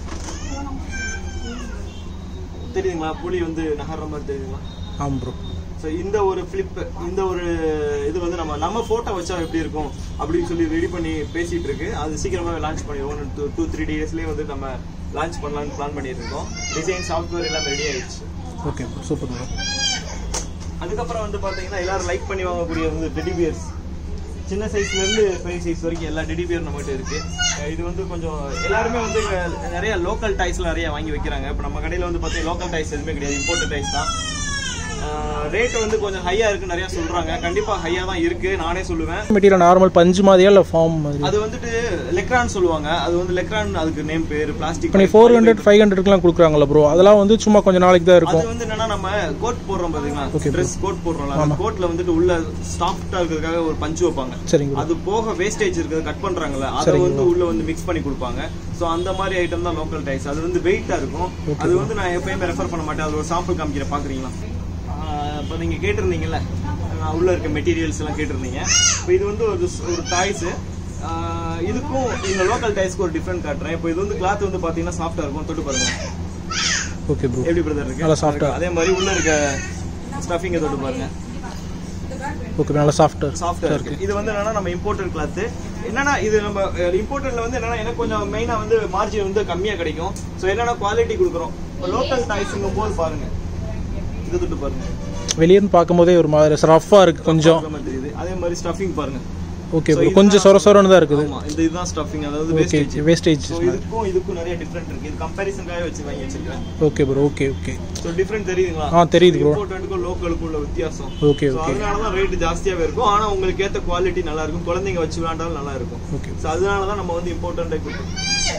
தெரியுதுங்களா? புலி வந்து நகர்ற மாதிரி தெரியுதுங்களா? ஆமாம் ப்ரோ. ஸோ இந்த ஒரு ஃபிளிப், இந்த ஒரு இது வந்து நம்ம ஃபோட்டோ வச்சா எப்படி இருக்கும் அப்படின்னு சொல்லி ரெடி பண்ணி பேசிட்டு இருக்கு. அது சீக்கிரமாகவே லான்ச் பண்ணிடுவோம். 2-3 டேஸ்லேயே வந்து நம்ம லான்ச் பண்ணலாம்னு பிளான் பண்ணிட்டு இருக்கோம். டிசைன் சாஃப்ட்வேர் எல்லாம் ரெடி ஆயிடுச்சு. Okay super. அதுக்கப்புறம் வந்து பார்த்தீங்கன்னா எல்லாரும் லைக் பண்ணி வாங்கக்கூடிய வந்து டெடி பியர்ஸ், சின்ன சைஸ்லேருந்து பெரிய சைஸ் வரைக்கும் எல்லா டெடி பியர் நம்மகிட்ட இருக்கு. இது வந்து கொஞ்சம் எல்லாருமே வந்து நிறைய லோக்கல் டாய்ஸ்லாம் நிறைய வாங்கி வைக்கிறாங்க. இப்போ நம்ம கடையில் வந்து பார்த்தீங்கன்னா லோக்கல் டாய்ஸ் எதுவுமே கிடையாது, இம்போர்ட்டட் டாய்ஸ் தான். ரேட் வந்து கொஞ்சம் ஹையா இருக்கு நிறைய சொல்றாங்க. கண்டிப்பா ஹையா தான் இருக்கு, நானே சொல்லுவேன். மெட்டீரியல் நார்மல் பஞ்சு மாதிரியா இல்ல ஃபார்ம் மாதிரி? அது வந்துட்டு லெக்ரான் சொல்லுவாங்க. அது வந்து லெக்ரான், அதுக்கு நேம் பேர். பிளாஸ்டிக் 400-500க்குலாம் கொடுக்குறாங்களா ப்ரோ? அதெல்லாம் வந்து சும்மா கொஞ்சம் நாளைக்கு தான் இருக்கும். அது வந்து என்னன்னா நம்ம கோட் போடுறோம் பாத்தீங்களா, ட்ரெஸ் கோட் போடுறோம்ல, அந்த கோட்ல வந்துட்டு உள்ள சாஃப்ட்டா இருக்கிறதுக்காக ஒரு பஞ்சு வைப்பாங்க. சரிங்க. அது போக வேஸ்டேஜ் இருக்கிறது கட் பண்றாங்கல்ல, அதை வந்து உள்ள வந்து மிக்ஸ் பண்ணி கொடுப்பாங்க. சோ அந்த மாதிரி ஐட்டம் தான் லோக்கல் டைஸ். அது வந்து வெயிட்டா இருக்கும். அது வந்து நான் எப்பயுமே ரெஃபர் பண்ண மாட்டேன். அது ஒரு சாம்பிள் காமிக்கிறேன், பாக்குறீங்களா? இப்போ நீங்க கேட்டிருந்தீங்கல்ல உள்ள இருக்க மெட்டீரியல்ஸ் எல்லாம் கேட்டிருந்தீங்க. இப்போ இது வந்து ஒரு டாய்ஸ். இதுக்கும் இந்த லோக்கல் டாய்ஸ்க்கு ஒரு டிஃபரெண்ட் காட்டுறேன். இப்போ இது வந்து கிளாத் வந்து பாத்தீங்கன்னா சாஃப்டா இருக்கும். தொட்டு பாருங்க. Okay bro. எப்படி பிரதர் இருக்கு? நல்லா சாஃப்ட்டா. அதே மாதிரி உள்ள இருக்க ஸ்டஃபிங்க தொட்டு பாருங்க. ஓகே, நல்லா சாஃப்ட்டா இருக்கு. இது வந்து என்னன்னா நம்ம இம்போர்ட்டட் கிளாத். என்னன்னா இது நம்ம இம்போர்ட்டட்ல வந்து என்னன்னா எனக்கு கொஞ்சம் மெயினா வந்து மார்ஜின் வந்து கம்மியா கிடைக்கும். ஸோ என்னன்னா குவாலிட்டி கொடுக்குறோம். இப்போ லோக்கல் டாய்ஸ்ங்கும் போது பாருங்க, இது தொட்டு பாருங்க. வெளியே இருந்து பார்க்கும்போதே ஒரு மாதிரி ரஃப்பா இருக்கு கொஞ்சம். அதே மாதிரி ஸ்டஃபிங் பாருங்க. ஓகே ப்ரோ, கொஞ்சம் சொரசொரன்னு தான் இருக்குது. ஆமா, இதுதான் ஸ்டஃபிங், அதாவது வேஸ்டேஜ். சோ இதுக்கும் நிறைய டிஃபரண்ட் இருக்கு. இது கம்பேரிசன்காக வச்சு வாங்கி வச்சிருக்கேன். Okay bro. Okay. So different தெரியுதுங்களா? தெரியுது ப்ரோ. இம்போர்ட்டட்க்கும் லோக்கலுக்கும் உள்ள வித்தியாசம். ஓகே. அதனால தான் ரேட் ஜாஸ்தியாவே இருக்கும். ஆனா உங்களுக்கு ஏத்த குவாலிட்டி நல்லா இருக்கும். குழந்தைங்க வச்சு விளையாண்டாலும் நல்லா இருக்கும். ஓகே. சோ அதனால தான் நம்ம வந்து இம்போர்ட்டன்ட் கொடுக்கிறோம்.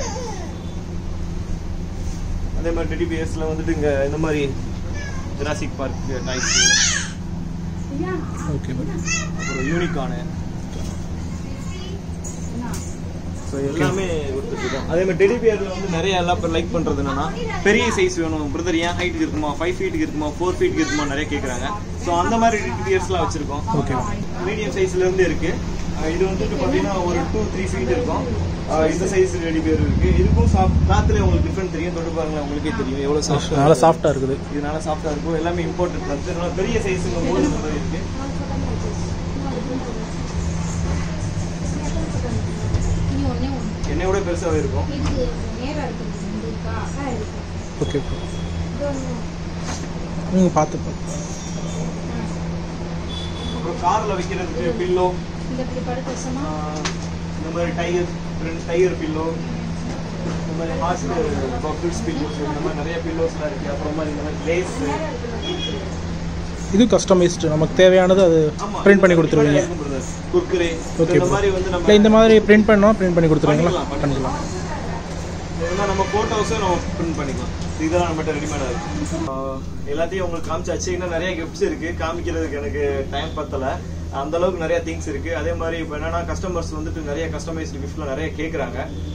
அதே மாதிரி டெடி பியர்ஸ்ல வந்துட்டு இங்க இந்த மாதிரி Jurassic Park toys. Okay bro. அப்புறம் யூனிகார்ன். ஸோ எல்லாமே கொடுத்துருக்கோம். அதே மாதிரி டெடி பியர்ல வந்து நிறைய எல்லா பேர் லைக் பண்றது என்னன்னா பெரிய சைஸ் வேணும் பிரதர், ஏன் ஹைட்டுக்கு இருக்குமா, 5 ஃபீட்டுக்கு இருக்குமா, 4 ஃபீட்டுக்கு இருக்குமா நிறைய கேட்குறாங்க. ஸோ அந்த மாதிரி டெடி பியர்ஸ்லாம் வச்சிருக்கோம். ஓகே. மீடியம் சைஸ்ல இருந்து இருக்கு. இது வந்துட்டு பார்த்தீங்கன்னா ஒரு 2-3 ஃபீட் இருக்கும். இந்த சைஸ் டெடி பியர் இருக்கு. இதுக்கும் கிளாத்ல உங்களுக்கு டிஃபரெண்ட் தெரியும். தொட்டு பாருங்க, உங்களுக்கே தெரியும் எவ்வளவு சாஃப்ட். நல்லா சாஃப்ட்டா இருக்குது. இது நல்லா சாஃப்ட்டா இருக்கும். எல்லாமே இம்போர்ட்டட் கிளாத். பெரிய சைஸுங்க போது இந்த மாதிரி இருக்கு. என்னையோட பெருசாவே இருக்கும். ஓகே. பார்த்து அப்புறம் கார்ல வைக்கிறதுக்கு பில்லோ, இந்த மாதிரி டயர் பில்லோ, இந்த மாதிரி ஹார்ட் பாக்கெட்ஸ் பில்லோஸ், இந்த மாதிரி நிறைய பில்லோஸ்லாம் இருக்கு. அப்புறமா இந்த மாதிரி லேஸ். இது கஸ்டமைஸ்டு, நமக்கு தேவையானது அது பிரிண்ட் பண்ணி கொடுத்துருவீங்க. குர்குரே இந்த மாதிரி வந்து நம்ம இந்த மாதிரி பிரிண்ட் பண்ணி கொடுத்துருவீங்களா? பண்ணிக்கலாம். ஏன்னா நம்ம போட்டோஸும் நம்ம பிரிண்ட் பண்ணிக்கலாம். இதெல்லாம் நம்மகிட்ட ரெடிமேடா இருக்கு. எல்லாத்தையும் உங்களுக்கு காமிச்சாச்சு. இன்னும் நிறைய கிஃப்ட்ஸ் இருக்கு, காமிக்கிறதுக்கு எனக்கு டைம் பத்தல. அந்த அளவுக்கு நிறைய திங்ஸ் இருக்கு. அதே மாதிரி இப்போ என்னன்னா கஸ்டமர்ஸ் வந்துட்டு நிறைய கஸ்டமைஸ்டு கிஃப்ட்லாம் நிறைய கேட்குறாங்க.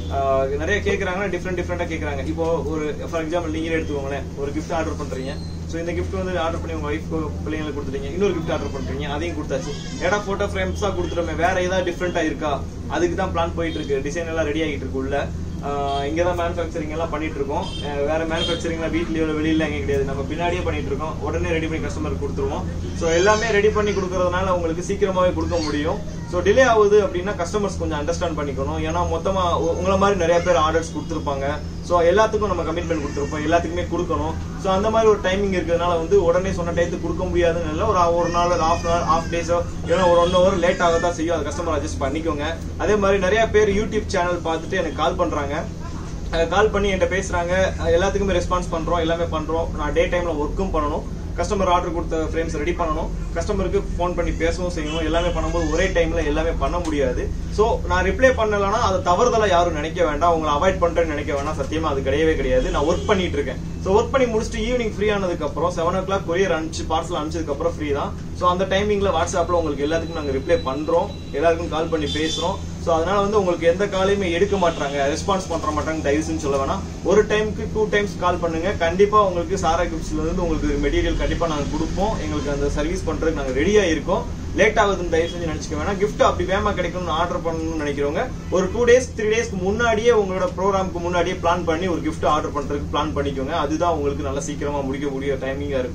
டிஃப்ரெண்டா கேட்குறாங்க. இப்போ ஒரு ஃபார் எக்ஸாம்பிள் நீங்களே எடுத்துக்கோங்களேன், ஒரு கிஃப்ட் ஆர்டர் பண்றீங்க. ஸோ இந்த கிஃப்ட் வந்து ஆர்டர் பண்ணி உங்க ஒய்ஃப் பிள்ளைங்களுக்கு கொடுத்துட்டீங்க. இன்னொரு கிஃப்ட் ஆர்டர் பண்றீங்க, அதையும் கொடுத்தாச்சு. ஏடா போட்டோ ஃப்ரேம்ஸா கொடுத்துட்டோமே, வேற ஏதாவது டிஃப்ரெண்டா இருக்கா, அதுக்கு தான் பிளான் போயிட்டு இருக்கு. டிசைன் எல்லாம் ரெடி ஆகிட்டு இருக்கு. உள்ள இங்கதான் மேனுஃபேக்சரிங் எல்லாம் பண்ணிட்டு இருக்கோம். வேற மேனுஃபேக்சரிங்லாம் வீட்லயோ வெளியில எங்க கிடையாது, நம்ம பின்னாடியே பண்ணிட்டு இருக்கோம். உடனே ரெடி பண்ணி கஸ்டமருக்கு கொடுத்துருவோம். ஸோ எல்லாமே ரெடி பண்ணி கொடுக்கறதுனால உங்களுக்கு சீக்கிரமாவே கொடுக்க முடியும். ஸோ டிலே ஆகுது அப்படின்னா கஸ்டமர்ஸ் கொஞ்சம் அண்டர்ஸ்டாண்ட் பண்ணிக்கணும். ஏன்னா மொத்தமா உங்களை மாதிரி நிறைய பேர் ஆர்டர்ஸ் கொடுத்துருப்பாங்க. ஸோ எல்லாத்துக்கும் நம்ம கமிட்மெண்ட் கொடுத்துருப்போம், எல்லாத்துக்குமே கொடுக்கணும். ஸோ அந்த மாதிரி ஒரு டைமிங் இருக்கிறதுனால வந்து உடனே சொன்ன டயத்துக்கு கொடுக்க முடியாதுன்னு இல்லை. ஒரு நாள் ஹாஃப் டேஸோ இல்லைன்னா ஒரு 1 hour லேட் ஆக தான் செய்யும். அது கஸ்டமர் அட்ஜஸ்ட் பண்ணிக்கோங்க. அதே மாதிரி நிறைய பேர் யூடியூப் சேனல் பார்த்துட்டு எனக்கு கால் பண்றாங்க. கால் பண்ணி என்கிட்ட பேசுறாங்க. எல்லாத்துக்குமே ரெஸ்பான்ஸ் பண்றோம், எல்லாமே பண்றோம். நான் டே டைம்ல ஒர்க்கும் பண்ணணும். கஸ்டமர் ஆர்டர் கொடுத்த ஃப்ரேம்ஸ் ரெடி பண்ணணும், கஸ்டமருக்கு ஃபோன் பண்ணி பேசவும் செய்யணும். எல்லாமே பண்ணும்போது ஒரே டைம்ல எல்லாமே பண்ண முடியாது. ஸோ நான் ரிப்ளை பண்ணலன்னா அதை தவறுதலா யாரும் நினைக்க வேண்டாம், உங்களை அவாய்ட் பண்றேன்னு நினைக்க வேண்டாம். சத்தியமா அது கிடையவே கிடையாது. நான் ஒர்க் பண்ணிட்டு இருக்கேன். ஸோ ஒர்க் பண்ணி முடிச்சுட்டு ஈவினிங் ஃப்ரீ ஆனதுக்கு அப்புறம் 7 o'clock கொரியர் அனுப்பிச்சு பார்சல் அனுப்பிச்சதுக்கு அப்புறம் ஃப்ரீ தான். ஸோ அந்த டைமிங்ல வாட்ஸ்அப்ல உங்களுக்கு எல்லாத்துக்கும் நாங்கள் ரிப்ளை பண்றோம், எல்லாருக்கும் கால் பண்ணி பேசுறோம். ஸோ அதனால வந்து உங்களுக்கு எந்த காலையுமே எடுக்க மாட்டாங்க, ரெஸ்பான்ஸ் பண்ற மாட்டாங்க. தயவுன்னு சொல்ல வேணாம். ஒரு டைமுக்கு 2 times கால் பண்ணுங்க. கண்டிப்பா உங்களுக்கு சாரா கிஃப்ட்ஸ்ல இருந்து உங்களுக்கு மெட்டீரியல் கண்டிப்பா நாங்கள் கொடுப்போம். எங்களுக்கு அந்த சர்வீஸ் பண்றதுக்கு நாங்கள் ரெடியா இருக்கோம். லேட் ஆகுதுன்னு தயவு செஞ்சு நினைச்சுக்க வேணாம். கிஃப்ட் அப்படி வேகமா கிடைக்கணும்னு ஆர்டர் பண்ணணும்னு நினைக்கிறவங்க ஒரு 2 days 3 daysக்கு முன்னாடியே உங்களோட ப்ரோக்ராமுக்கு முன்னாடியே பிளான் பண்ணி ஒரு கிஃப்ட் ஆர்டர் பண்றதுக்கு பிளான் பண்ணிக்கோங்க. அதுதான் உங்களுக்கு நல்லா சீக்கிரமா முடிக்க முடிய டைமிங்கா இருக்கும்.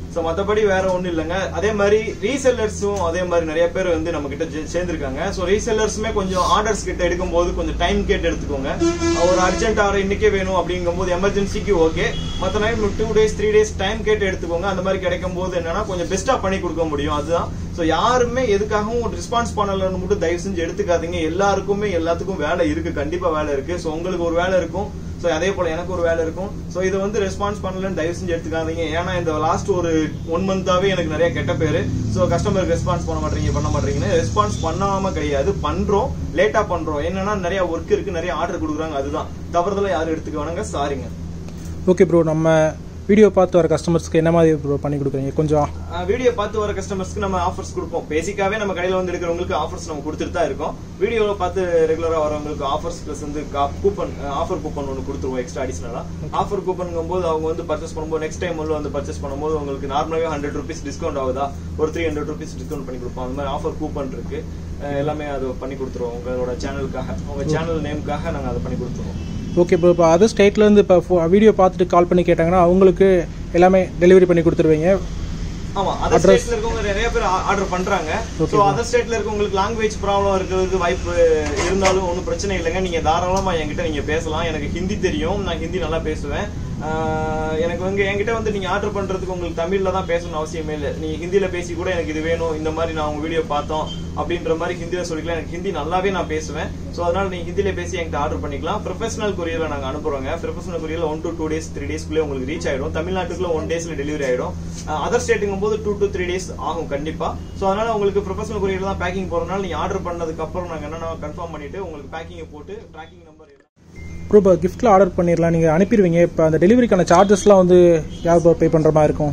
சோ மத்தபடி வேற ஒண்ணும் இல்லைங்க. அதே மாதிரி ரீசெல்லர்ஸும் அதே மாதிரி நிறைய பேர் வந்து நம்ம கிட்ட சேர்ந்திருக்காங்க. சோ ரீசெல்லர்ஸுமே கொஞ்சம் ஆர்டர்ஸ் கிட்ட எடுக்கும்போது கொஞ்சம் டைம் கேட்டு எடுத்துக்கோங்க. ஒரு அர்ஜென்ட் ஆர்டர் இன்னைக்கே வேணும் அப்படிங்கும்போது எமர்ஜென்சிக்கு ஓகே, மற்ற நாள் 2 days 3 days டைம் கேட்டு எடுத்துக்கோங்க. அந்த மாதிரி கிடைக்கும் போது என்னன்னா கொஞ்சம் பெஸ்டா பண்ணி கொடுக்க முடியும். அதுதான். சோ யாருமே எதுக்காகவும் ரெஸ்பான்ஸ் பண்ணலன்னு மட்டும் தயவு செஞ்சு எடுத்துக்காதீங்க. எல்லாருக்குமே எல்லாத்துக்கும் வேலை இருக்கு, கண்டிப்பா வேலை இருக்கு. சோ உங்களுக்கு ஒரு வேலை இருக்கும், சோ அதே போல எனக்கு ஒரு வேலை இருக்கும். சோ இதை வந்து ரெஸ்பான்ஸ் பண்ணலன்னு தயவு செஞ்சு எடுத்துக்காதீங்க. ஏன்னா இந்த லாஸ்ட் ஒரு 1 month-ஆவே எனக்கு நிறைய கெட்ட பேரு. சோ கஸ்டமருக்கு ரெஸ்பான்ஸ் பண்ண மாட்டீங்கன்னு ரெஸ்பான்ஸ் பண்ணாம கிடையாது, பண்றோம், லேட்டா பண்றோம். என்னன்னா நிறைய ஒர்க் இருக்கு, நிறைய ஆர்டர் கொடுக்குறாங்க. அதுதான் தவறுதலா யாரும் எடுத்துக்க வேணாங்க, சாரிங்க. ஓகே ப்ரோ, நம்ம வீடியோ பார்த்து வர கஸ்டமர்ஸ்க்கு என்ன மாதிரி ப்ரோ பண்ணி கொடுக்குறீங்க? கொஞ்சம் வீடியோ பார்த்து வர கஸ்டமர்ஸ்க்கு நம்ம ஆஃபர்ஸ் கொடுப்போம். பேசிக்காவே நம்ம கடையில வந்து எடுக்கிறவங்களுக்கு ஆஃபர்ஸ் நம்ம கொடுத்துட்டு தான் இருக்கோம். வீடியோவை பார்த்து ரெகுலரா வரவங்களுக்கு ஆஃபர்ஸ் பிளஸ் வந்து கூப்பன், ஆஃபர் கூப்பன் ஒன்று கொடுத்துருவோம் எக்ஸ்ட்ரா அடிஷனலா. ஆஃபர் கூப்பன் போது அவங்க வந்து பர்ச்சேஸ் பண்ணும்போது நெக்ஸ்ட் டைம் வந்து பர்ச்சேஸ் பண்ணும்போது உங்களுக்கு நார்மலாவே 100 rupees டிஸ்கவுண்ட் ஆகுதா, ஒரு 300 rupees டிஸ்கவுண்ட் பண்ணி கொடுப்போம். அந்த மாதிரி ஆஃபர் கூப்பன் இருக்கு, எல்லாமே அது பண்ணி கொடுத்துருவோம். உங்களோட சேனலுக்காக, உங்க சேனல் நேமுக்காக நாங்கள் அதை பண்ணி கொடுத்துருவோம். ஓகே ப்ரோ, இப்போ அதர் ஸ்டேட்லேருந்து இப்போ வீடியோ பார்த்துட்டு கால் பண்ணி கேட்டாங்கன்னா அவங்களுக்கு எல்லாமே டெலிவரி பண்ணி கொடுத்துருவீங்க? ஆமா, அதர் ஸ்டேட்ல இருக்கவங்க நிறைய பேர் ஆர்டர் பண்றாங்க. சோ அதர் ஸ்டேட்ல இருக்கவங்களுக்கு லாங்குவேஜ் ப்ராப்ளம் இருக்கிறதுக்கு வாய்ப்பு இருந்தாலும் ஒன்றும் பிரச்சனை இல்லைங்க. நீங்க தாராளமா என்கிட்ட நீங்க பேசலாம். எனக்கு ஹிந்தி தெரியும், நான் ஹிந்தி நல்லா பேசுவேன். எனக்கு வந்து என்கிட்ட வந்து நீங்க ஆர்டர் பண்றதுக்கு உங்களுக்கு தமிழ்ல தான் பேசணும் அவசியமே இல்லை. நீங்க ஹிந்தியில பேசி கூட எனக்கு இது வேணும், இந்த மாதிரி நான் உங்க வீடியோ பார்த்தோம் அப்படின்ற மாதிரி ஹிந்தியில சொல்லிக்கலாம். எனக்கு ஹிந்தி நல்லாவே நான் பேசுவேன். சோ அதனால நீங்க ஹிந்தியில பேசி என்கிட்ட ஆர்டர் பண்ணிக்கலாம். ப்ரொஃபஷனல் கொரியர்ல நாங்க அனுப்புறோங்க. ப்ரொஃபஷனல் கொரியர்ல 1 to 2 days 3 days உங்களுக்கு ரீச் ஆயிடும். தமிழ்நாட்டுக்குள்ள 1 days டெலிவரி ஆயிடும். அதர் ஸ்டேட்டுங்கும் போது 2 to 3 days ஆகும் கண்டிப்பா. சோ அதனால உங்களுக்கு ப்ரொஃபஷனல் கொரியர்ல தான் பேக்கிங் போறதுனால நீங்க ஆர்டர் பண்ணதுக்கு அப்புறம் நாங்க என்னன்னா கன்ஃபார்ம் பண்ணிட்டு உங்களுக்கு பேக்கிங் போட்டு ட்ராக்கிங் நம்பர் ப்ரோ இப்போ கிஃப்ட்டில் ஆர்டர் பண்ணிடலாம், நீங்கள் அனுப்பிடுவீங்க. இப்போ அந்த டெலிவரிக்கான சார்ஜஸ்லாம் வந்து யார் பே பண்ணுற மாதிரி இருக்கும்?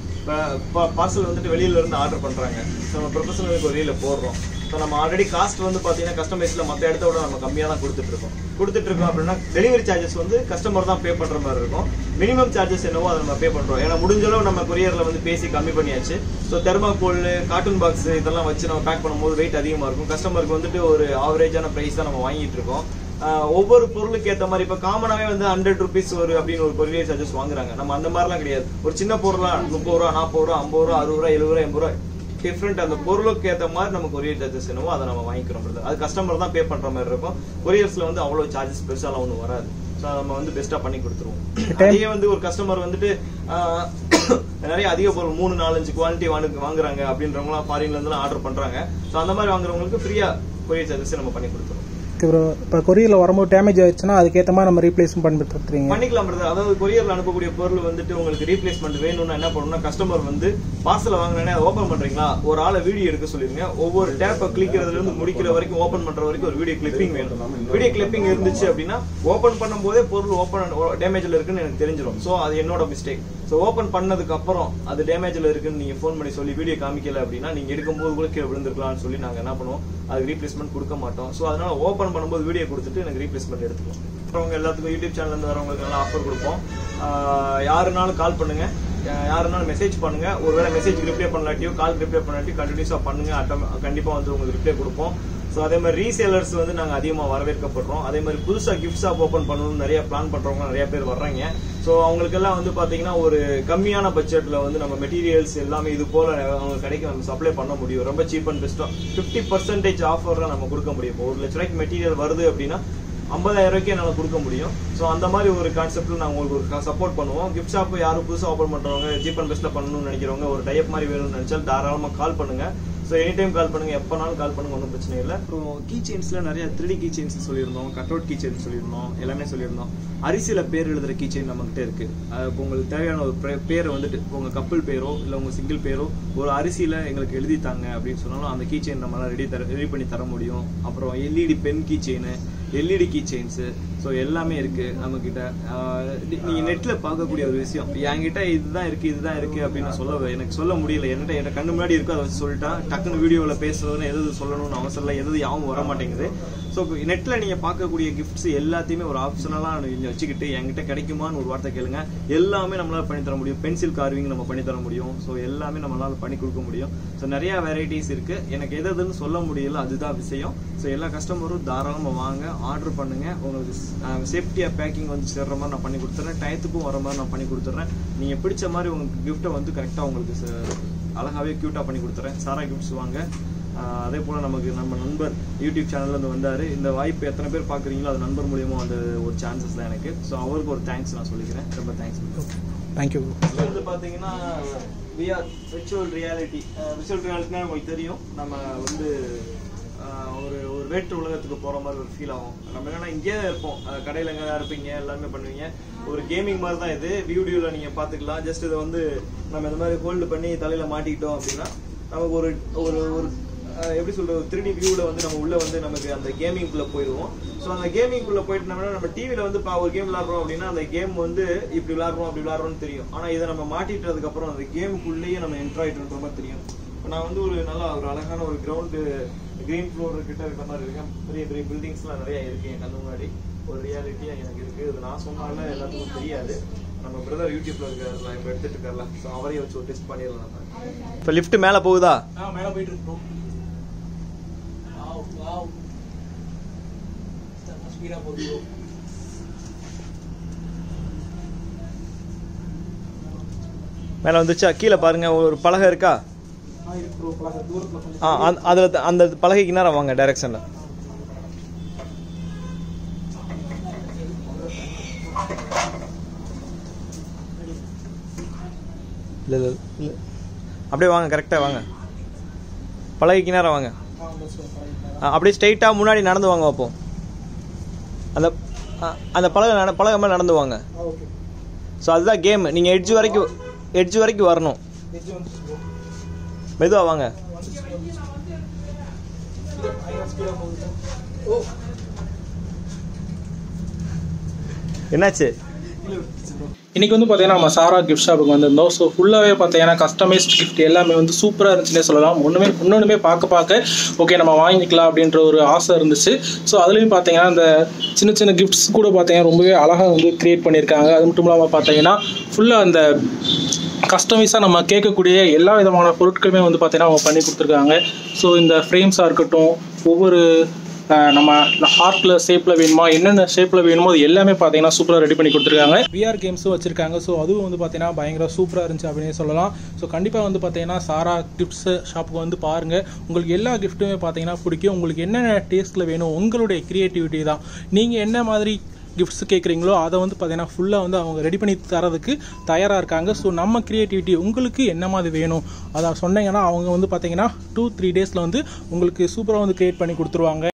இப்போ பார்சல் வந்துட்டு வெளியில இருந்து ஆர்டர் பண்றாங்க. நம்ம ப்ரொஃபஷனல் கொரியர்ல போடுறோம். ஸோ நம்ம ஆல்ரெடி காஸ்ட் வந்து பார்த்தீங்கன்னா கஸ்டமைஸில் மற்ற இடத்த விட நம்ம கம்மியாக தான் கொடுத்துட்டு இருக்கோம் அப்படின்னா டெலிவரி சார்ஜஸ் வந்து கஸ்டமர் தான் பே பண்ணுற மாதிரி இருக்கும். மினிமம் சார்ஜஸ் என்னவோ அதை நம்ம பே பண்ணுறோம். ஏன்னா முடிஞ்சளவு நம்ம கொரியரில் வந்து பேசி கம்மி பண்ணியாச்சு. ஸோ தெர்மாகோல், கார்ட்டூன் பாக்ஸ் இதெல்லாம் வச்சு நம்ம பேக் பண்ணும்போது வெயிட் அதிகமாக இருக்கும். கஸ்டமருக்கு வந்துட்டு ஒரு ஆவரேஜான ப்ரைஸ் தான் நம்ம வாங்கிட்டு இருக்கோம். ஒவ்வொரு பொருளுக்கு ஏற்ற மாதிரி இப்போ காமனாவே வந்து 100 rupees ஒரு அப்படின்னு ஒரு கொரியர் சார்ஜஸ் வாங்குறாங்க. நம்ம அந்த மாதிரிலாம் கிடையாது. ஒரு சின்ன பொருளா 30 ரூபா, 40 ரூபா, 50 ரூபா, 60 ரூபா, 70 ரூபா, 80 ரூபா டிஃப்ரெண்ட். அந்த பொருளுக்கு ஏற்ற மாதிரி நம்ம கொரியர் சார்ஜஸ் என்னவோ அதை நம்ம வாங்கிக்கிறோம். அது கஸ்டமர் தான் பே பண்ற மாதிரி இருக்கும். கொரியர்ஸ்ல வந்து அவ்வளவு சார்ஜஸ் பெருசாலாம் ஒன்றும் வராது. ஸோ நம்ம வந்து பெஸ்டா பண்ணி கொடுத்துருவோம். அதே வந்து ஒரு கஸ்டமர் வந்துட்டு நிறைய அதிக பொருள் 3-4-5 குவாலிட்டி வாங்குறாங்க அப்படின்றவங்களாம் ஃபாரின்ல இருந்து ஆர்டர் பண்றாங்க. ஸோ அந்த மாதிரி வாங்குறவங்களுக்கு ஃப்ரீயா கொரியர் சார்ஜஸ் நம்ம பண்ணி கொடுத்துருவோம். இப்போ கொரியரில் வரும்போது டேமேஜ் ஆயிடுச்சுன்னா அதுக்கேற்ற மாதிரி நம்ம ரீப்ளேஸ்மெண்ட் பண்ணிக்கலாம். அதாவது கொரியரில் அனுப்பக்கூடிய பொருள் வந்துட்டு உங்களுக்கு ரீப்ளேஸ்மெண்ட் வேணும்னா என்ன பண்ணணும்னா கஸ்டமர் வந்து பார்சலை வாங்கினே அதை ஓப்பன் பண்றீங்களா, ஒரு ஆளை வீடியோ எடுக்க சொல்லிருங்க. ஒவ்வொரு டேப்பை கிளிக்கிறதுல இருந்து முடிக்கிற வரைக்கும் ஓப்பன் பண்ற வரைக்கும் ஒரு வீடியோ கிளிப்பிங் வேணும். வீடியோ கிளிப்பிங் இருந்துச்சு அப்படின்னா ஓப்பன் பண்ணும் போதே பொருள் ஓப்பன் டேமேஜ்ல இருக்குன்னு எனக்கு தெரிஞ்சிடும். ஸோ அது என்னோட மிஸ்டேக். ஸோ ஓப்பன் பண்ணதுக்கு அப்புறம் அது டேமேஜ்ல இருக்குன்னு நீங்க ஃபோன் பண்ணி சொல்லி வீடியோ காமிக்கல அப்படின்னா நீங்க எடுக்கும்போது கூட கீழே விழுந்துருக்கலாம்னு சொல்லி நாங்க என்ன பண்ணுவோம், அதுக்கு ரீப்ளேஸ்மெண்ட் கொடுக்க மாட்டோம். ஸோ அதனால ஓப்பன் பண்ணும்போது வீடியோ கொடுத்துட்டு எனக்கு ரீப்ளேஸ்மெண்ட் எடுத்துக்கலாம். அவங்க எல்லாத்துக்கும் யூடியூப் சேனல்ல இருந்து வரவங்களுக்கு நல்லா ஆஃபர் கொடுப்போம். யாருனாலும் கால் பண்ணுங்க, யாருனாலும் மெசேஜ் பண்ணுங்க. ஒருவேளை மெசேஜ் ரிப்ளை பண்ணலாட்டியோ கால் ரிப்ளை பண்ணலாட்டியோ கண்டினியூஸா பண்ணுங்க. கண்டிப்பா வந்து உங்களுக்கு ரிப்ளை கொடுப்போம். ஸோ அதே மாதிரி ரீசேலர்ஸ் வந்து நாங்கள் அதிகமாக வரவேற்கப்படுறோம். அதே மாதிரி புதுசாக கிஃப்ட் ஷாப் ஓப்பன் பண்ணணும்னு நிறைய பிளான் பண்ணுறவங்க நிறைய பேர் வர்றாங்க. ஸோ அவங்களுக்கெல்லாம் வந்து பார்த்தீங்கன்னா ஒரு கம்மியான பட்ஜெட்டில் வந்து நம்ம மெட்டீரியல்ஸ் எல்லாமே இது போல அவங்க கடைக்கு நம்ம சப்ளை பண்ண முடியும். ரொம்ப சீப் அண்ட் பெஸ்ட்டாக 50% ஆஃபரில் நம்ம கொடுக்க முடியும். இப்போ 1 லட்ச ரூபாய்க்கு மெட்டீரியல் வருது அப்படின்னா 50,000 ரூபாய்க்கு என்னால் கொடுக்க முடியும். ஸோ அந்த மாதிரி ஒரு கான்செப்ட்ல நாங்கள் உங்களுக்கு சப்போர்ட் பண்ணுவோம். கிஃப்ட் ஷாப் யாரும் புதுசாக ஓப்பன் பண்ணுறவங்க, சீப் அண்ட் பெஸ்ட்டில் பண்ணணும்னு நினைக்கிறவங்க, ஒரு டைப் மாதிரி வேணும்னு நினைச்சால் தாராளமாக கால் பண்ணுங்க. ஸோ எனி டைம் கால் பண்ணுங்க, எப்போனாலும் கால் பண்ணுங்க, ஒன்றும் பிரச்சனை இல்லை. அப்புறம் கீ செயின்ஸ்ல நிறைய 3D கீ செயின்ஸ் சொல்லியிருந்தோம், கட் அவுட் கீ செயின் சொல்லியிருந்தோம், எல்லாமே சொல்லியிருந்தோம். அரிசியில பேர் எழுதுற கீ செயின் நம்மகிட்ட இருக்கு. இப்போ உங்களுக்கு தேவையான ஒரு பேரை வந்துட்டு உங்க கப்பல் பேரோ இல்லை உங்க சிங்கிள் பேரோ ஒரு அரிசியில எங்களுக்கு எழுதி தாங்க அப்படின்னு சொன்னாலும் அந்த கீ செயின் நம்மளால ரெடி பண்ணி தர முடியும். அப்புறம் LED pen key chain, LED key chains, so எல்லாமே இருக்கு நம்ம கிட்ட. நீங்க நெட்ல பார்க்கக்கூடிய ஒரு விஷயம், என்கிட்ட இதுதான் இருக்கு அப்படின்னு எனக்கு சொல்ல முடியல. என்கிட்ட கண்ணு முன்னாடி இருக்கு, அதை வச்சு சொல்லிட்டா டக்குன்னு வீடியோவில் பேசுறதுன்னு எது சொல்லணும்னு அவசரம் இல்லை, எது யாவும் வர மாட்டேங்குது. ஸோ நெட்ல நீங்க பார்க்கக்கூடிய கிஃப்ட்ஸ் எல்லாத்தையுமே ஒரு ஆப்ஷனலா வச்சுக்கிட்டு என்கிட்ட கிடைக்குமான்னு ஒரு வார்த்தை கேளுங்க. எல்லாமே நம்மளால பண்ணி தர முடியும். பென்சில் கார்விங் நம்ம பண்ணி தர முடியும். ஸோ எல்லாமே நம்மளால பண்ணி கொடுக்க முடியும். ஸோ நிறைய வெரைட்டிஸ் இருக்கு. எனக்கு எதுன்னு சொல்ல முடியல, அதுதான் விஷயம். ஸோ எல்லா கஸ்டமரும் தாராளமாக வாங்க, ஆர்டர் பண்ணுங்கள். உங்களுக்கு சேஃப்டியாக பேக்கிங் வந்து சேர்ற மாதிரி நான் பண்ணி கொடுத்துட்றேன். டயத்துக்கும் வர மாதிரி நான் பண்ணி கொடுத்துட்றேன். நீங்கள் பிடிச்ச மாதிரி உங்களுக்கு கிஃப்ட்டை வந்து கரெக்டாக உங்களுக்கு அழகாகவே க்யூட்டாக பண்ணி கொடுத்துட்றேன். சாரா கிஃப்ட்ஸ் வாங்க. அதே போல் நம்ம நண்பர் யூடியூப் சேனல்லேருந்து வந்தார். இந்த வாய்ப்பு எத்தனை பேர் பார்க்குறீங்களோ அது நண்பர் மூலியமாக அந்த ஒரு சான்சஸ் தான் எனக்கு. ஸோ அவருக்கு ஒரு தேங்க்ஸ் நான் சொல்லிக்கிறேன். ரொம்ப தேங்க்ஸ். தேங்க்யூ. வந்து பார்த்தீங்கன்னா விஆர் விர்ச்சுவல் ரியாலிட்டி. விர்ச்சுவல் ரியாலிட்டினா உங்களுக்கு தெரியும், நம்ம வந்து ஒரு வேற்று உலகத்துக்கு போகிற மாதிரி ஒரு ஃபீல் ஆகும். நம்ம என்னன்னா இங்கேயே தான் இருப்போம், கடையில் எங்கே இருப்பீங்க, எல்லாமே பண்ணுவீங்க. ஒரு கேமிங் மாதிரி தான் இது. வீடியோவில் நீங்கள் பார்த்துக்கலாம். ஜஸ்ட் இதை வந்து நம்ம இந்த மாதிரி ஹோல்டு பண்ணி தலையில் மாட்டிக்கிட்டோம் அப்படின்னா நமக்கு ஒரு ஒரு ஒரு எப்படி சொல்கிறது, 3D வியூவில் வந்து நம்ம உள்ளே வந்து நமக்கு அந்த கேமிங்குள்ளே போயிடுவோம். ஸோ அந்த கேமிங்குள்ளே போயிட்டோம்னா நம்ம டிவியில் வந்து ஒரு கேம் விளாட்றோம் அப்படின்னா அந்த கேம் வந்து இப்படி விளாட்றோம் அப்படி விளாட்றோம்னு தெரியும். ஆனால் இதை நம்ம மாட்டிட்டதுக்கப்புறம் அந்த கேமுக்குள்ளேயே நம்ம என்ட்ரு ஆகிட்டுன்ற மாதிரி தெரியும். இப்போ நான் வந்து ஒரு அழகான ஒரு கிரவுண்டு கிரீன் ஃப்ளோர் கிட்ட இருக்கிற மாதிரி இருக்கேன். பெரிய பெரிய பில்டிங்ஸ்லாம் நிறையா இருக்குது என் கண்ணு முன்னாடி. ஒரு ரியாலிட்டியாக எனக்கு இருக்குது. இது நான் சொன்னாலும் எல்லாத்துக்கும் தெரியாது. நம்ம பிரதர் யூடியூப்ல இருக்காருல, இப்போ எடுத்துட்டு இருக்காருல, ஸோ அவரையும் வச்சு ஒரு டெஸ்ட் பண்ணிடலாம். இப்போ லிஃப்ட் மேலே போகுதா? மேலே போயிட்டு இருக்கோம். மேலே வந்துச்சா? கீழே பாருங்க, ஒரு பலகை இருக்கா? அதில் அந்த பலகைக்கு நேரம் வாங்க டைரக்ஷனில். இல்லை இல்லை இல்லை, அப்படியே வாங்க, கரெக்டாக வாங்க, பலகைக்கு நேரம் வாங்க. அப்படியே ஸ்ட்ரைட்டாக முன்னாடி நடந்து வாங்க. அப்போ அந்த அந்த பலகை மேலே நடந்து வாங்க. ஸோ அதுதான் கேம். நீங்கள் எட்ஜ் வரைக்கும் வரணும். மெதுவா வாங்க. என்னாச்சு? இன்னைக்கு வந்து பார்த்தீங்கன்னா நம்ம சாரா கிஃப்ட் ஷாப்புக்கு வந்திருந்தோம். ஸோ ஃபுல்லாகவே பார்த்தீங்கன்னா கஸ்டமைஸ்ட் கிஃப்ட் எல்லாமே வந்து சூப்பராக இருந்துச்சுன்னே சொல்லலாம். ஒன்றுமே பார்க்க ஓகே நம்ம வாங்கிக்கலாம் அப்படின்ற ஒரு ஆசை இருந்துச்சு. ஸோ அதுலேயும் பார்த்தீங்கன்னா இந்த சின்ன கிஃப்ட்ஸ் கூட பார்த்தீங்கன்னா ரொம்பவே அழகாக வந்து க்ரியேட் பண்ணியிருக்காங்க. அது மட்டும் இல்லாமல் பார்த்தீங்கன்னா ஃபுல்லாக அந்த கஸ்டமைஸாக நம்ம கேட்கக்கூடிய எல்லா விதமான பொருட்களுமே வந்து பார்த்தீங்கன்னா அவங்க பண்ணி கொடுத்துருக்காங்க. ஸோ இந்த ஃப்ரேம்ஸாக இருக்கட்டும், ஒவ்வொரு நம்ம ஹார்ட்டில் ஷேப்பில் வேணுமா, என்னென்ன ஷேப்பில் வேணுமோ அது எல்லாமே பார்த்தீங்கன்னா சூப்பராக ரெடி பண்ணி கொடுத்துருக்காங்க. விஆர் கேம்ஸும் வச்சுருக்காங்க. ஸோ அதுவும் வந்து பார்த்தீங்கன்னா பயங்கர சூப்பராக இருந்துச்சு அப்படின்னு சொல்லலாம். ஸோ கண்டிப்பாக வந்து பார்த்தீங்கன்னா சாரா கிஃப்ட்ஸ் ஷாப்புக்கு வந்து பாருங்கள். உங்களுக்கு எல்லா கிஃப்ட்டுமே பார்த்தீங்கன்னா பிடிக்கும். உங்களுக்கு என்னென்ன டேஸ்ட்டில் வேணும், உங்களுடைய க்ரியேட்டிவிட்டி தான். நீங்கள் என்ன மாதிரி கிஃப்ட்ஸ் கேட்குறீங்களோ அதை வந்து பார்த்தீங்கன்னா ஃபுல்லாக வந்து அவங்க ரெடி பண்ணி தரதுக்கு தயாராக இருக்காங்க. ஸோ நம்ம க்ரியேட்டிவிட்டி உங்களுக்கு என்ன மாதிரி வேணும் அதை சொன்னீங்கன்னா அவங்க வந்து பார்த்தீங்கன்னா 2-3 டேஸில் வந்து உங்களுக்கு சூப்பராக வந்து க்ரியேட் பண்ணி கொடுத்துருவாங்க.